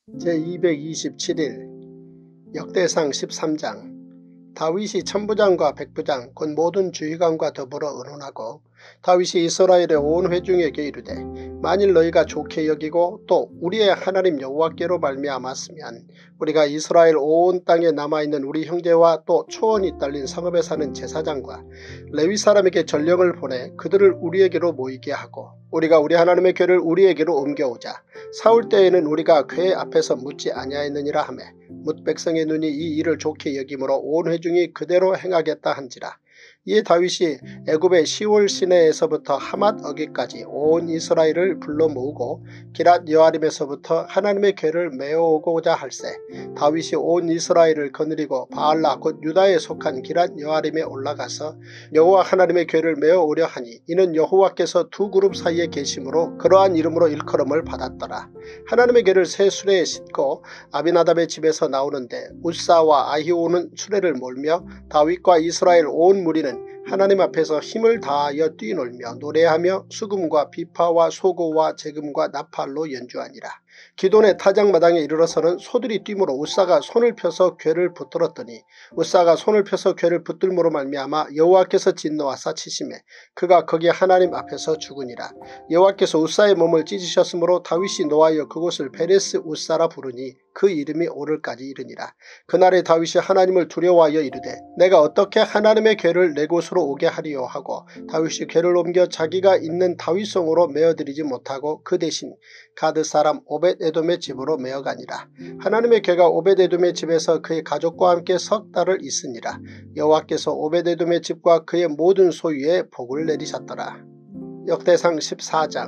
제이백이십칠 일 역대상 십삼 장 다윗이 천부장과 백부장 곧 모든 주의관과 더불어 의논하고 다윗이 이스라엘의 온 회중에게 이르되 만일 너희가 좋게 여기고 또 우리의 하나님 여호와께로 말미암았으면 우리가 이스라엘 온 땅에 남아있는 우리 형제와 또 초원이 딸린 성읍에 사는 제사장과 레위 사람에게 전령을 보내 그들을 우리에게로 모이게 하고 우리가 우리 하나님의 궤를 우리에게로 옮겨오자. 사울 때에는 우리가 궤 앞에서 묻지 아니하였느니라 하매 뭇 백성의 눈이 이 일을 좋게 여김으로 온 회중이 그대로 행하겠다 한지라. 이에 다윗이 애굽의 시월 시내에서부터 하맛 어기까지 온 이스라엘을 불러 모으고 기랏 여아림에서부터 하나님의 궤를 메어오고자 할세 다윗이 온 이스라엘을 거느리고 바알라 곧 유다에 속한 기랏 여아림에 올라가서 여호와 하나님의 궤를 메어오려 하니 이는 여호와께서 두 그룹 사이에 계심으로 그러한 이름으로 일컬음을 받았더라. 하나님의 궤를 새 수레에 싣고 아비나답의 집에서 나오는데 우사와 아히오는 수레를 몰며 다윗과 이스라엘 온 무리는 하나님 앞에서 힘을 다하여 뛰놀며 노래하며 수금과 비파와 소고와 제금과 나팔로 연주하니라. 기돈의 타작마당에 이르러서는 소들이 뛰므로 우사가 손을 펴서 궤를 붙들었더니 우사가 손을 펴서 궤를 붙들므로 말미암아 여호와께서 진노하사 치심에 그가 거기 하나님 앞에서 죽으니라. 여호와께서 우사의 몸을 찢으셨으므로 다윗이 노하여 그곳을 베레스 우사라 부르니 그 이름이 오늘까지 이르니라. 그날에 다윗이 하나님을 두려워하여 이르되 내가 어떻게 하나님의 궤를 내 곳으로 오게 하리요 하고 다윗이 궤를 옮겨 자기가 있는 다윗성으로 메어드리지 못하고 그 대신 가드 사람 오벳에돔의 집으로 메어가니라. 하나님의 궤가 오벳에돔의 집에서 그의 가족과 함께 석 달을 있으니라. 여호와께서 오벳에돔의 집과 그의 모든 소유에 복을 내리셨더라. 역대상 십사 장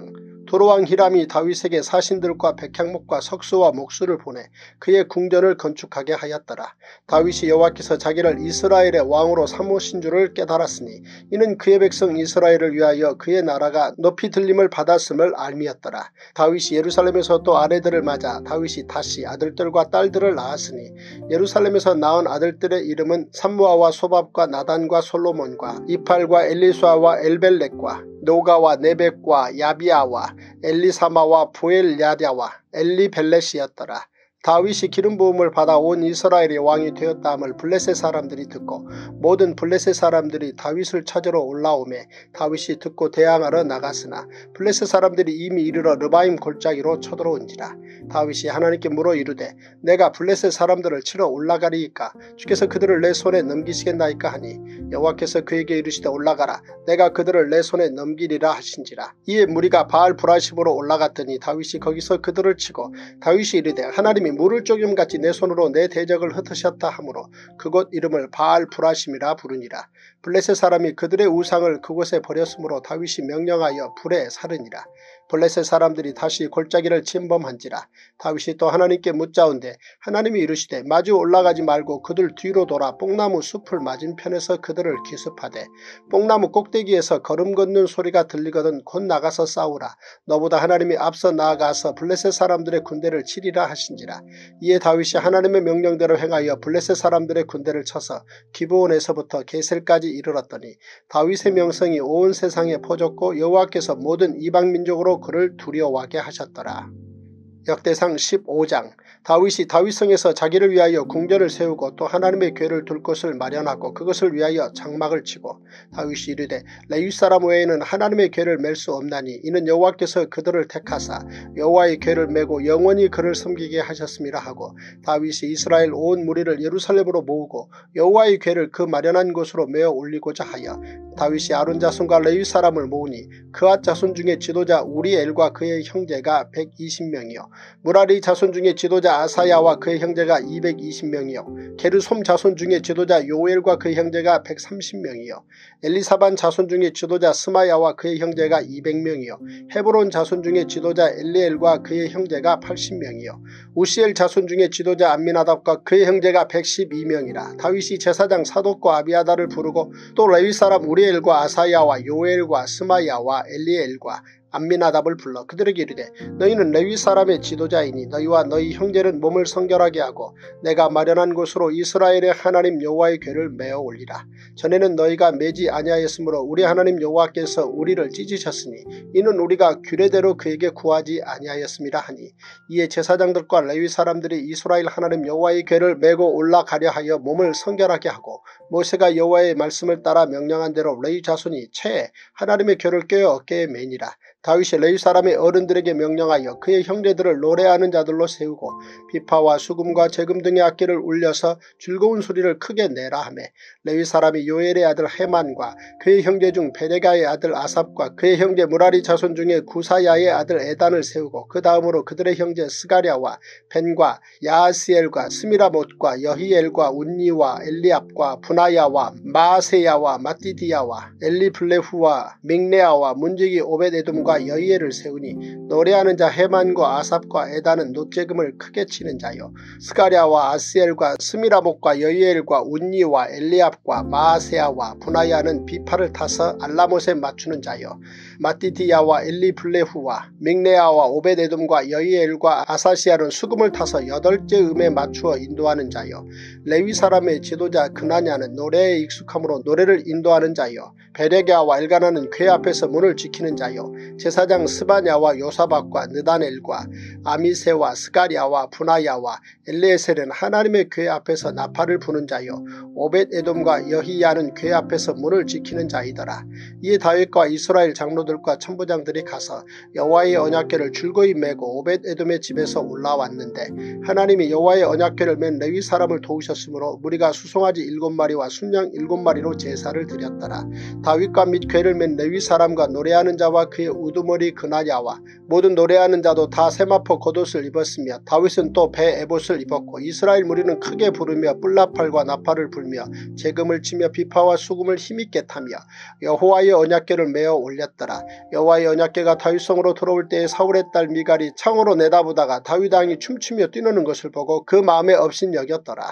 도로왕 히람이 다윗에게 사신들과 백향목과 석수와 목수를 보내 그의 궁전을 건축하게 하였더라. 다윗이 여호와께서 자기를 이스라엘의 왕으로 삼으신 줄을 깨달았으니 이는 그의 백성 이스라엘을 위하여 그의 나라가 높이 들림을 받았음을 알미였더라. 다윗이 예루살렘에서 또 아내들을 맞아 다윗이 다시 아들들과 딸들을 낳았으니 예루살렘에서 낳은 아들들의 이름은 삼무아와 소밥과 나단과 솔로몬과 이팔과 엘리수아와 엘벨렉과 노가와 네벡과 야비아와 엘리사마와 부엘야다와 엘리벨렛이었더라. 다윗이 기름 부음을 받아 온 이스라엘의 왕이 되었다함을 블레셋 사람들이 듣고 모든 블레셋 사람들이 다윗을 찾으러 올라오매 다윗이 듣고 대항하러 나갔으나 블레셋 사람들이 이미 이르러 르바임 골짜기로 쳐들어온지라. 다윗이 하나님께 물어 이르되 내가 블레셋 사람들을 치러 올라가리이까 주께서 그들을 내 손에 넘기시겠나이까 하니 여호와께서 그에게 이르시되 올라가라 내가 그들을 내 손에 넘기리라 하신지라. 이에 무리가 바알 브라심으로 올라갔더니 다윗이 거기서 그들을 치고 다윗이 이르되 하나님이 물을 쪼금같이 내 손으로 내 대적을 흩으셨다 하므로 그곳 이름을 바알 브라심이라 부르니라. 블레셋 사람이 그들의 우상을 그곳에 버렸으므로 다윗이 명령하여 불에 사르니라. 블레셋 사람들이 다시 골짜기를 침범한지라. 다윗이 또 하나님께 묻자온데 하나님이 이르시되 마주 올라가지 말고 그들 뒤로 돌아 뽕나무 숲을 맞은편에서 그들을 기습하되 뽕나무 꼭대기에서 걸음 걷는 소리가 들리거든 곧 나가서 싸우라. 너보다 하나님이 앞서 나아가서 블레셋 사람들의 군대를 치리라 하신지라. 이에 다윗이 하나님의 명령대로 행하여 블레셋 사람들의 군대를 쳐서 기브온에서부터 게셀까지 이르렀더니 다윗의 명성이 온 세상에 퍼졌고 여호와께서 모든 이방민족으로 그를 두려워하게 하셨더라. 역대상 십오 장. 다윗이 다윗성에서 자기를 위하여 궁전을 세우고 또 하나님의 궤를 둘 곳을 마련하고 그것을 위하여 장막을 치고 다윗이 이르되 레위 사람 외에는 하나님의 궤를 맬 수 없나니 이는 여호와께서 그들을 택하사 여호와의 궤를 메고 영원히 그를 섬기게 하셨음이라 하고 다윗이 이스라엘 온 무리를 예루살렘으로 모으고 여호와의 궤를 그 마련한 곳으로 메어 올리고자 하여 다윗이 아론 자손과 레위 사람을 모으니 그앗 자손 중에 지도자 우리엘과 그의 형제가 백이십 명이요 무라리 자손 중에 지도자 아사야와 그의 형제가 이백이십 명이요 게르솜 자손 중에 지도자 요엘과 그의 형제가 백삼십 명이요 엘리사반 자손 중에 지도자 스마야와 그의 형제가 이백 명이요 헤브론 자손 중에 지도자 엘리엘과 그의 형제가 팔십 명이요 우시엘 자손 중에 지도자 암미나답과 그의 형제가 백십이 명이라. 다윗이 제사장 사독과 아비아다를 부르고 또 레위 사람 우리엘과 아사야와 요엘과 스마야와 엘리엘과 암미나답을 불러 그들에게 이르되 너희는 레위 사람의 지도자이니 너희와 너희 형제는 몸을 성결하게 하고 내가 마련한 곳으로 이스라엘의 하나님 여호와의 궤를 메어 올리라. 전에는 너희가 매지 아니하였으므로 우리 하나님 여호와께서 우리를 찢으셨으니 이는 우리가 규례대로 그에게 구하지 아니하였음이라 하니 이에 제사장들과 레위 사람들이 이스라엘 하나님 여호와의 궤를 메고 올라가려 하여 몸을 성결하게 하고 모세가 여호와의 말씀을 따라 명령한 대로 레위 자손이 채 하나님의 궤를 꿰어 어깨에 매니라. 다윗이 레위 사람의 어른들에게 명령하여 그의 형제들을 노래하는 자들로 세우고 비파와 수금과 재금 등의 악기를 울려서 즐거운 소리를 크게 내라 하며 레위 사람이 요엘의 아들 헤만과 그의 형제 중 베레가의 아들 아삽과 그의 형제 무라리 자손 중에 구사야의 아들 에단을 세우고 그 다음으로 그들의 형제 스가랴와 벤과 야하스엘과 스미라못과 여히엘과 운니와 엘리압과 분하야와 마아세야와 마띠디야와 엘리블레후와 믹네아와 문지기 오벳에돔과 여이엘을 세우니 노래하는 자 헤만과 아삽과 에단은 노재금을 크게 치는 자요 스가랴와 아스엘과 스미라목과 여이엘과 운니와 엘리압과 마아세야와 분하야는 비파를 타서 알라못에 맞추는 자요 마띠디야와 엘리블레후와 믹네아와 오벳에돔과 여이엘과 아사시아는 수금을 타서 여덟째 음에 맞추어 인도하는 자요 레위 사람의 지도자 그나냐는 노래에 익숙함으로 노래를 인도하는 자요 베레가와 엘가나는 궤 앞에서 문을 지키는 자요 제사장 스바냐와 요사박과 느다넬과 아미세와 스가랴와 분하야와 엘레에셀은 하나님의 궤 앞에서 나팔을 부는 자요 오벳에돔과 여히야는 궤 앞에서 문을 지키는 자이더라. 이에 다윗과 이스라엘 장로들과 천부장들이 가서 여호와의 언약궤를 줄거이 메고 오벳에돔의 집에서 올라왔는데 하나님이 여호와의 언약궤를 맨 레위 사람을 도우셨으므로 무리가 수송아지 일곱 마리와 순양 일곱 마리로 제사를 드렸더라. 다윗과 및 궤를 맨 레위 사람과 노래하는 자와 그의 우두머리 그나야와 모든 노래하는 자도 다 세마포 겉옷을 입었으며 다윗은 또 배 에봇을 입었고 이스라엘 무리는 크게 부르며 뿔나팔과 나팔을 불며 재금을 치며 비파와 수금을 힘있게 타며 여호와의 언약궤를 메어 올렸더라. 여호와의 언약궤가 다윗성으로 들어올 때에 사울의 딸 미갈이 창으로 내다보다가 다윗 왕이 춤추며 뛰노는 것을 보고 그 마음에 업신여겼더라.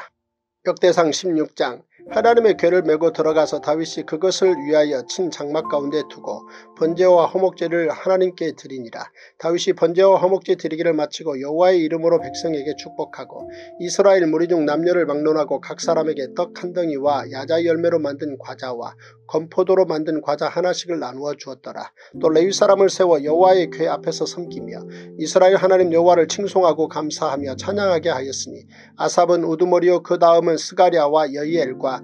역대상 십육 장. 하나님의 궤를 메고 들어가서 다윗이 그것을 위하여 친 장막 가운데 두고 번제와 화목제를 하나님께 드리니라. 다윗이 번제와 화목제 드리기를 마치고 여호와의 이름으로 백성에게 축복하고 이스라엘 무리 중 남녀를 막론하고 각 사람에게 떡 한 덩이와 야자 열매로 만든 과자와 건포도로 만든 과자 하나씩을 나누어 주었더라. 또 레위 사람을 세워 여호와의 궤 앞에서 섬기며 이스라엘 하나님 여호와를 칭송하고 감사하며 찬양하게 하였으니 아삽은 우두머리요 그 다음은 스가랴와 여이엘과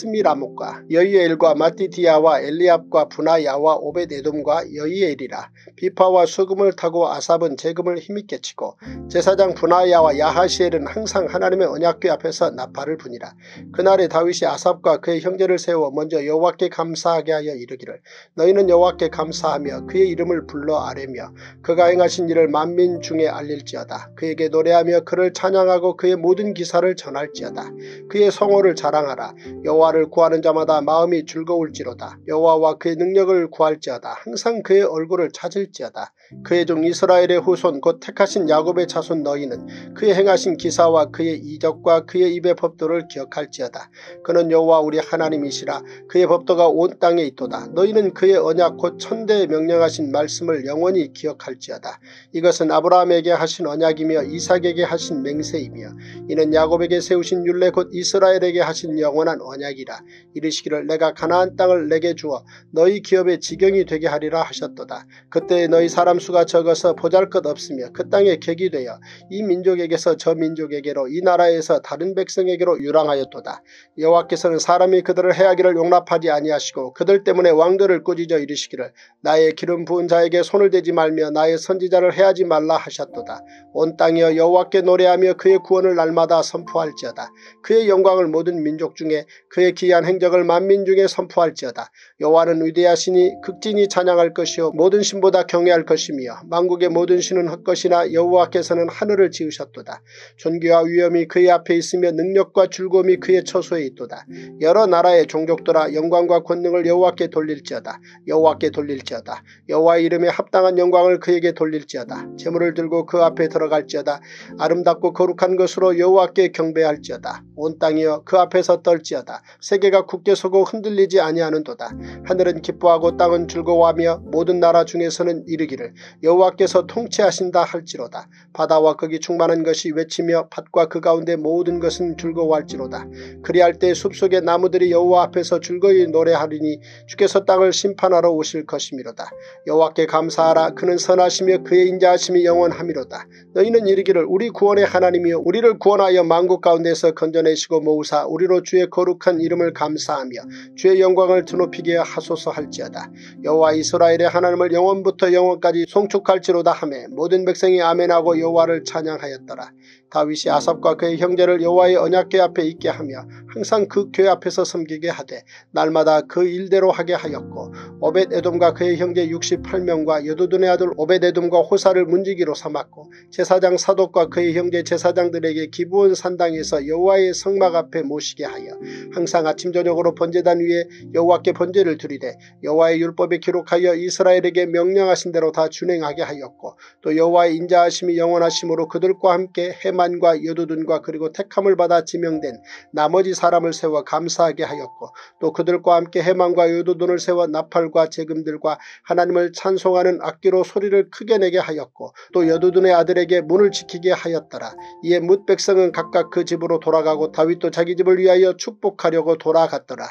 스미라목과 여이엘과 마띠디아와 엘리압과 분하야와 오벳에돔과 여이엘이라. 비파와 수금을 타고 아삽은 재금을 힘있게 치고 제사장 분하야와 야하시엘은 항상 하나님의 언약궤 앞에서 나팔을 부니라. 그날에 다윗이 아삽과 그의 형제를 세워 먼저 여호와께 감사하게 하여 이르기를 너희는 여호와께 감사하며 그의 이름을 불러 아뢰며 그가 행하신 일을 만민 중에 알릴지어다. 그에게 노래하며 그를 찬양하고 그의 모든 기사를 전할지어다. 그의 성호를 자랑하라. 여호와를 구하는 자마다 마음이 즐거울지로다. 여호와와 그의 능력을 구할지어다. 항상 그의 얼굴을 찾을지어다. 그의 종 이스라엘의 후손 곧 택하신 야곱의 자손 너희는 그의 행하신 기사와 그의 이적과 그의 입의 법도를 기억할지어다. 그는 여호와 우리 하나님이시라. 그의 법도가 온 땅에 있도다. 너희는 그의 언약 곧 천대에 명령하신 말씀을 영원히 기억할지어다. 이것은 아브라함에게 하신 언약이며 이삭에게 하신 맹세이며 이는 야곱에게 세우신 율례 곧 이스라엘에게 하신 영원한 언약이라. 이르시기를 내가 가나안 땅을 내게 주어 너희 기업의 지경이 되게 하리라 하셨도다. 그때 너희 사람 수가 적어서 보잘것없으며 그 땅에 객이 되어 이 민족에게서 저 민족에게로 이 나라에서 다른 백성에게로 유랑하였도다. 여호와께서는 사람이 그들을 해하기를 용납하지 아니하시고 그들 때문에 왕들을 꾸짖어 이르시기를 나의 기름 부은 자에게 손을 대지 말며 나의 선지자를 해하지 말라 하셨도다. 온 땅이여 여호와께 노래하며 그의 구원을 날마다 선포할지어다. 그의 영광을 모든 민족 중에 그의 기이한 행적을 만민 중에 선포할지어다. 여호와는 위대하시니 극진히 찬양할 것이요 모든 신보다 경외할 것이며 만국의 모든 신은 헛것이나 여호와께서는 하늘을 지으셨도다. 존귀와 위엄이 그의 앞에 있으며 능력과 즐거움이 그의 처소에 있도다. 여러 나라의 종족들아 영광과 권능을 여호와께 돌릴지어다. 여호와께 돌릴지어다. 여호와의 이름에 합당한 영광을 그에게 돌릴지어다. 제물을 들고 그 앞에 들어갈지어다. 아름답고 거룩한 것으로 여호와께 경배할지어다. 온 땅이여 그 앞에서 떨지어다. 세계가 굳게 서고 흔들리지 아니하는도다. 하늘은 기뻐하고 땅은 즐거워하며 모든 나라 중에서는 이르기를 여호와께서 통치하신다 할지로다. 바다와 거기 충만한 것이 외치며 밭과 그 가운데 모든 것은 즐거워할지로다. 그리할 때 숲속의 나무들이 여호와 앞에서 즐거이 노래하리니 주께서 땅을 심판하러 오실 것이미로다. 여호와께 감사하라. 그는 선하시며 그의 인자하심이 영원하미로다. 너희는 이르기를 우리 구원의 하나님이여 우리를 구원하여 만국 가운데서 건져내시고 모으사 우리로 주의 거룩한 이름을 감사하며 주의 영광을 드높이게 하소서 할지어다. 여호와 이스라엘의 하나님을 영원부터 영원까지 송축할지로다 하매 모든 백성이 아멘하고 여호와를 찬양하였더라. 다윗이 아삽과 그의 형제를 여호와의 언약궤 앞에 있게 하며 항상 그 궤 앞에서 섬기게 하되 날마다 그 일대로 하게 하였고 오벳에돔과 그의 형제 육십팔 명과 여두둔의 아들 오벳에돔과 호사를 문지기로 삼았고 제사장 사독과 그의 형제 제사장들에게 기브온 산당에서 여호와의 성막 앞에 모시게 하여 항상 아침 저녁으로 번제단 위에 여호와께 번제를 드리되 여호와의 율법에 기록하여 이스라엘에게 명령하신 대로 다 준행하게 하였고 또 여호와의 인자하심이 영원하심으로 그들과 함께 해만과 여두둔과 그리고 택함을 받아 지명된 나머지 사람을 세워 감사하게 하였고 또 그들과 함께 해만과 여두둔을 세워 나팔과 재금들과 하나님을 찬송하는 악기로 소리를 크게 내게 하였고 또 여두둔의 아들에게 문을 지키게 하였더라. 이에 뭇 백성은 각각 그 집으로 돌아가고 다윗도 자기 집을 위하여 축복하려고 돌아갔더라.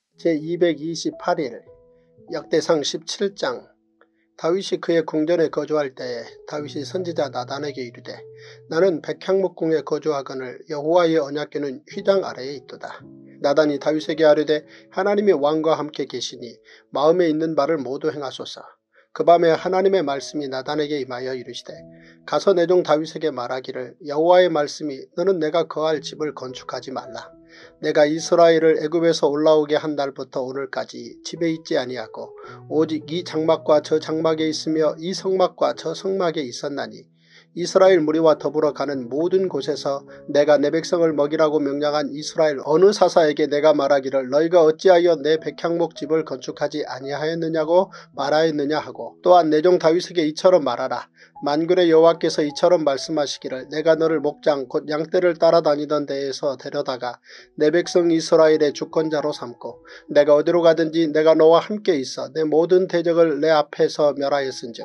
제이백이십팔 일 역대상 십칠 장. 다윗이 그의 궁전에 거주할 때에 다윗이 선지자 나단에게 이르되 나는 백향목궁에 거주하거늘 여호와의 언약궤는 휘장 아래에 있도다. 나단이 다윗에게 아뢰되 하나님이 왕과 함께 계시니 마음에 있는 바를 모두 행하소서. 그 밤에 하나님의 말씀이 나단에게 임하여 이르시되 가서 내 종 다윗에게 말하기를 여호와의 말씀이 너는 내가 거할 집을 건축하지 말라. 내가 이스라엘을 애굽에서 올라오게 한 날부터 오늘까지 집에 있지 아니하고 오직 이 장막과 저 장막에 있으며 이 성막과 저 성막에 있었나니 이스라엘 무리와 더불어 가는 모든 곳에서 내가 내 백성을 먹이라고 명령한 이스라엘 어느 사사에게 내가 말하기를 너희가 어찌하여 내 백향목 집을 건축하지 아니하였느냐고 말하였느냐 하고 또한 내 종 다윗에게 이처럼 말하라. 만군의 여호와께서 이처럼 말씀하시기를 내가 너를 목장 곧 양떼를 따라다니던 데에서 데려다가 내 백성 이스라엘의 주권자로 삼고 내가 어디로 가든지 내가 너와 함께 있어 내 모든 대적을 내 앞에서 멸하였은즉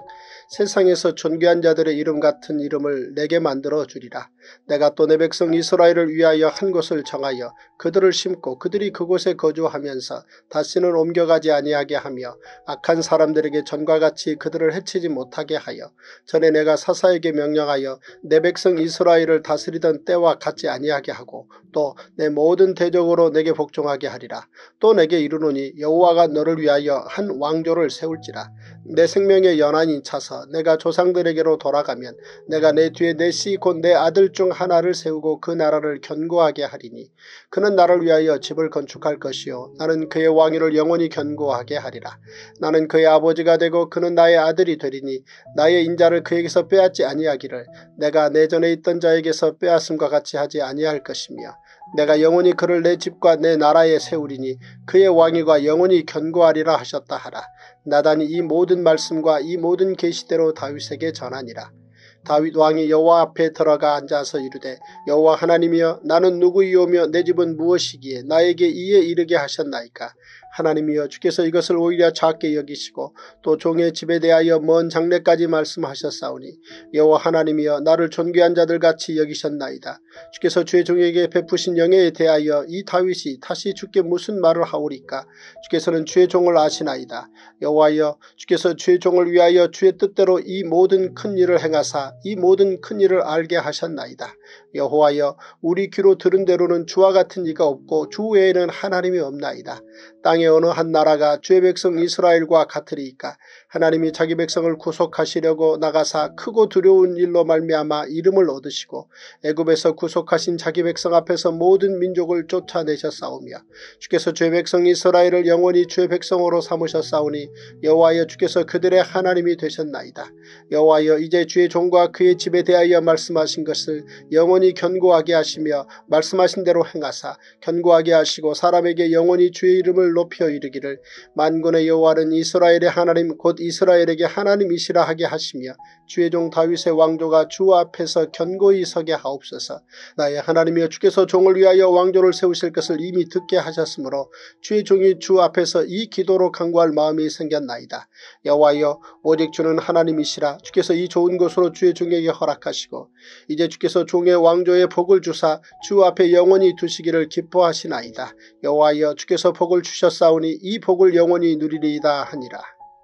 세상에서 존귀한 자들의 이름 같은 이름을 내게 만들어 주리라. 내가 또 내 백성 이스라엘을 위하여 한 곳을 정하여 그들을 심고 그들이 그곳에 거주하면서 다시는 옮겨가지 아니하게 하며 악한 사람들에게 전과 같이 그들을 해치지 못하게 하여 전에 내가 사사에게 명령하여 내 백성 이스라엘을 다스리던 때와 같지 아니하게 하고 또 내 모든 대적으로 내게 복종하게 하리라. 또 내게 이르노니 여호와가 너를 위하여 한 왕조를 세울지라. 내 생명의 연한이 차서 내가 조상들에게로 돌아가면 내가 내 뒤에 내 씨 곧 내 아들 중 하나를 세우고 그 나라를 견고하게 하리니 그는 나를 위하여 집을 건축할 것이요 나는 그의 왕위를 영원히 견고하게 하리라. 나는 그의 아버지가 되고 그는 나의 아들이 되리니 나의 인자를 그에게서 빼앗지 아니하기를 내가 내 전에 있던 자에게서 빼앗음과 같이 하지 아니할 것이며 내가 영원히 그를 내 집과 내 나라에 세우리니 그의 왕위가 영원히 견고하리라 하셨다 하라. 나단이 이 모든 말씀과 이 모든 계시대로 다윗에게 전하니라. 다윗 왕이 여호와 앞에 들어가 앉아서 이르되 여호와 하나님이여 나는 누구이오며 내 집은 무엇이기에 나에게 이에 이르게 하셨나이까. 하나님이여 주께서 이것을 오히려 작게 여기시고 또 종의 집에 대하여 먼 장래까지 말씀하셨사오니 여호와 하나님이여 나를 존귀한 자들같이 여기셨나이다. 주께서 주의 종에게 베푸신 영예에 대하여 이 다윗이 다시 주께 무슨 말을 하오리까. 주께서는 주의 종을 아시나이다. 여호와여 주께서 주의 종을 위하여 주의 뜻대로 이 모든 큰 일을 행하사 이 모든 큰 일을 알게 하셨나이다. 여호와여 우리 귀로 들은 대로는 주와 같은 이가 없고 주 외에는 하나님이 없나이다. 땅의 어느 한 나라가 주의 백성 이스라엘과 같으리이까. 하나님이 자기 백성을 구속하시려고 나가사 크고 두려운 일로 말미암아 이름을 얻으시고 애굽에서 구속하신 자기 백성 앞에서 모든 민족을 쫓아내셨사오며 주께서 주의 백성 이스라엘을 영원히 주의 백성으로 삼으셨사오니 여호와여 주께서 그들의 하나님이 되셨나이다. 여호와여 이제 주의 종과 그의 집에 대하여 말씀하신 것을 영원히 견고하게 하시며 말씀하신 대로 행하사 견고하게 하시고 사람에게 영원히 주의 이름을 높여 이르기를 만군의 여호와는 이스라엘의 하나님 곧 이스라엘에게 하나님이시라 하게 하시며 주의 종 다윗의 왕조가 주 앞에서 견고히 서게 하옵소서. 나의 하나님이여 주께서 종을 위하여 왕조를 세우실 것을 이미 듣게 하셨으므로 주의 종이 주 앞에서 이 기도로 간구할 마음이 생겼나이다. 여호와여 오직 주는 하나님이시라. 주께서 이 좋은 것으로 주의 종에게 허락하시고 이제 주께서 종의 왕조에 복을 주사 주 앞에 영원히 두시기를 기뻐하시나이다. 여호와여 주께서 복을 주셨사오니 이 복을 영원히 누리리이다 하니라.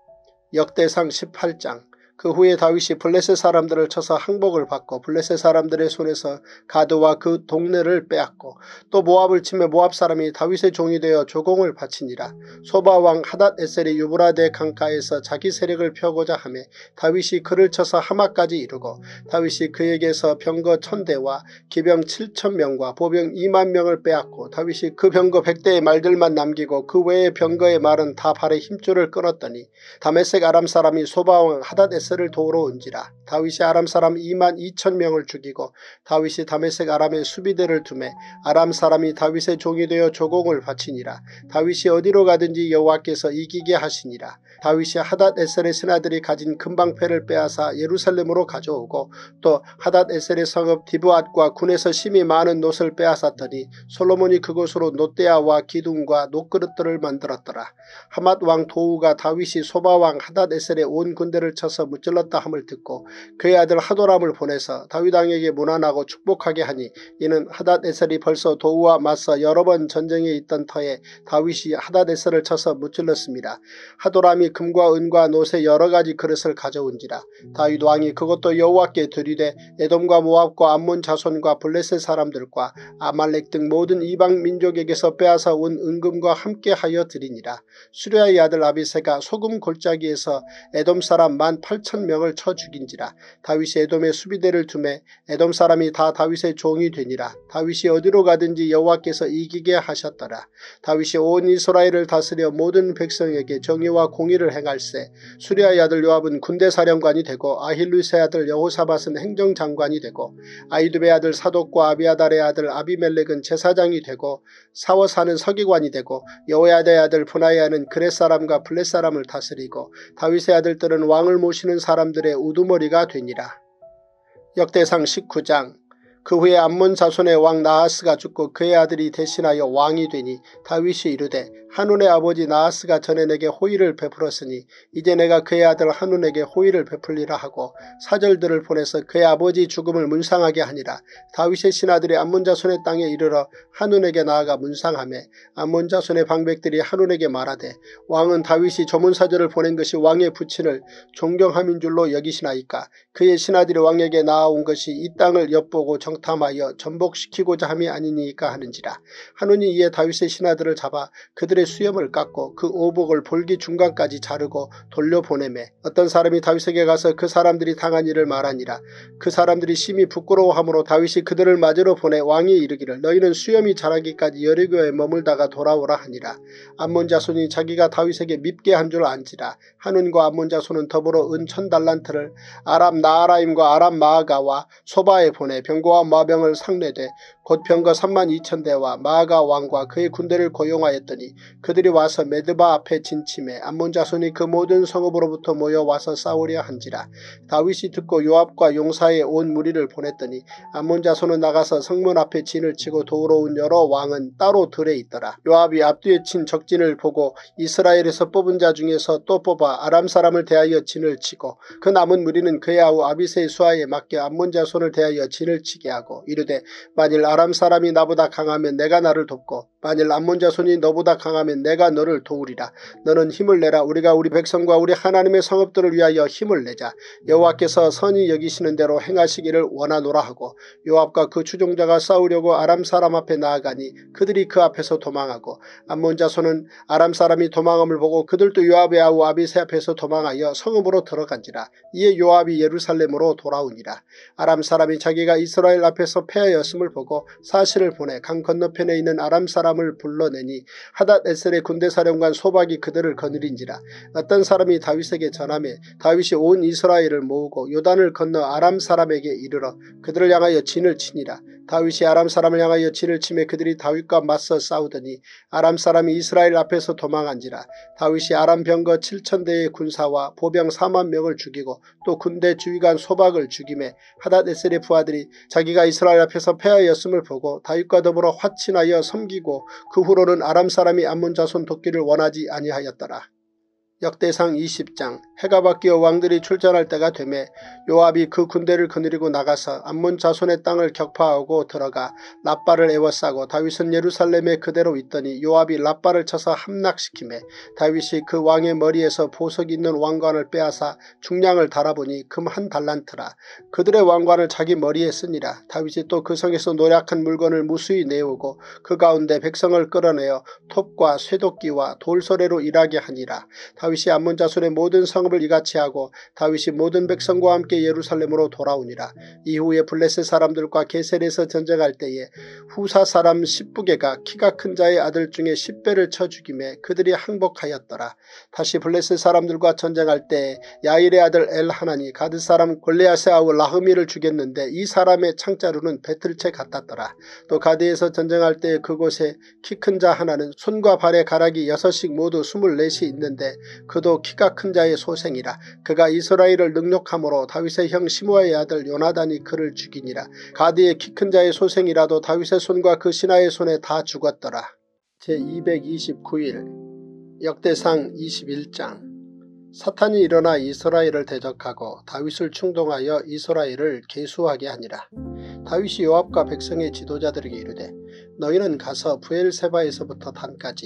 역대상 십팔 장. 그 후에 다윗이 블레셋 사람들을 쳐서 항복을 받고 블레셋 사람들의 손에서 가드와 그 동네를 빼앗고 또 모압을 치며 모압 사람이 다윗의 종이 되어 조공을 바치니라. 소바왕 하닷에셀이 유브라데 강가에서 자기 세력을 펴고자 하며 다윗이 그를 쳐서 하마까지 이르고 다윗이 그에게서 병거 천 대와 기병 칠천 명과 보병 이만 명을 빼앗고 다윗이 그 병거 백 대의 말들만 남기고 그 외의 병거의 말은 다 발에 힘줄을 끊었더니 다메섹 아람 사람이 소바왕 하닷에셀 을 도우러 온지라. 다윗이 아람 사람 이만 이천 명을 죽이고 다윗이 다메섹 아람의 수비대를 두매 아람 사람이 다윗의 종이 되어 조공을 바치니라. 다윗이 어디로 가든지 여호와께서 이기게 하시니라. 다윗이 하닷에셀의 신하들이 가진 금방패를 빼앗아 예루살렘으로 가져오고 또 하닷에셀의 성읍 디브앗과 군에서 심히 많은 놋을 빼앗았더니 솔로몬이 그곳으로 놋대야와 기둥과 놋그릇들을 만들었더라. 하맛 왕 도우가 다윗이 소바왕 하닷에셀의 온 군대를 쳐서 무찔렀다 함을 듣고 그의 아들 하도람을 보내서 다윗 왕에게 문안하고 축복하게 하니 이는 하닷에셀이 벌써 도우와 맞서 여러 번 전쟁에 있던 터에 다윗이 하닷에셀을 쳐서 무찔렀습니다. 하도람이 왕이 금과 은과 노새 여러가지 그릇을 가져온지라. 다윗 왕이 그것도 여호와께 드리되 에돔과 모압과 암몬 자손과 블레셋 사람들과 아말렉 등 모든 이방 민족에게서 빼앗아 온 은금과 함께하여 드리니라. 수레아의 아들 아비새가 소금 골짜기에서 에돔 사람 만 팔천 명을 쳐 죽인지라. 다윗이 에돔에 수비대를 두매 에돔 사람이 다 다윗의 종이 되니라. 다윗이 어디로 가든지 여호와께서 이기게 하셨더라. 다윗이 온 이스라엘을 다스려 모든 백성에게 정의와 공의를 행할세. 수리아의 아들 요압은 군대사령관이 되고 아힐루스의 아들 여호사밧은 행정장관이 되고 아히두베의 아들 사독과 아비아달의 아들 아비멜렉은 제사장이 되고 사워사는 서기관이 되고 여호야다의 아들 분하야는 그렛 사람과 블렛 사람을 다스리고 다윗의 아들들은 왕을 모시는 사람들의 우두머리가 되니라. 역대상 십구 장. 그 후에 암몬 자손의 왕 나하스가 죽고 그의 아들이 대신하여 왕이 되니 다윗이 이르되 한운의 아버지 나하스가 전에 내게 호의를 베풀었으니 이제 내가 그의 아들 한운에게 호의를 베풀리라 하고 사절들을 보내서 그의 아버지 죽음을 문상하게 하니라. 다윗의 신하들이 암몬 자손의 땅에 이르러 한운에게 나아가 문상하매 암몬 자손의 방백들이 한운에게 말하되 왕은 다윗이 조문사절을 보낸 것이 왕의 부친을 존경함인 줄로 여기시나이까. 그의 신하들이 왕에게 나아온 것이 이 땅을 엿보고 정탐하여 전복시키고자 함이 아니니까 하는지라. 한운이 이에 다윗의 신하들을 잡아 그들의 수염을 깎고 그 오복을 볼기 중간까지 자르고 돌려보내매 어떤 사람이 다윗에게 가서 그 사람들이 당한 일을 말하니라. 그 사람들이 심히 부끄러워하므로 다윗이 그들을 맞으러 보내 왕이 이르기를 너희는 수염이 자라기까지 여리고에 머물다가 돌아오라 하니라. 암몬 자손이 자기가 다윗에게 밉게 한 줄 안지라. 한운과 암몬 자손은 더불어 은 천 달란트를 아람 나아라임과 아람 마아가와 소바에 보내 병거와 마병을 상례되 곧 병거 삼만 이천 대와 마아가 왕과 그의 군대를 고용하였더니 그들이 와서 메드바 앞에 진침해 암몬 자손이 그 모든 성읍으로부터 모여와서 싸우려 한지라. 다윗이 듣고 요압과 용사의 온 무리를 보냈더니 암몬 자손은 나가서 성문 앞에 진을 치고 도우러 온 여러 왕은 따로 들에 있더라. 요압이 앞뒤에 친 적진을 보고 이스라엘에서 뽑은 자 중에서 또 뽑아 아람 사람을 대하여 진을 치고 그 남은 무리는 그의 아우 아비새의 수하에 맡겨 암몬 자손을 대하여 진을 치게 하고 이르되 만일 아람 사람이 나보다 강하면 내가 나를 돕고 만일 암몬 자손이 너보다 강하면 내가 너를 도우리라. 너는 힘을 내라. 우리가 우리 백성과 우리 하나님의 성읍들을 위하여 힘을 내자. 여호와께서 선히 여기시는 대로 행하시기를 원하노라 하고 요압과 그 추종자가 싸우려고 아람 사람 앞에 나아가니 그들이 그 앞에서 도망하고 암몬 자손은 아람 사람이 도망함을 보고 그들도 요압의 아우 아비새 앞에서 도망하여 성읍으로 들어간지라. 이에 요압이 예루살렘으로 돌아오니라. 아람 사람이 자기가 이스라엘 앞에서 패하였음을 보고 사실을 보내 강 건너편에 있는 아람 사람 을 불러내니 하닷에셀의 군대사령관 소박이 그들을 거느린지라. 어떤 사람이 다윗에게 전하매 다윗이 온 이스라엘을 모으고 요단을 건너 아람 사람에게 이르러 그들을 향하여 진을 치니라. 다윗이 아람 사람을 향하여 진을 치매 그들이 다윗과 맞서 싸우더니 아람 사람이 이스라엘 앞에서 도망한지라. 다윗이 아람 병거 칠천 대의 군사와 보병 사만 명을 죽이고 또 군대 주위관 소박을 죽이매 하닷에셀의 부하들이 자기가 이스라엘 앞에서 패하였음을 보고 다윗과 더불어 화친하여 섬기고 그 후로는 아람 사람이 암몬 자손 돕기를 원하지 아니하였더라. 역대상 이십 장. 해가 바뀌어 왕들이 출전할 때가 되매 요압이 그 군대를 거느리고 나가서 암몬 자손의 땅을 격파하고 들어가 랍바를 에워싸고 다윗은 예루살렘에 그대로 있더니 요압이 랍바를 쳐서 함락시키매 다윗이 그 왕의 머리에서 보석 있는 왕관을 빼앗아 중량을 달아보니 금 한 달란트라. 그들의 왕관을 자기 머리에 쓰니라. 다윗이 또 그 성에서 노략한 물건을 무수히 내오고 그 가운데 백성을 끌어내어 톱과 쇠도끼와 돌소래로 일하게 하니라. 다윗이 암몬 자손의 모든 성읍을 이같이 하고 다윗이 모든 백성과 함께 예루살렘으로 돌아오니라. 이후에 블레셋 사람들과 게셀에서 전쟁할 때에 후사 사람 십부게가 키가 큰 자의 아들 중에 십 배를 쳐 죽이매 그들이 항복하였더라. 다시 블레셋 사람들과 전쟁할 때에 야일의 아들 엘하나니 가드 사람 골리앗의 아우 라흐미를 죽였는데 이 사람의 창자루는 배틀채 같았더라. 또 가드에서 전쟁할 때에 그곳에 키 큰 자 하나는 손과 발의 가락이 여섯씩 모두 스물넷이 있는데 그도 키가 큰 자의 소생이라. 그가 이스라엘을 능욕함으로 다윗의 형 시므아의 아들 요나단이 그를 죽이니라. 가드의 키 큰 자의 소생이라도 다윗의 손과 그 신하의 손에 다 죽었더라. 제이백이십구 일 역대상 이십일 장. 사탄이 일어나 이스라엘을 대적하고 다윗을 충동하여 이스라엘을 계수하게 하니라. 다윗이 요압과 백성의 지도자들에게 이르되 너희는 가서 브엘세바에서부터 단까지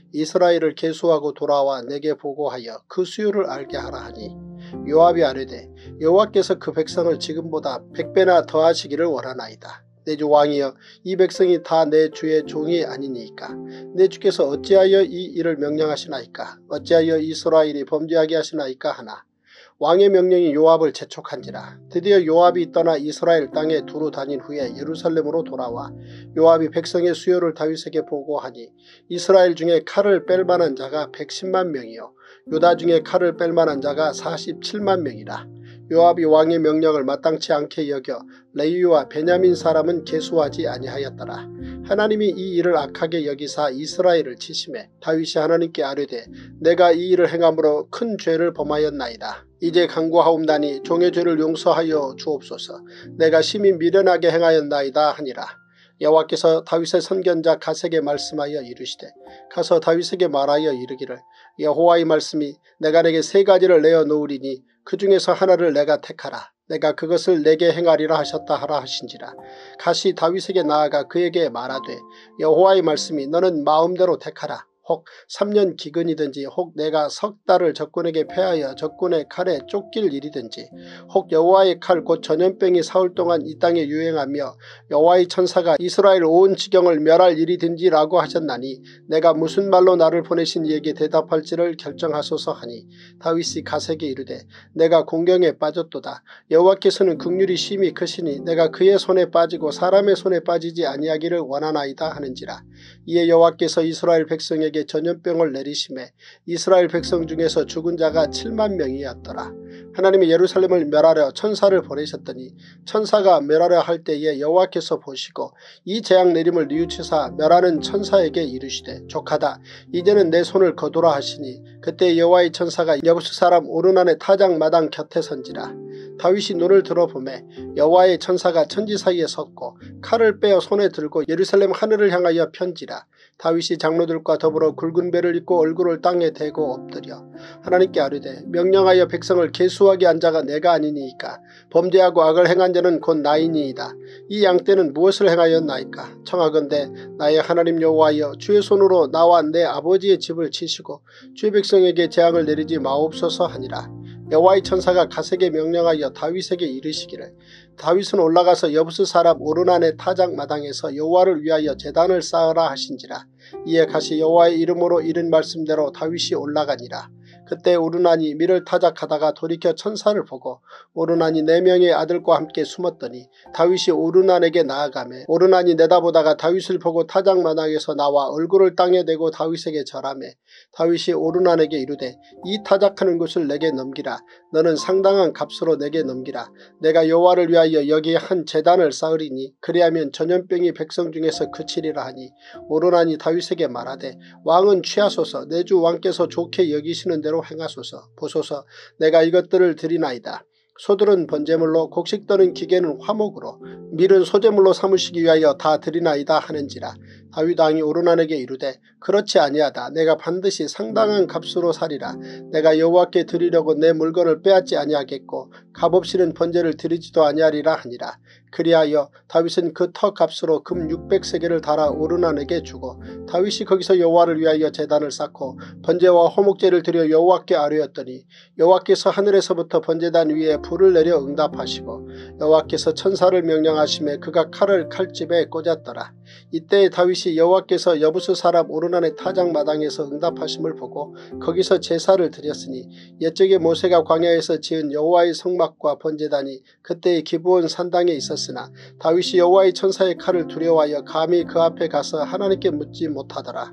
이스라엘을 계수하고 돌아와 내게 보고하여 그 수요를 알게 하라 하니 요압이 아뢰되 여호와께서 그 백성을 지금보다 백배나 더하시기를 원하나이다. 내 주 왕이여 이 백성이 다 내 주의 종이 아니니까 내 주께서 어찌하여 이 일을 명령하시나이까 어찌하여 이스라엘이 범죄하게 하시나이까 하나 왕의 명령이 요압을 재촉한지라. 드디어 요압이 떠나 이스라엘 땅에 두루 다닌 후에 예루살렘으로 돌아와 요압이 백성의 수요를 다윗에게 보고하니 이스라엘 중에 칼을 뺄 만한 자가 백십만 명이요 유다 중에 칼을 뺄 만한 자가 사십칠만 명이라. 요압이 왕의 명령을 마땅치 않게 여겨 레위와 베냐민 사람은 계수하지 아니하였더라. 하나님이 이 일을 악하게 여기사 이스라엘을 치심해 다윗이 하나님께 아뢰되 내가 이 일을 행함으로 큰 죄를 범하였나이다. 이제 간구하옵나니 종의 죄를 용서하여 주옵소서. 내가 심히 미련하게 행하였나이다 하니라. 여호와께서 다윗의 선견자 갓에게 말씀하여 이르시되 가서 다윗에게 말하여 이르기를 여호와의 말씀이 내가 내게 세 가지를 내어 놓으리니 그 중에서 하나를 내가 택하라. 내가 그것을 내게 행하리라 하셨다 하라 하신지라. 갓이 다윗에게 나아가 그에게 말하되 여호와의 말씀이 너는 마음대로 택하라. 혹 삼 년 기근이든지 혹 내가 석 달을 적군에게 패하여 적군의 칼에 쫓길 일이든지 혹 여호와의 칼 곧 전염병이 사흘 동안 이 땅에 유행하며 여호와의 천사가 이스라엘 온 지경을 멸할 일이든지 라고 하셨나니 내가 무슨 말로 나를 보내신 이에게 대답할지를 결정하소서 하니 다윗이 갓에게 이르되 내가 공경에 빠졌도다. 여호와께서는 긍휼이 심히 크시니 내가 그의 손에 빠지고 사람의 손에 빠지지 아니하기를 원하나이다 하는지라. 이에 여호와께서 이스라엘 백성에게 전염병을 내리심에 이스라엘 백성 중에서 죽은 자가 칠만 명이었더라. 하나님이 예루살렘을 멸하려 천사를 보내셨더니 천사가 멸하려 할 때에 여호와께서 보시고 이 재앙 내림을 뉘우치사 멸하는 천사에게 이르시되 족하다. 이제는 내 손을 거두라 하시니 그때 여호와의 천사가 여부스 사람 오르난의 타작 마당 곁에 선지라. 다윗이 눈을 들어보매 여호와의 천사가 천지 사이에 섰고 칼을 빼어 손에 들고 예루살렘 하늘을 향하여 편지라. 다윗이 장로들과 더불어 굵은 배를 입고 얼굴을 땅에 대고 엎드려 하나님께 아뢰되 명령하여 백성을 계수하게 한 자가 내가 아니니이까 범죄하고 악을 행한 자는 곧 나이니이다. 이 양떼는 무엇을 행하였나이까. 청하건대 나의 하나님 여호와여 주의 손으로 나와 내 아버지의 집을 치시고 주의 백성에게 재앙을 내리지 마옵소서 하니라. 여호와의 천사가 갓에게 명령하여 다윗에게 이르시기를 다윗은 올라가서 여부스 사람 오르난의 타작 마당에서 여호와를 위하여 제단을 쌓으라 하신지라. 이에 갓이 여호와의 이름으로 이른 말씀대로 다윗이 올라가니라. 그때 오르난이 밀을 타작하다가 돌이켜 천사를 보고 오르난이 네 명의 아들과 함께 숨었더니 다윗이 오르난에게 나아가매 오르난이 내다보다가 다윗을 보고 타작마당에서 나와 얼굴을 땅에 대고 다윗에게 절하매 다윗이 오르난에게 이르되 이 타작하는 것을 내게 넘기라. 너는 상당한 값으로 내게 넘기라. 내가 여호와를 위하여 여기에 한 제단을 쌓으리니 그리하면 전염병이 백성 중에서 그치리라 하니 오르난이 다윗에게 말하되 왕은 취하소서. 내 주 왕께서 좋게 여기시는 대로 행하소서. 보소서 내가 이것들을 드리나이다. 소들은 번제물로 곡식 떠는 기계는 화목으로 밀은 소제물로 삼으시기 위하여 다 드리나이다 하는지라. 다윗 왕이 오르난에게 이르되 그렇지 아니하다. 내가 반드시 상당한 값으로 사리라. 내가 여호와께 드리려고 내 물건을 빼앗지 아니하겠고 값없이는 번제를 드리지도 아니하리라 하니라. 그리하여 다윗은 그 터 값으로 금 육백 세겔을 달아 오르난에게 주고 다윗이 거기서 여호와를 위하여 제단을 쌓고 번제와 호목제를 드려 여호와께 아뢰었더니 여호와께서 하늘에서부터 번제단 위에 불을 내려 응답하시고 여호와께서 천사를 명령하심에 그가 칼을 칼집에 꽂았더라. 이때 다윗이 여호와께서 여부스 사람 오르난의 타작 마당에서 응답하심을 보고 거기서 제사를 드렸으니 옛적에 모세가 광야에서 지은 여호와의 성막과 번제단이 그때의 기브온 산당에 있었으나 다윗이 여호와의 천사의 칼을 두려워하여 감히 그 앞에 가서 하나님께 묻지 못하더라.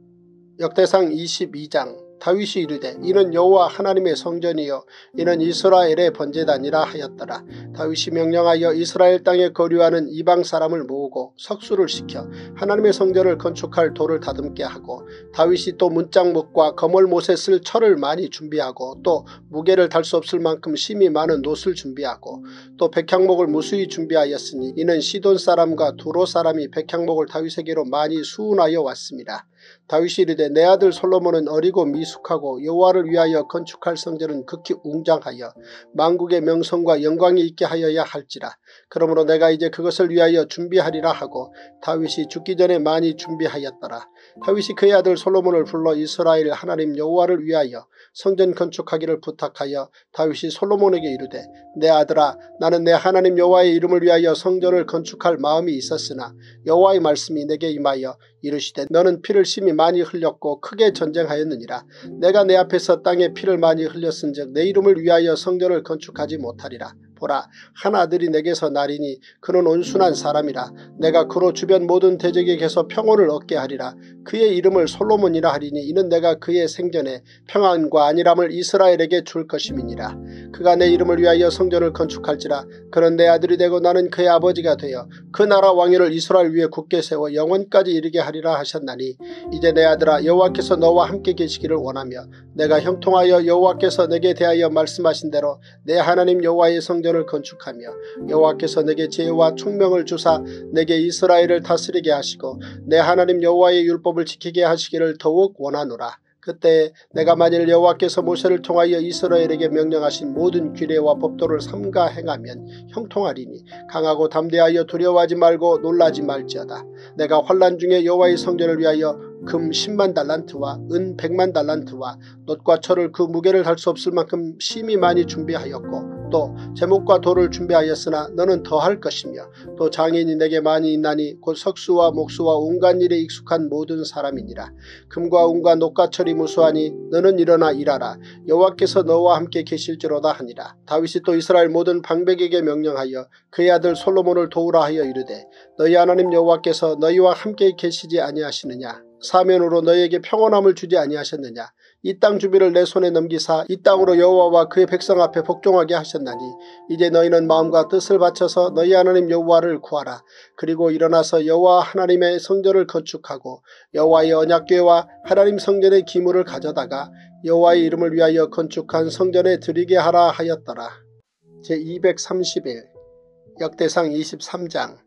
역대상 이십이 장. 다윗이 이르되 이는 여호와 하나님의 성전이요 이는 이스라엘의 번제단이라 하였더라. 다윗이 명령하여 이스라엘 땅에 거류하는 이방 사람을 모으고 석수를 시켜 하나님의 성전을 건축할 돌을 다듬게 하고 다윗이 또 문짝목과 거멀못에 쓸 철을 많이 준비하고 또 무게를 달 수 없을 만큼 심이 많은 놋을 준비하고 또 백향목을 무수히 준비하였으니 이는 시돈 사람과 두로 사람이 백향목을 다윗에게로 많이 수운하여 왔습니다. 다윗이 이르되 내 아들 솔로몬은 어리고 미수 익숙하고 여호와를 위하여 건축할 성전은 극히 웅장하여 만국의 명성과 영광이 있게 하여야 할지라. 그러므로 내가 이제 그것을 위하여 준비하리라 하고 다윗이 죽기 전에 많이 준비하였더라. 다윗이 그의 아들 솔로몬을 불러 이스라엘 하나님 여호와를 위하여 성전 건축하기를 부탁하여 다윗이 솔로몬에게 이르되 내 아들아 나는 내 하나님 여호와의 이름을 위하여 성전을 건축할 마음이 있었으나 여호와의 말씀이 내게 임하여 이르시되 너는 피를 심히 많이 흘렸고 크게 전쟁하였느니라. 내가 내 앞에서 땅에 피를 많이 흘렸은즉 내 이름을 위하여 성전을 건축하지 못하리라. 보라 한 아들이 내게서 나리니 그는 온순한 사람이라. 내가 그로 주변 모든 대적에게서 평온을 얻게 하리라. 그의 이름을 솔로몬이라 하리니 이는 내가 그의 생전에 평안과 안일함을 이스라엘에게 줄 것임이니라. 그가 내 이름을 위하여 성전을 건축할지라. 그는 내 아들이 되고 나는 그의 아버지가 되어 그 나라 왕위를 이스라엘 위에 굳게 세워 영원까지 이르게 하리라 하셨나니 이제 내 아들아 여호와께서 너와 함께 계시기를 원하며 내가 형통하여 여호와께서 내게 대하여 말씀하신 대로 내 하나님 여호와의 성전을 건축하며 여호와께서 내게 지혜와 총명을 주사 내게 이스라엘을 다스리게 하시고 내 하나님 여호와의 율법을 지키게 하시기를 더욱 원하노라. 그때 내가 만일 여호와께서 모세를 통하여 이스라엘에게 명령하신 모든 규례와 법도를 삼가 행하면 형통하리니 강하고 담대하여 두려워하지 말고 놀라지 말지어다. 내가 환난 중에 여호와의 성전을 위하여 금 십만 달란트와 은 백만 달란트와 놋과 철을 그 무게를 할 수 없을 만큼 심히 많이 준비하였고 또 제목과 돌을 준비하였으나 너는 더할 것이며 또 장인이 내게 많이 있나니 곧 석수와 목수와 온갖 일에 익숙한 모든 사람이니라. 금과 은과 놋과 철이 무수하니 너는 일어나 일하라. 여호와께서 너와 함께 계실지로다 하니라. 다윗이 또 이스라엘 모든 방백에게 명령하여 그의 아들 솔로몬을 도우라 하여 이르되 너희 하나님 여호와께서 너희와 함께 계시지 아니하시느냐. 사면으로 너희에게 평온함을 주지 아니하셨느냐. 이 땅 주비를 내 손에 넘기사 이 땅으로 여호와와 그의 백성 앞에 복종하게 하셨나니 이제 너희는 마음과 뜻을 바쳐서 너희 하나님 여호와를 구하라. 그리고 일어나서 여호와 하나님의 성전을 건축하고 여호와의 언약궤와 하나님 성전의 기물을 가져다가 여호와의 이름을 위하여 건축한 성전에 드리게 하라 하였더라. 제이백삼십일 역대상 이십삼 장.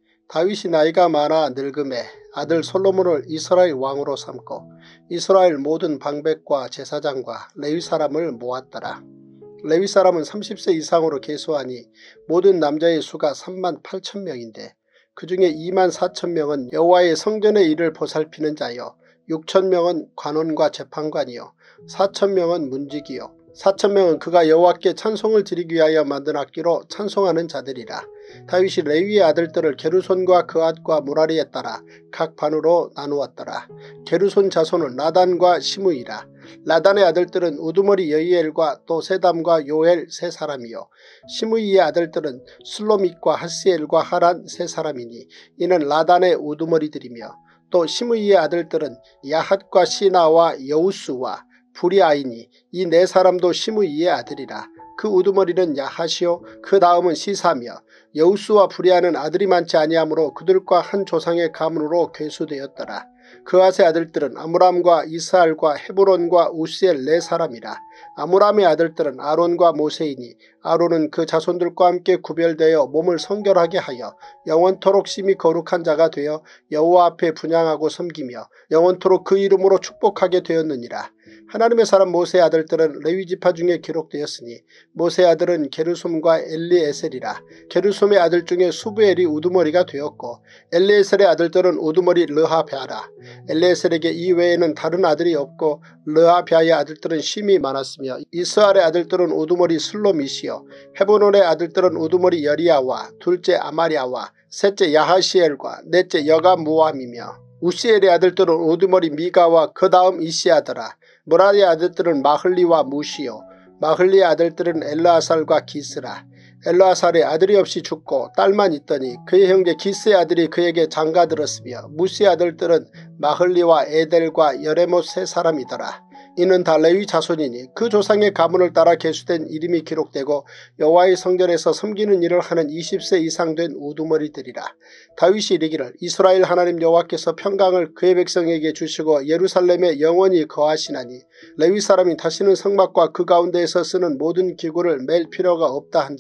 다윗이 나이가 많아 늙음에 아들 솔로몬을 이스라엘 왕으로 삼고 이스라엘 모든 방백과 제사장과 레위 사람을 모았더라. 레위 사람은 삼십 세 이상으로 계수하니 모든 남자의 수가 삼만 팔천 명인데 그 중에 이만 사천 명은 여호와의 성전의 일을 보살피는 자요 육천 명은 관원과 재판관이요 사천 명은 문지기요 사천 명은 그가 여호와께 찬송을 드리기 위하여 만든 악기로 찬송하는 자들이라. 다윗이 레위의 아들들을 게르손과 그앗과 무라리에 따라 각 반으로 나누었더라. 게르손 자손은 라단과 시므이라. 라단의 아들들은 우두머리 여이엘과 또 세담과 요엘 세 사람이요 시므이의 아들들은 슬로밋과 하스엘과 하란 세 사람이니 이는 라단의 우두머리들이며 또 시므이의 아들들은 야핫과 시나와 여우스와 부리아이니 이 네 사람도 시므이의 아들이라. 그 우두머리는 야핫이요 그 다음은 시사며 여우스와 부리아는 아들이 많지 아니하므로 그들과 한 조상의 가문으로 괴수되었더라. 그앗의 아들들은 아므람과 이스알과 헤브론과 우시엘 네 사람이라. 아므람의 아들들은 아론과 모세이니 아론은 그 자손들과 함께 구별되어 몸을 성결하게 하여 영원토록 심히 거룩한 자가 되어 여호와 앞에 분향하고 섬기며 영원토록 그 이름으로 축복하게 되었느니라. 하나님의 사람 모세의 아들들은 레위지파 중에 기록되었으니 모세의 아들은 게르솜과 엘리에셀이라. 게르솜의 아들 중에 수부엘이 우두머리가 되었고 엘리에셀의 아들들은 우두머리 르하베아라. 엘리에셀에게 이 외에는 다른 아들이 없고 르하베아의 아들들은 심히 많았으며 이스알의 아들들은 우두머리 슬로밋이요 헤브론의 아들들은 우두머리 여리야와 둘째 아마랴와 셋째 야하시엘과 넷째 여가무암이며 우시엘의 아들들은 우두머리 미가와 그 다음 이시아더라. 무라리의 아들들은 마흘리와 무시요 마흘리의 아들들은 엘르아살과 기스라. 엘르아살의 아들이 없이 죽고 딸만 있더니 그의 형제 기스의 아들이 그에게 장가들었으며 무시의 아들들은 마흘리와 에델과 여레못 세 사람이더라. 이는 다 레위 자손이니 그 조상의 가문을 따라 계수된 이름이 기록되고 여호와의 성전에서 섬기는 일을 하는 이십 세 이상 된 우두머리들이라. 다윗이 이르기를 이스라엘 하나님 여호와께서 평강을 그의 백성에게 주시고 예루살렘에 영원히 거하시나니 레위 사람이 다시는 성막과 그 가운데에서 쓰는 모든 기구를 맬 필요가 없다 한지라.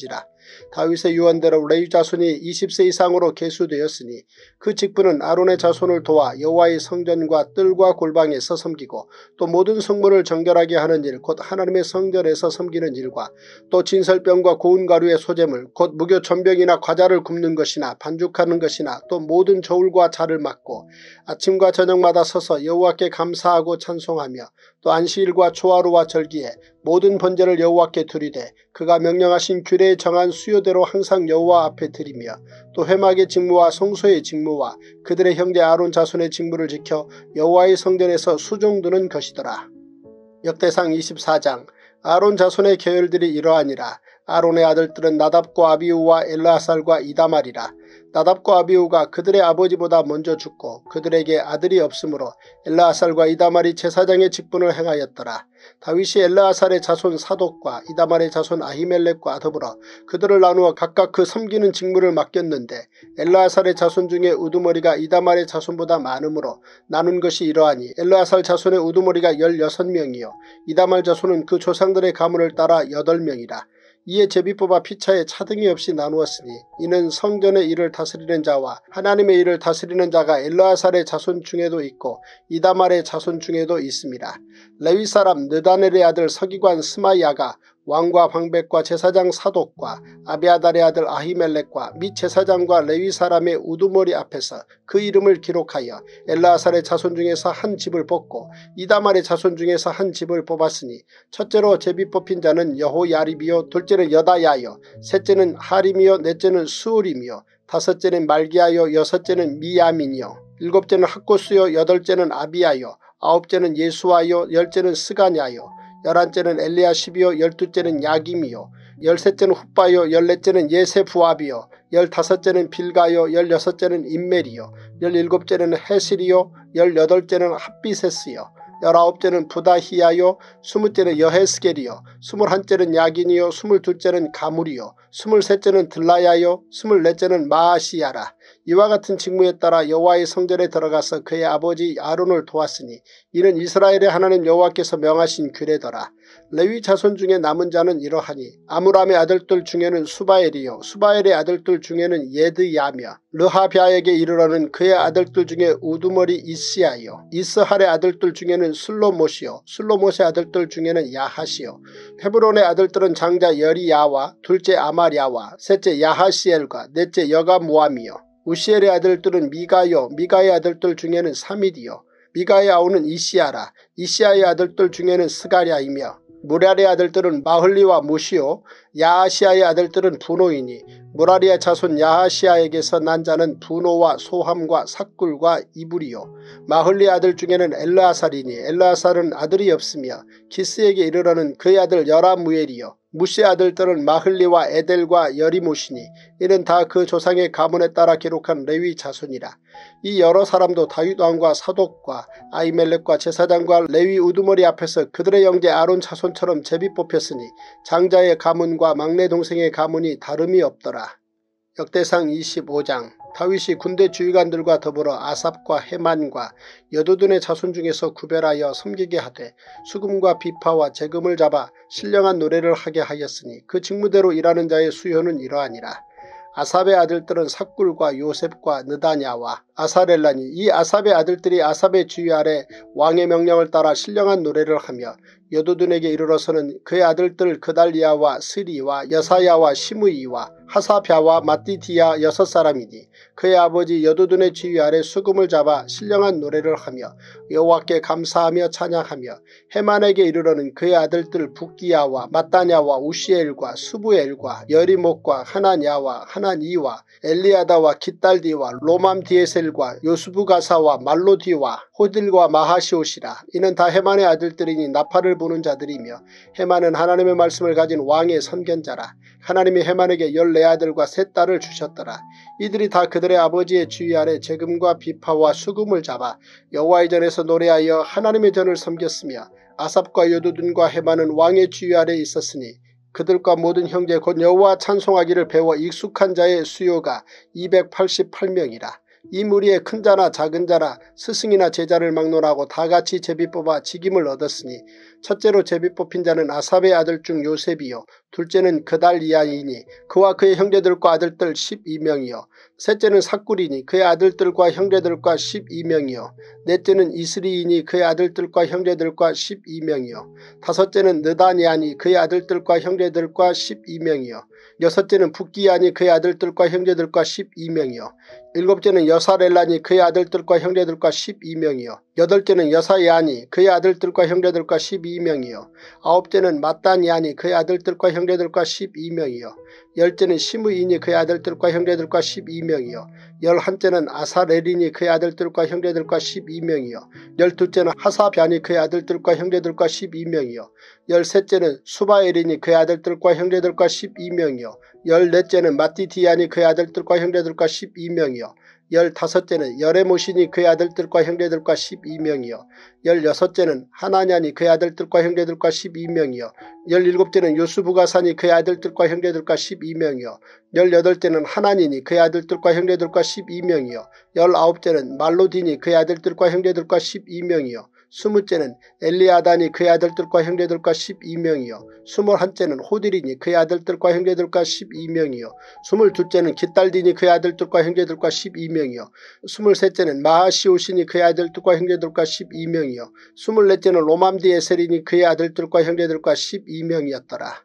다윗의 유언대로 레위 자손이 이십 세 이상으로 계수되었으니 그 직분은 아론의 자손을 도와 여호와의 성전과 뜰과 골방에서 섬기고 또 모든 성물을 정결하게 하는 일 곧 하나님의 성전에서 섬기는 일과 또 진설병과 고운 가루의 소재물 곧 무교 전병이나 과자를 굽는 것이나 반죽하는 것이나 또 모든 저울과 자를 맡고 아침과 저녁마다 서서 여호와께 감사하고 찬송하며 또 안식일과 초하루와 절기에 모든 번제를 여호와께 드리되 그가 명령하신 규례에 정한 수요대로 항상 여호와 앞에 드리며 또 회막의 직무와 성소의 직무와 그들의 형제 아론 자손의 직무를 지켜 여호와의 성전에서 수종드는 것이더라. 역대상 이십사 장. 아론 자손의 계열들이 이러하니라. 아론의 아들들은 나답과 아비후와 엘르아살과 이다말이라. 나답과 아비후가 그들의 아버지보다 먼저 죽고 그들에게 아들이 없으므로 엘르아살과 이다말이 제사장의 직분을 행하였더라. 다윗이 엘르아살의 자손 사독과 이다말의 자손 아히멜렉과 더불어 그들을 나누어 각각 그 섬기는 직무를 맡겼는데 엘르아살의 자손 중에 우두머리가 이다말의 자손보다 많으므로 나눈 것이 이러하니 엘르아살 자손의 우두머리가 열여섯 명이요 이다말 자손은 그 조상들의 가문을 따라 여덟 명이라. 이에 제비 뽑아 피차에 차등이 없이 나누었으니 이는 성전의 일을 다스리는 자와 하나님의 일을 다스리는 자가 엘르아살의 자손 중에도 있고 이다말의 자손 중에도 있습니다. 레위 사람 느다넬의 아들 서기관 스마야가 왕과 방백과 제사장 사독과 아비아달의 아들 아히멜렉과 및 제사장과 레위 사람의 우두머리 앞에서 그 이름을 기록하여 엘르아살의 자손 중에서 한 집을 뽑고 이다말의 자손 중에서 한 집을 뽑았으니 첫째로 제비 뽑힌 자는 여호야립이요 둘째는 여다야요 셋째는 하림이요 넷째는 수울이며 다섯째는 말기야요 여섯째는 미야민이요 일곱째는 학고스요 여덟째는 아비야요 아홉째는 예수와요 열째는 스가냐요 열한째는 엘리야십이요 열두째는 야김이요 열셋째는 훗바요 열넷째는 예세부압이요 열다섯째는 빌가요 열여섯째는 임멜이요 열일곱째는 헤실이요 열여덟째는 핫비세스요 열아홉째는 부다히야요 스무째는 여헤스겔이요 스물한째는 야긴이요 스물둘째는 가물이요 스물셋째는 들라야요 스물넷째는 마아시야라. 이와 같은 직무에 따라 여호와의 성전에 들어가서 그의 아버지 아론을 도왔으니 이는 이스라엘의 하나님 여호와께서 명하신 규례더라. 레위 자손 중에 남은 자는 이러하니 아므람의 아들들 중에는 수바엘이요 수바엘의 아들들 중에는 예드야며 르하비아에게 이르러는 그의 아들들 중에 우두머리 이스야요 이스할의 아들들 중에는 슬로못이요 슬로못의 아들들 중에는 야하시요 헤브론의 아들들은 장자 여리야와 둘째 아마랴와 셋째 야하시엘과 넷째 여가모함이요 우시엘의 아들들은 미가요 미가의 아들들 중에는 사미디요 미가의 아우는 이시야라. 이시야의 아들들 중에는 스가랴이며 무랄의 아들들은 마흘리와 무시요 야하시아의 아들들은 분노이니 무라리의 자손 야하시아에게서 난 자는 분노와 소함과 삭굴과 이불이요 마흘리 아들 중에는 엘르아살이니 엘르아살은 아들이 없으며 기스에게 이르러는 그의 아들 여라무엘이요 무시의 아들들은 마흘리와 에델과 여리모시니 이는 다 그 조상의 가문에 따라 기록한 레위 자손이라. 이 여러 사람도 다윗 왕과 사독과 아히멜렉과 제사장과 레위 우두머리 앞에서 그들의 형제 아론 자손처럼 제비 뽑혔으니 장자의 가문과 막내 동생의 가문이 다름이 없더라. 역대상 이십오 장. 다윗이 군대 주의관들과 더불어 아삽과 헤만과 여두둔의 자손 중에서 구별하여 섬기게 하되 수금과 비파와 재금을 잡아 신령한 노래를 하게 하였으니 그 직무대로 일하는 자의 수요는 이러하니라. 아삽의 아들들은 삭굴과 요셉과 느다냐와 아사렐라니 이 아삽의 아들들이 아삽의 지휘 아래 왕의 명령을 따라 신령한 노래를 하며 여두둔에게 이르러서는 그의 아들들 그달리아와 스리와 여사야와 시므이와 하사랴와 마띠디아 여섯 사람이니 그의 아버지 여두둔의 지휘 아래 수금을 잡아 신령한 노래를 하며 여호와께 감사하며 찬양하며 헤만에게 이르러는 그의 아들들 붓기야와 마따냐와 우시엘과 수부엘과 여리목과 하나냐와 하나니와 엘리아다와 깃달디와 로맘디에셀과 요스부가사와 말로디와 호딜과 마하시옷이라. 이는 다 헤만의 아들들이니 나팔을 부는 자들이며 헤만은 하나님의 말씀을 가진 왕의 선견자라. 하나님이 헤만에게 열네 아들과 세 딸을 주셨더라. 이들이 다 그들의 아버지의 지휘 아래 재금과 비파와 수금을 잡아 여호와의 전에서 노래하여 하나님의 전을 섬겼으며 아삽과 여두둔과 헤만은 왕의 지휘 아래 있었으니 그들과 모든 형제 곧 여호와 찬송하기를 배워 익숙한 자의 수요가 이백팔십팔 명이라. 이 무리의 큰 자나 작은 자나 스승이나 제자를 막론하고 다같이 제비 뽑아 직임을 얻었으니 첫째로 제비 뽑힌 자는 아삽의 아들 중 요셉이요 둘째는 그달리아이니 그와 그의 형제들과 아들들 십이 명이요 셋째는 삭굴이니 그의 아들들과 형제들과 십이 명이요 넷째는 이스리이니 그의 아들들과 형제들과 십이 명이요 다섯째는 느다니아니 그의 아들들과 형제들과 십이 명이요 여섯째는 붓기아니 그의 아들들과 형제들과 십이 명이요 일곱째는 여사렐라니 그의 아들들과 형제들과 십이 명이요 여덟째는 여사야니 그의 아들들과 형제들과 십이 명이요 아홉째는 마따니아니 그의 아들들과 형제들과 십이 명이요 열째는 시므이니 그의 아들들과 형제들과 십이 명이요 열한째는 아사렐이니 그의 아들들과 형제들과 십이 명이요 열둘째는 하사변이 그의 아들들과 형제들과 십이 명이요 열셋째는 수바엘이니 그의 아들들과 형제들과 십이 명이요 열넷째는 마띠디아니 그의 아들들과 형제들과 십이 명이요 열다섯째는 여레모시니 그의 아들들과 형제들과 십이 명이요 열여섯째는 하나냐니 그의 아들들과 형제들과 십이 명이요 열일곱째는 요스부가사니 그의 아들들과 형제들과 십이 명이요 열여덟째는 하나니니 그의 아들들과 형제들과 십이 명이요 열아홉째는 말로디니 그의 아들들과 형제들과 십이 명이요 스무째는 엘리아다니 그의 아들들과 형제들과 십이 명이요 스물한째는 호딜이니 그의 아들들과 형제들과 십이 명이요 스물둘째는 깃달디니 그의 아들들과 형제들과 십이 명이요 스물셋째는 마하시오시니 그의 아들들과 형제들과 십이 명이요 스물넷째는 로맘디에셀이니 그의 아들들과 형제들과 십이 명이었더라.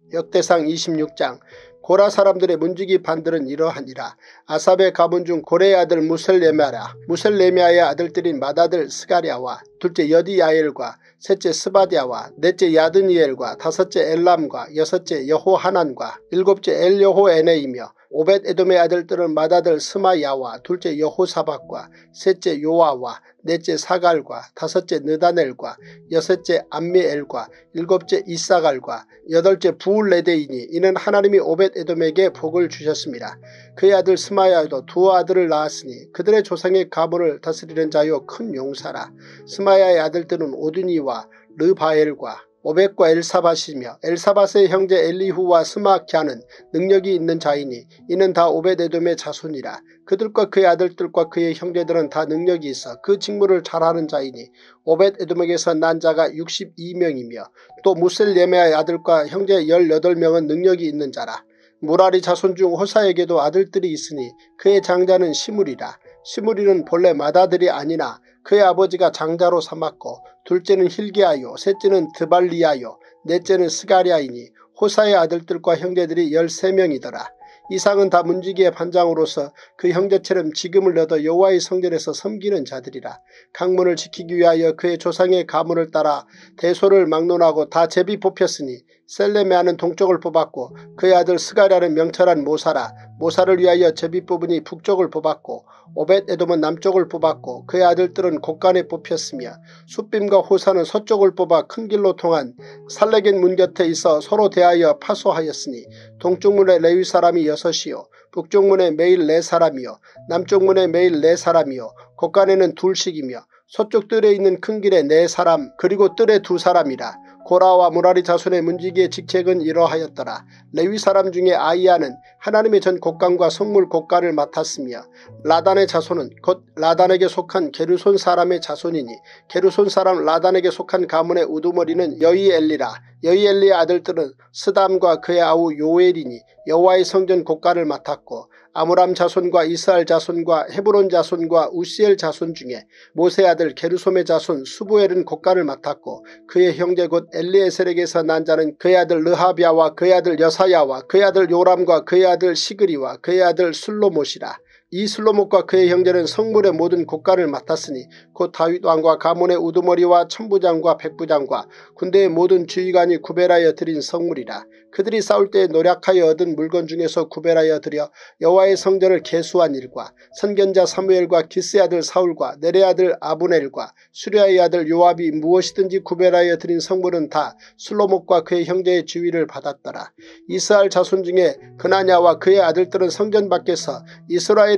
역대상 이십육 장 고라 사람들의 문지기 반들은 이러하니라. 아삽의 가문 중 고레의 아들 무셀레메라 무셀레메아의 아들들인 맏아들 스가랴와 둘째 여디야엘과 셋째 스바디아와 넷째 야드니엘과 다섯째 엘람과 여섯째 여호하난과 일곱째 엘여호에네이며 오벳에돔의 아들들은 맏아들 스마야와 둘째 여호사박과 셋째 요아와 넷째 사갈과 다섯째 느다넬과 여섯째 암미엘과 일곱째 이사갈과 여덟째 부울레데이니 이는 하나님이 오벳에돔에게 복을 주셨습니다. 그의 아들 스마야도 두 아들을 낳았으니 그들의 조상의 가문을 다스리는 자요 큰 용사라. 스마야의 아들들은 오드니와 르바엘과 오벳과 엘사밧이며 엘사밧의 형제 엘리후와 스마캬는 능력이 있는 자이니 이는 다 오벳에돔의 자손이라. 그들과 그의 아들들과 그의 형제들은 다 능력이 있어 그 직무를 잘하는 자이니 오벳에돔에게서 난 자가 육십이 명이며 또 무셀레메아의 아들과 형제 열여덟 명은 능력이 있는 자라. 무라리 자손 중 호사에게도 아들들이 있으니 그의 장자는 시므리라. 시므리는 본래 맏아들이 아니나 그의 아버지가 장자로 삼았고 둘째는 힐기야요 셋째는 드발리야요 넷째는 스가랴이니 호사의 아들들과 형제들이 열세 명이더라. 이상은 다 문지기의 반장으로서 그 형제처럼 지금을 얻어 여호와의 성전에서 섬기는 자들이라. 강문을 지키기 위하여 그의 조상의 가문을 따라 대소를 막론하고 다 제비 뽑혔으니 셀레메아는 동쪽을 뽑았고 그의 아들 스가랴는 명철한 모사라. 모사를 위하여 제비 뽑으니 북쪽을 뽑았고 오벳에돔은 남쪽을 뽑았고 그의 아들들은 곳간에 뽑혔으며 숫빔과 호사는 서쪽을 뽑아 큰 길로 통한 살레겐 문 곁에 있어 서로 대하여 파소하였으니 동쪽 문에 레위 사람이 여섯이요 북쪽 문에 매일 네 사람이요 남쪽 문에 매일 네 사람이요 곳간에는 둘씩이며 서쪽 뜰에 있는 큰 길에 네 사람 그리고 뜰에 두 사람이라. 고라와 무라리 자손의 문지기의 직책은 이러하였더라. 레위 사람 중에 아이야는 하나님의 전 곡간과 성물 곡간을 맡았으며 라단의 자손은 곧 라단에게 속한 게르손 사람의 자손이니 게르손 사람 라단에게 속한 가문의 우두머리는 여이엘리라. 여이엘리의 아들들은 스담과 그의 아우 요엘이니 여호와의 성전 곡간을 맡았고 아므람 자손과 이스라엘 자손과 헤브론 자손과 우시엘 자손 중에 모세 아들 게르솜의 자손 수부엘은 곡간을 맡았고 그의 형제 곧 엘리에셀에게서 난 자는 그의 아들 르하비아와 그의 아들 여사야와 그의 아들 요람과 그의 아들 시그리와 그의 아들 술로못이라. 이 슬로못과 그의 형제는 성물의 모든 곡간을 맡았으니 곧 다윗 왕과 가문의 우두머리와 천부장과 백부장과 군대의 모든 주의관이 구별하여 드린 성물이라. 그들이 싸울 때에 노력하여 얻은 물건 중에서 구별하여 드려 여호와의 성전을 계수한 일과 선견자 사무엘과 기스의 아들 사울과 네레의 아들 아브넬과 수리아의 아들 요압이 무엇이든지 구별하여 드린 성물은 다 슬로못과 그의 형제의 지위를 받았더라. 이스라엘 자손 중에 그나냐와 그의 아들들은 성전 밖에서 이스라엘의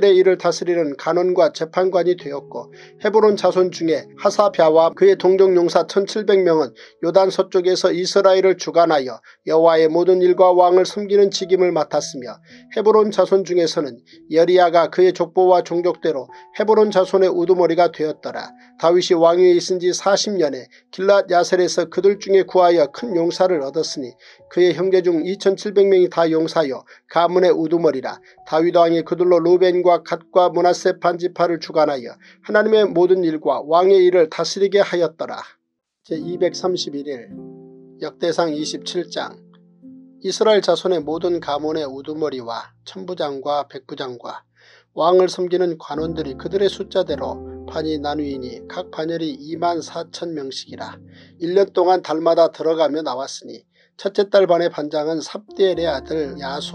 이스라엘의 일을 다스리는 간원과 재판관이 되었고 헤브론 자손 중에 하사랴와 그의 동족 용사 천칠백 명은 요단 서쪽에서 이스라엘을 주관하여 여호와의 모든 일과 왕을 섬기는 직임을 맡았으며 헤브론 자손 중에서는 여리야가 그의 족보와 종족대로 헤브론 자손의 우두머리가 되었더라. 다윗이 왕위에 있은 지 사십 년에 길랏 야셀에서 그들 중에 구하여 큰 용사를 얻었으니 그의 형제 중 이천칠백 명이 다 용사여 가문의 우두머리라. 다윗 왕이 그들로 루벤과 갓과 므낫세 반지파를 주관하여 하나님의 모든 일과 왕의 일을 다스리게 하였더라. 제이백삼십일 일 역대상 이십칠 장. 이스라엘 자손의 모든 가문의 우두머리와 천부장과 백부장과 왕을 섬기는 관원들이 그들의 숫자대로 반이 나누이니 각 반열이 이만 사천 명씩이라. 일 년 동안 달마다 들어가며 나왔으니 첫째 달 반의 반장은 삽디엘의 아들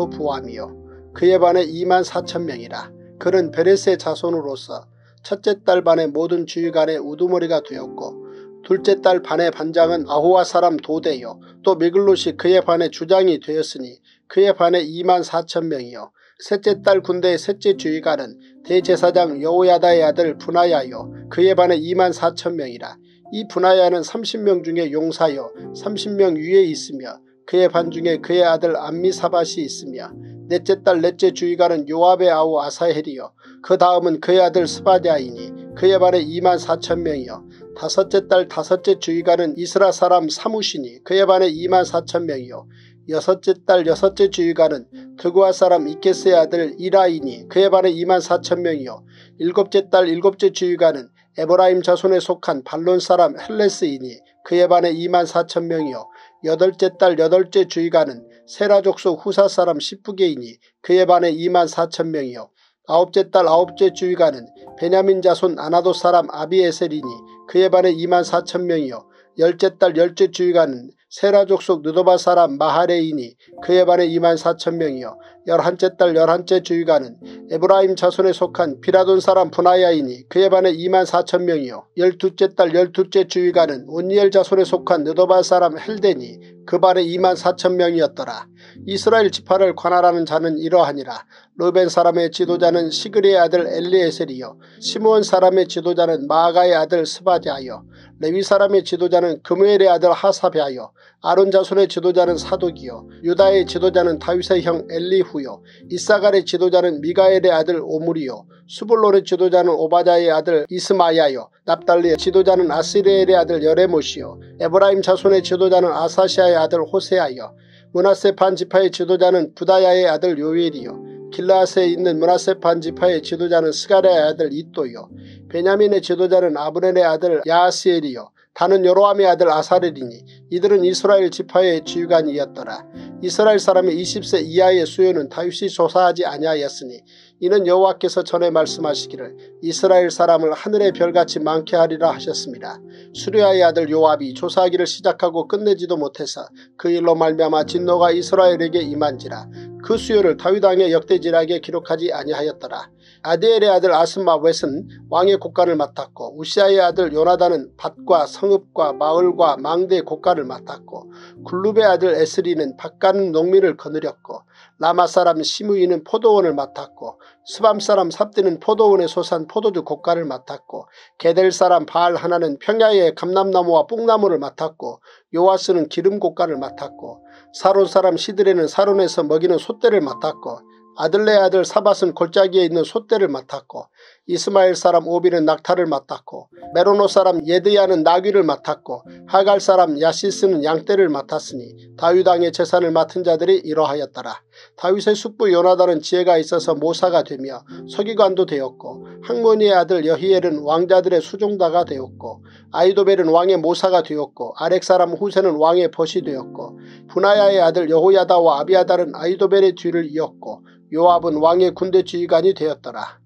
야소부암이요 그의 반에 이만 사천 명이라. 그는 베레스의 자손으로서 첫째 달 반의 모든 주의관의 우두머리가 되었고 둘째 달 반의 반장은 아호와 사람 도대요 또 미글롯이 그의 반의 주장이 되었으니 그의 반에 이만 사천 명이요 셋째 달 군대의 셋째 주의관은 대제사장 여호야다의 아들 분하야요 그의 반에 이만 사천 명이라. 이 분하야는 삼십 명 중에 용사요 삼십 명 위에 있으며 그의 반 중에 그의 아들 암미사밧이 있으며 넷째 달 넷째 주의관은 요압의 아우 아사헬이요 그 다음은 그의 아들 스바랴이니 그의 반에 이만 사천 명이요 다섯째 달 다섯째 주의관은 이스라 사람 사무시니 그의 반에 이만 사천 명이요 여섯째 달 여섯째 주의관은 드구아 사람 이케스의 아들 이라이니 그의 반에 이만 사천 명이요 일곱째 달 일곱째 주의관은 에브라임 자손에 속한 발론 사람 헬레스이니 그의 반에 이만 사천 명이요 여덟째 달 여덟째 주의관은 세라 족속 후사 사람 시프게이니 그의 반에 이만 사천 명이요 아홉째 달 아홉째 주의관은 베냐민 자손 아나도 사람 아비에셀이니 그의 반에 이만 사천 명이요 열째 달 열째 주의관은 세라 족속 느도바 사람 마하레이니 그의 반에 이만 사천 명이요 열한째 달 열한째 주의관은 에브라임 자손에 속한 비라돈 사람 분하야이니 그의 반에 이만 사천 명이요 열두째 달 열두째 주의관은 온니엘 자손에 속한 느도바 사람 헬데니 그 반에 이만 사천 명이었더라. 이스라엘 지파를 관할하는 자는 이러하니라. 르벤 사람의 지도자는 시그리의 아들 엘리에셀이요 시므온 사람의 지도자는 마아가의 아들 스바랴요 레위 사람의 지도자는 그무엘의 아들 하사랴요 아론 자손의 지도자는 사독이요 유다의 지도자는 다윗의 형 엘리후요 이사갈의 지도자는 미가엘의 아들 오므리요 수불론의 지도자는 오바댜의 아들 이스마야요 납달리의 지도자는 아스리엘의 아들 여레못이요 에브라임 자손의 지도자는 아사시아의 아들 호세아요 므낫세 반지파의 지도자는 부다야의 아들 요엘이요 길라앗에 있는 므낫세 반지파의 지도자는 스가랴의 아들 이또요 베냐민의 지도자는 아브넬의 아들 야하스엘이요 다는 여로함의 아들 아사렐이니 이들은 이스라엘 지파의 지휘관이었더라. 이스라엘 사람의 이십 세 이하의 수요는 다윗이 조사하지 아니하였으니 이는 여호와께서 전에 말씀하시기를 이스라엘 사람을 하늘의 별같이 많게 하리라 하셨습니다. 수리아의 아들 요압이 조사하기를 시작하고 끝내지도 못해서 그 일로 말미암아 진노가 이스라엘에게 임한지라. 그 수요를 다윗 왕의 역대지략에 기록하지 아니하였더라. 아디엘의 아들 아스마웻은 왕의 곡간을 맡았고 우시아의 아들 요나단은 밭과 성읍과 마을과 망대의 곡간을 맡았고 굴룹의 아들 에스리는 밭가는 농민을 거느렸고 라마 사람 시므이는 포도원을 맡았고 스밤 사람 삽디는 포도원에 솟은 포도주 곡간을 맡았고 게델 사람 바알 하나는 평야의 감람나무와 뽕나무를 맡았고 요아스는 기름 곡간을 맡았고 사론 사람 시드레는 사론에서 먹이는 솥대를 맡았고 아들레의 아들 사밧은 골짜기에 있는 솥대를 맡았고 이스마엘 사람 오비는 낙타를 맡았고 메로노 사람 예드야는 나귀를 맡았고 하갈 사람 야시스는 양떼를 맡았으니 다윗 왕의 재산을 맡은 자들이 이러하였더라. 다윗의 숙부 요나단은 지혜가 있어서 모사가 되며 서기관도 되었고 학모니의 아들 여히엘은 왕자들의 수종다가 되었고 아이도벨은 왕의 모사가 되었고 아렉 사람 후세는 왕의 벗이 되었고 분하야의 아들 여호야다와 아비아달은 아이도벨의 뒤를 이었고 요압은 왕의 군대 지휘관이 되었더라.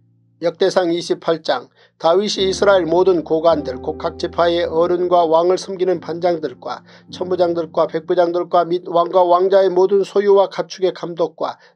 역대상 이십팔 장. 다윗이 이스라엘 모든 고관들 곧 각 지파의 어른과 왕을 섬기는 반장들과 천부장들과 백부장들과 및 왕과 왕자의 모든 소유와 가축의 감독과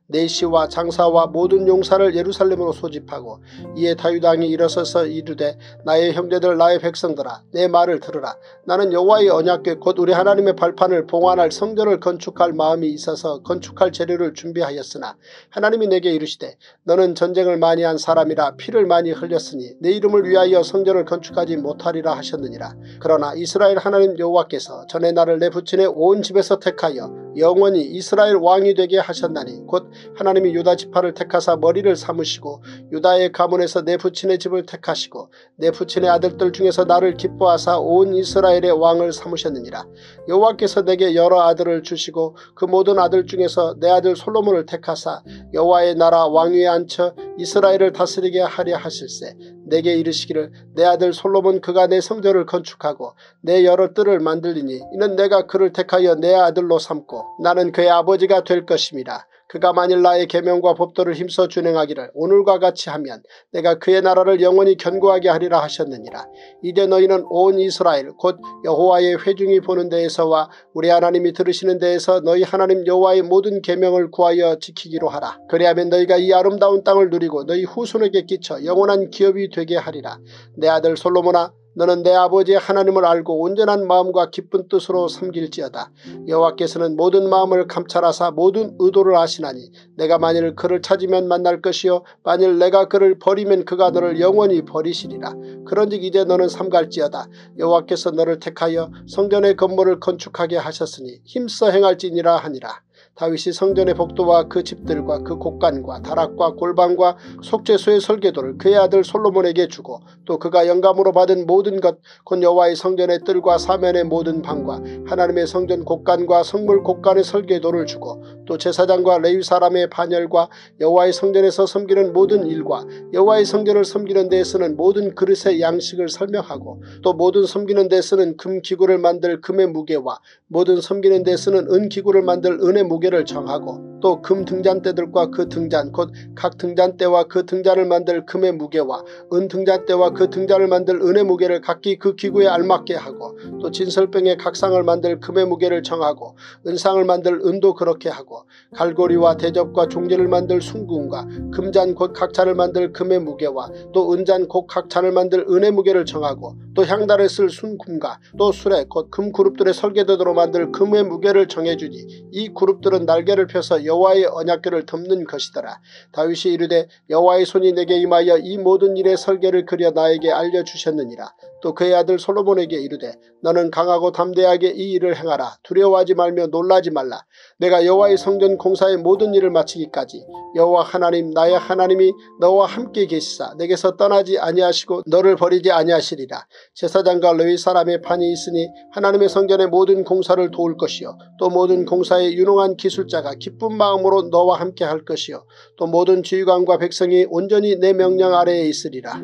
내시와 장사와 모든 용사를 예루살렘으로 소집하고 이에 다윗 왕이 일어서서 이르되 나의 형제들 나의 백성들아 내 말을 들으라. 나는 여호와의 언약궤 곧 우리 하나님의 발판을 봉안할 성전을 건축할 마음이 있어서 건축할 재료를 준비하였으나 하나님이 내게 이르시되 너는 전쟁을 많이 한 사람이라 피를 많이 흘렸으니 내 이름을 위하여 성전을 건축하지 못하리라 하셨느니라. 그러나 이스라엘 하나님 여호와께서 전에 나를 내 부친의 온 집에서 택하여 영원히 이스라엘 왕이 되게 하셨나니 곧 하나님이 유다 지파를 택하사 머리를 삼으시고 유다의 가문에서 내 부친의 집을 택하시고 내 부친의 아들들 중에서 나를 기뻐하사 온 이스라엘의 왕을 삼으셨느니라. 여호와께서 내게 여러 아들을 주시고 그 모든 아들 중에서 내 아들 솔로몬을 택하사 여호와의 나라 왕위에 앉혀 이스라엘을 다스리게 하려 하실세. 내게 이르시기를 내 아들 솔로몬 그가 내 성전을 건축하고 내 여러 뜰을 만들리니 이는 내가 그를 택하여 내 아들로 삼고 나는 그의 아버지가 될 것임이라. 그가 만일 나의 계명과 법도를 힘써 준행하기를 오늘과 같이 하면 내가 그의 나라를 영원히 견고하게 하리라 하셨느니라. 이제 너희는 온 이스라엘 곧 여호와의 회중이 보는 데에서와 우리 하나님이 들으시는 데에서 너희 하나님 여호와의 모든 계명을 구하여 지키기로 하라. 그리하면 너희가 이 아름다운 땅을 누리고 너희 후손에게 끼쳐 영원한 기업이 되게 하리라. 내 아들 솔로몬아 너는 내 아버지의 하나님을 알고 온전한 마음과 기쁜 뜻으로 섬길지어다. 여호와께서는 모든 마음을 감찰하사 모든 의도를 아시나니 내가 만일 그를 찾으면 만날 것이요 만일 내가 그를 버리면 그가 너를 영원히 버리시리라. 그런즉 이제 너는 삼갈지어다. 여호와께서 너를 택하여 성전의 건물을 건축하게 하셨으니 힘써 행할지니라 하니라. 다윗이 성전의 복도와 그 집들과 그 곡간과 다락과 골방과 속죄소의 설계도를 그의 아들 솔로몬에게 주고 또 그가 영감으로 받은 모든 것 곧 여호와의 성전의 뜰과 사면의 모든 방과 하나님의 성전 곡간과 성물 곡간의 설계도를 주고 또 제사장과 레위 사람의 반열과 여호와의 성전에서 섬기는 모든 일과 여호와의 성전을 섬기는 데에 쓰는 모든 그릇의 양식을 설명하고 또 모든 섬기는 데 쓰는 금기구를 만들 금의 무게와 모든 섬기는 데 쓰는 은기구를 만들 은의 무게를 정하고 또 금 등잔대들과 그 등잔 곧 각 등잔대와 그 등잔을 만들 금의 무게와 은 등잔대와 그 등잔을 만들 은의 무게를 각기 그 기구에 알맞게 하고 또 진설병의 각상을 만들 금의 무게를 정하고 은상을 만들 은도 그렇게 하고 갈고리와 대접과 종지를 만들 순금과 금잔 곧 각잔을 만들 금의 무게와 또 은잔 곧 각잔을 만들 은의 무게를 정하고 또 향단에 쓸 순금과 또 수레 곧 금 그룹들의 설계도로 만들 금의 무게를 정해주니 이 그룹들은 날개를 펴서 여호와의 언약궤를 덮는 것이더라. 다윗이 이르되 여호와의 손이 내게 임하여 이 모든 일의 설계를 그려 나에게 알려주셨느니라. 또 그의 아들 솔로몬에게 이르되 너는 강하고 담대하게 이 일을 행하라. 두려워하지 말며 놀라지 말라. 내가 여호와의 성전 공사의 모든 일을 마치기까지 여호와 하나님 나의 하나님이 너와 함께 계시사 내게서 떠나지 아니하시고 너를 버리지 아니하시리라. 제사장과 레위 사람의 판이 있으니 하나님의 성전의 모든 공사를 도울 것이요 또 모든 공사에 유능한 기술자가 기쁜 마음으로 너와 함께 할 것이요 또 모든 지휘관과 백성이 온전히 내 명령 아래에 있으리라.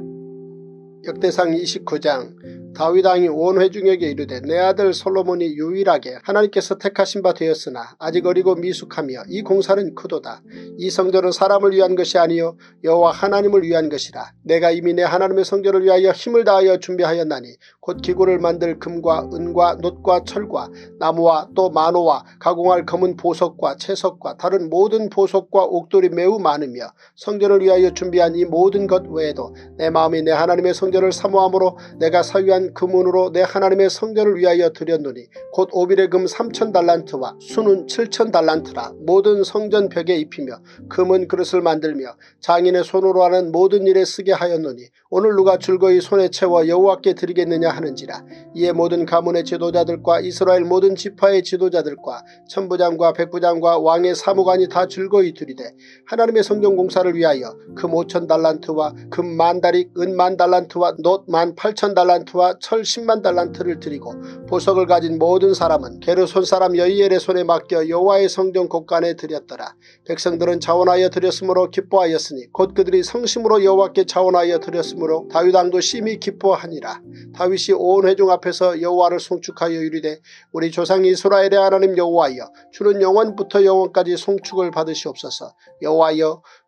역대상 이십구 장. 다윗 왕이 온 회중에게 이르되 내 아들 솔로몬이 유일하게 하나님께서 택하신 바 되었으나 아직 어리고 미숙하며 이 공사는 크도다. 이 성전은 사람을 위한 것이 아니요 여호와 하나님을 위한 것이라. 내가 이미 내 하나님의 성전을 위하여 힘을 다하여 준비하였나니 곧 기구를 만들 금과 은과 놋과 철과 나무와 또 만호와 가공할 검은 보석과 채석과 다른 모든 보석과 옥돌이 매우 많으며 성전을 위하여 준비한 이 모든 것 외에도 내 마음이 내 하나님의 성전을 사모함으로 내가 사유한 금은으로 내 하나님의 성전을 위하여 드렸노니 곧 오빌의 금 삼천 달란트와 순은 칠천 달란트라. 모든 성전 벽에 입히며 금은 그릇을 만들며 장인의 손으로 하는 모든 일에 쓰게 하였노니 오늘 누가 즐거이 손에 채워 여호와께 드리겠느냐 하는지라. 이에 모든 가문의 지도자들과 이스라엘 모든 지파의 지도자들과 천부장과 백부장과 왕의 사무관이 다 즐거이 드리되 하나님의 성전 공사를 위하여 금 오천 달란트와 금 만 다릭 은 만 달란트와 놋 만 팔천 달란트와 철 십만 달란트를 드리고 보석을 가진 모든 사람은 게르손 사람 여이엘의 손에 맡겨 여호와의 성전 곳간에 드렸더라. 백성들은 자원하여 드렸으므로 기뻐하였으니 곧 그들이 성심으로 여호와께 자원하여 드렸으므로 다윗 왕도 심히 기뻐하니라. 다윗이 온 회중 앞에서 여호와를 송축하여 이르되 우리 조상 이스라엘의 하나님 여호와여 주는 영원부터 영원까지 송축을 받으시옵소서. 여호와여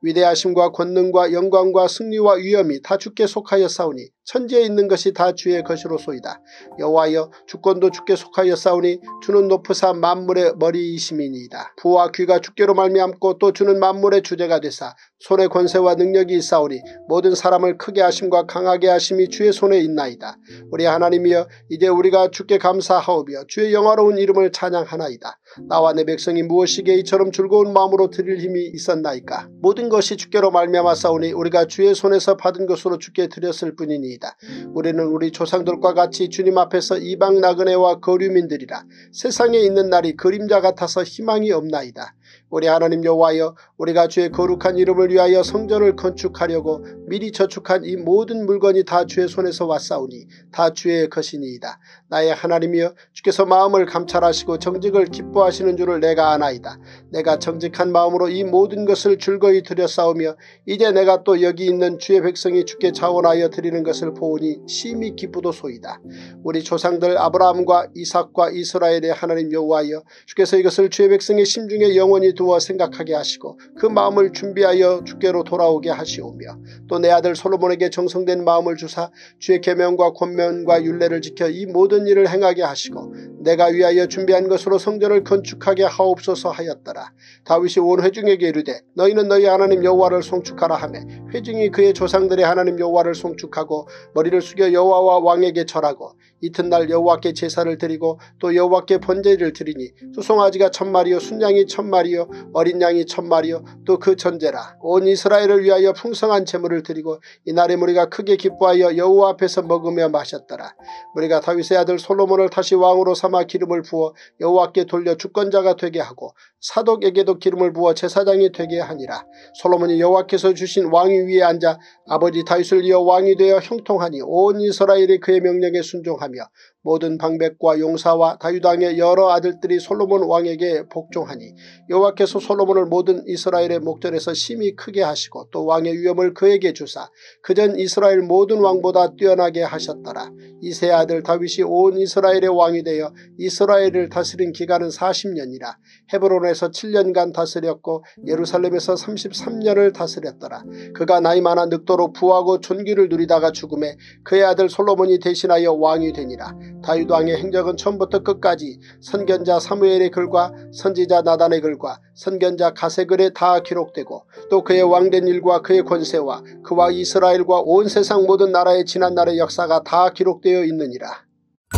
위대하심과 권능과 영광과 승리와 위엄이 다 주께 속하였사오니 천지에 있는 것이 다 주의 것이로소이다. 여호와여 주권도 주께 속하였사오니 주는 높으사 만물의 머리이심이니이다. 부와 귀가 주께로 말미암고 또 주는 만물의 주제가 되사 손에 권세와 능력이 있사오니 모든 사람을 크게 하심과 강하게 하심이 주의 손에 있나이다. 우리 하나님이여 이제 우리가 주께 감사하오며 주의 영화로운 이름을 찬양하나이다. 나와 내 백성이 무엇이기에 이처럼 즐거운 마음으로 드릴 힘이 있었나이까. 모든 것이 주께로 말미암았사오니 우리가 주의 손에서 받은 것으로 주께 드렸을 뿐이니이다. 우리는 우리 조상들과 같이 주님 앞에서 이방 나그네와 거류민들이라. 세상에 있는 날이 그림자 같아서 희망이 없나이다. 우리 하나님 여호와여 우리가 주의 거룩한 이름을 위하여 성전을 건축하려고 미리 저축한 이 모든 물건이 다 주의 손에서 왔사오니 다 주의 것이니이다. 나의 하나님이여 주께서 마음을 감찰하시고 정직을 기뻐하시는 줄을 내가 아나이다. 내가 정직한 마음으로 이 모든 것을 즐거이 드렸사오며 이제 내가 또 여기 있는 주의 백성이 주께 자원하여 드리는 것을 보오니 심히 기쁘도소이다. 우리 조상들 아브라함과 이삭과 이스라엘의 하나님 여호와여 주께서 이것을 주의 백성의 심중에 영원히 두어 생각하게 하시고 그 마음을 준비하여 주께로 돌아오게 하시오며 또 내 아들 솔로몬에게 정성된 마음을 주사 주의 계명과 권면과 율례를 지켜 이 모든 일을 행하게 하시고 내가 위하여 준비한 것으로 성전을 건축하게 하옵소서 하였더라. 다윗이 온 회중에게 이르되 너희는 너희 하나님 여호와를 송축하라 하며 회중이 그의 조상들의 하나님 여호와를 송축하고 머리를 숙여 여호와와 왕에게 절하고 이튿날 여호와께 제사를 드리고 또 여호와께 번제를 드리니 수송아지가 천마리요 순양이 천마리요 어린 양이 천마리요 또 그 전제라. 온 이스라엘을 위하여 풍성한 제물을 드리고 이날에 무리가 크게 기뻐하여 여호와 앞에서 먹으며 마셨더라. 우리가 다윗의 아들 솔로몬을 다시 왕으로 삼아 기름을 부어 여호와께 돌려 주권자가 되게 하고 사독에게도 기름을 부어 제사장이 되게 하니라. 솔로몬이 여호와께서 주신 왕위 위에 앉아 아버지 다윗을 이어 왕이 되어 형통하니 온 이스라엘이 그의 명령에 순종하며 모든 방백과 용사와 다윗 왕의 여러 아들들이 솔로몬 왕에게 복종하니 여호와께서 솔로몬을 모든 이스라엘의 목전에서 심히 크게 하시고 또 왕의 위엄을 그에게 주사 그전 이스라엘 모든 왕보다 뛰어나게 하셨더라. 이세 아들 다윗이 온 이스라엘의 왕이 되어 이스라엘을 다스린 기간은 사십 년이라. 헤브론에서 칠 년간 다스렸고 예루살렘에서 삼십삼 년을 다스렸더라. 그가 나이 많아 늙도록 부하고 존귀를 누리다가 죽음에 그의 아들 솔로몬이 대신하여 왕이 되니라. 다윗 왕의 행적은 처음부터 끝까지 선견자 사무엘의 글과 선지자 나단의 글과 선견자 가세 글에 다 기록되고 또 그의 왕된 일과 그의 권세와 그와 이스라엘과 온 세상 모든 나라의 지난날의 역사가 다 기록되어 있느니라.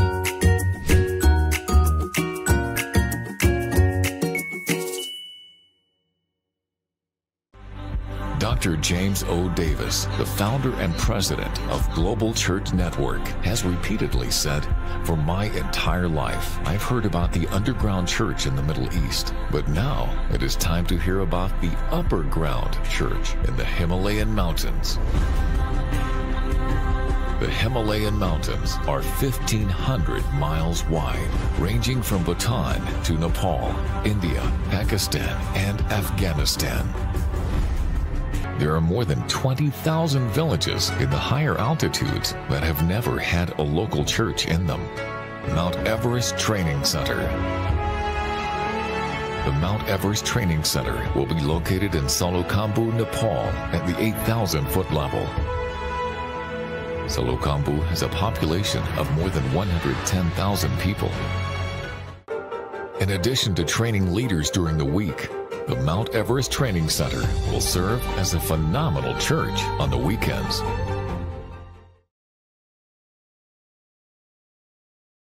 Doctor James O. Davis, the founder and president of Global Church Network, has repeatedly said, "For my entire life, I've heard about the underground church in the Middle East, but now it is time to hear about the upper ground church in the Himalayan mountains." The Himalayan mountains are fifteen hundred miles wide, ranging from Bhutan to Nepal, India, Pakistan, and Afghanistan. There are more than twenty thousand villages in the higher altitudes that have never had a local church in them. Mount Everest Training Center. The Mount Everest Training Center will be located in Salokambu, Nepal at the eight thousand foot level. Salokambu has a population of more than one hundred ten thousand people. In addition to training leaders during the week, the Mount Everest Training Center will serve as a phenomenal church on the weekends.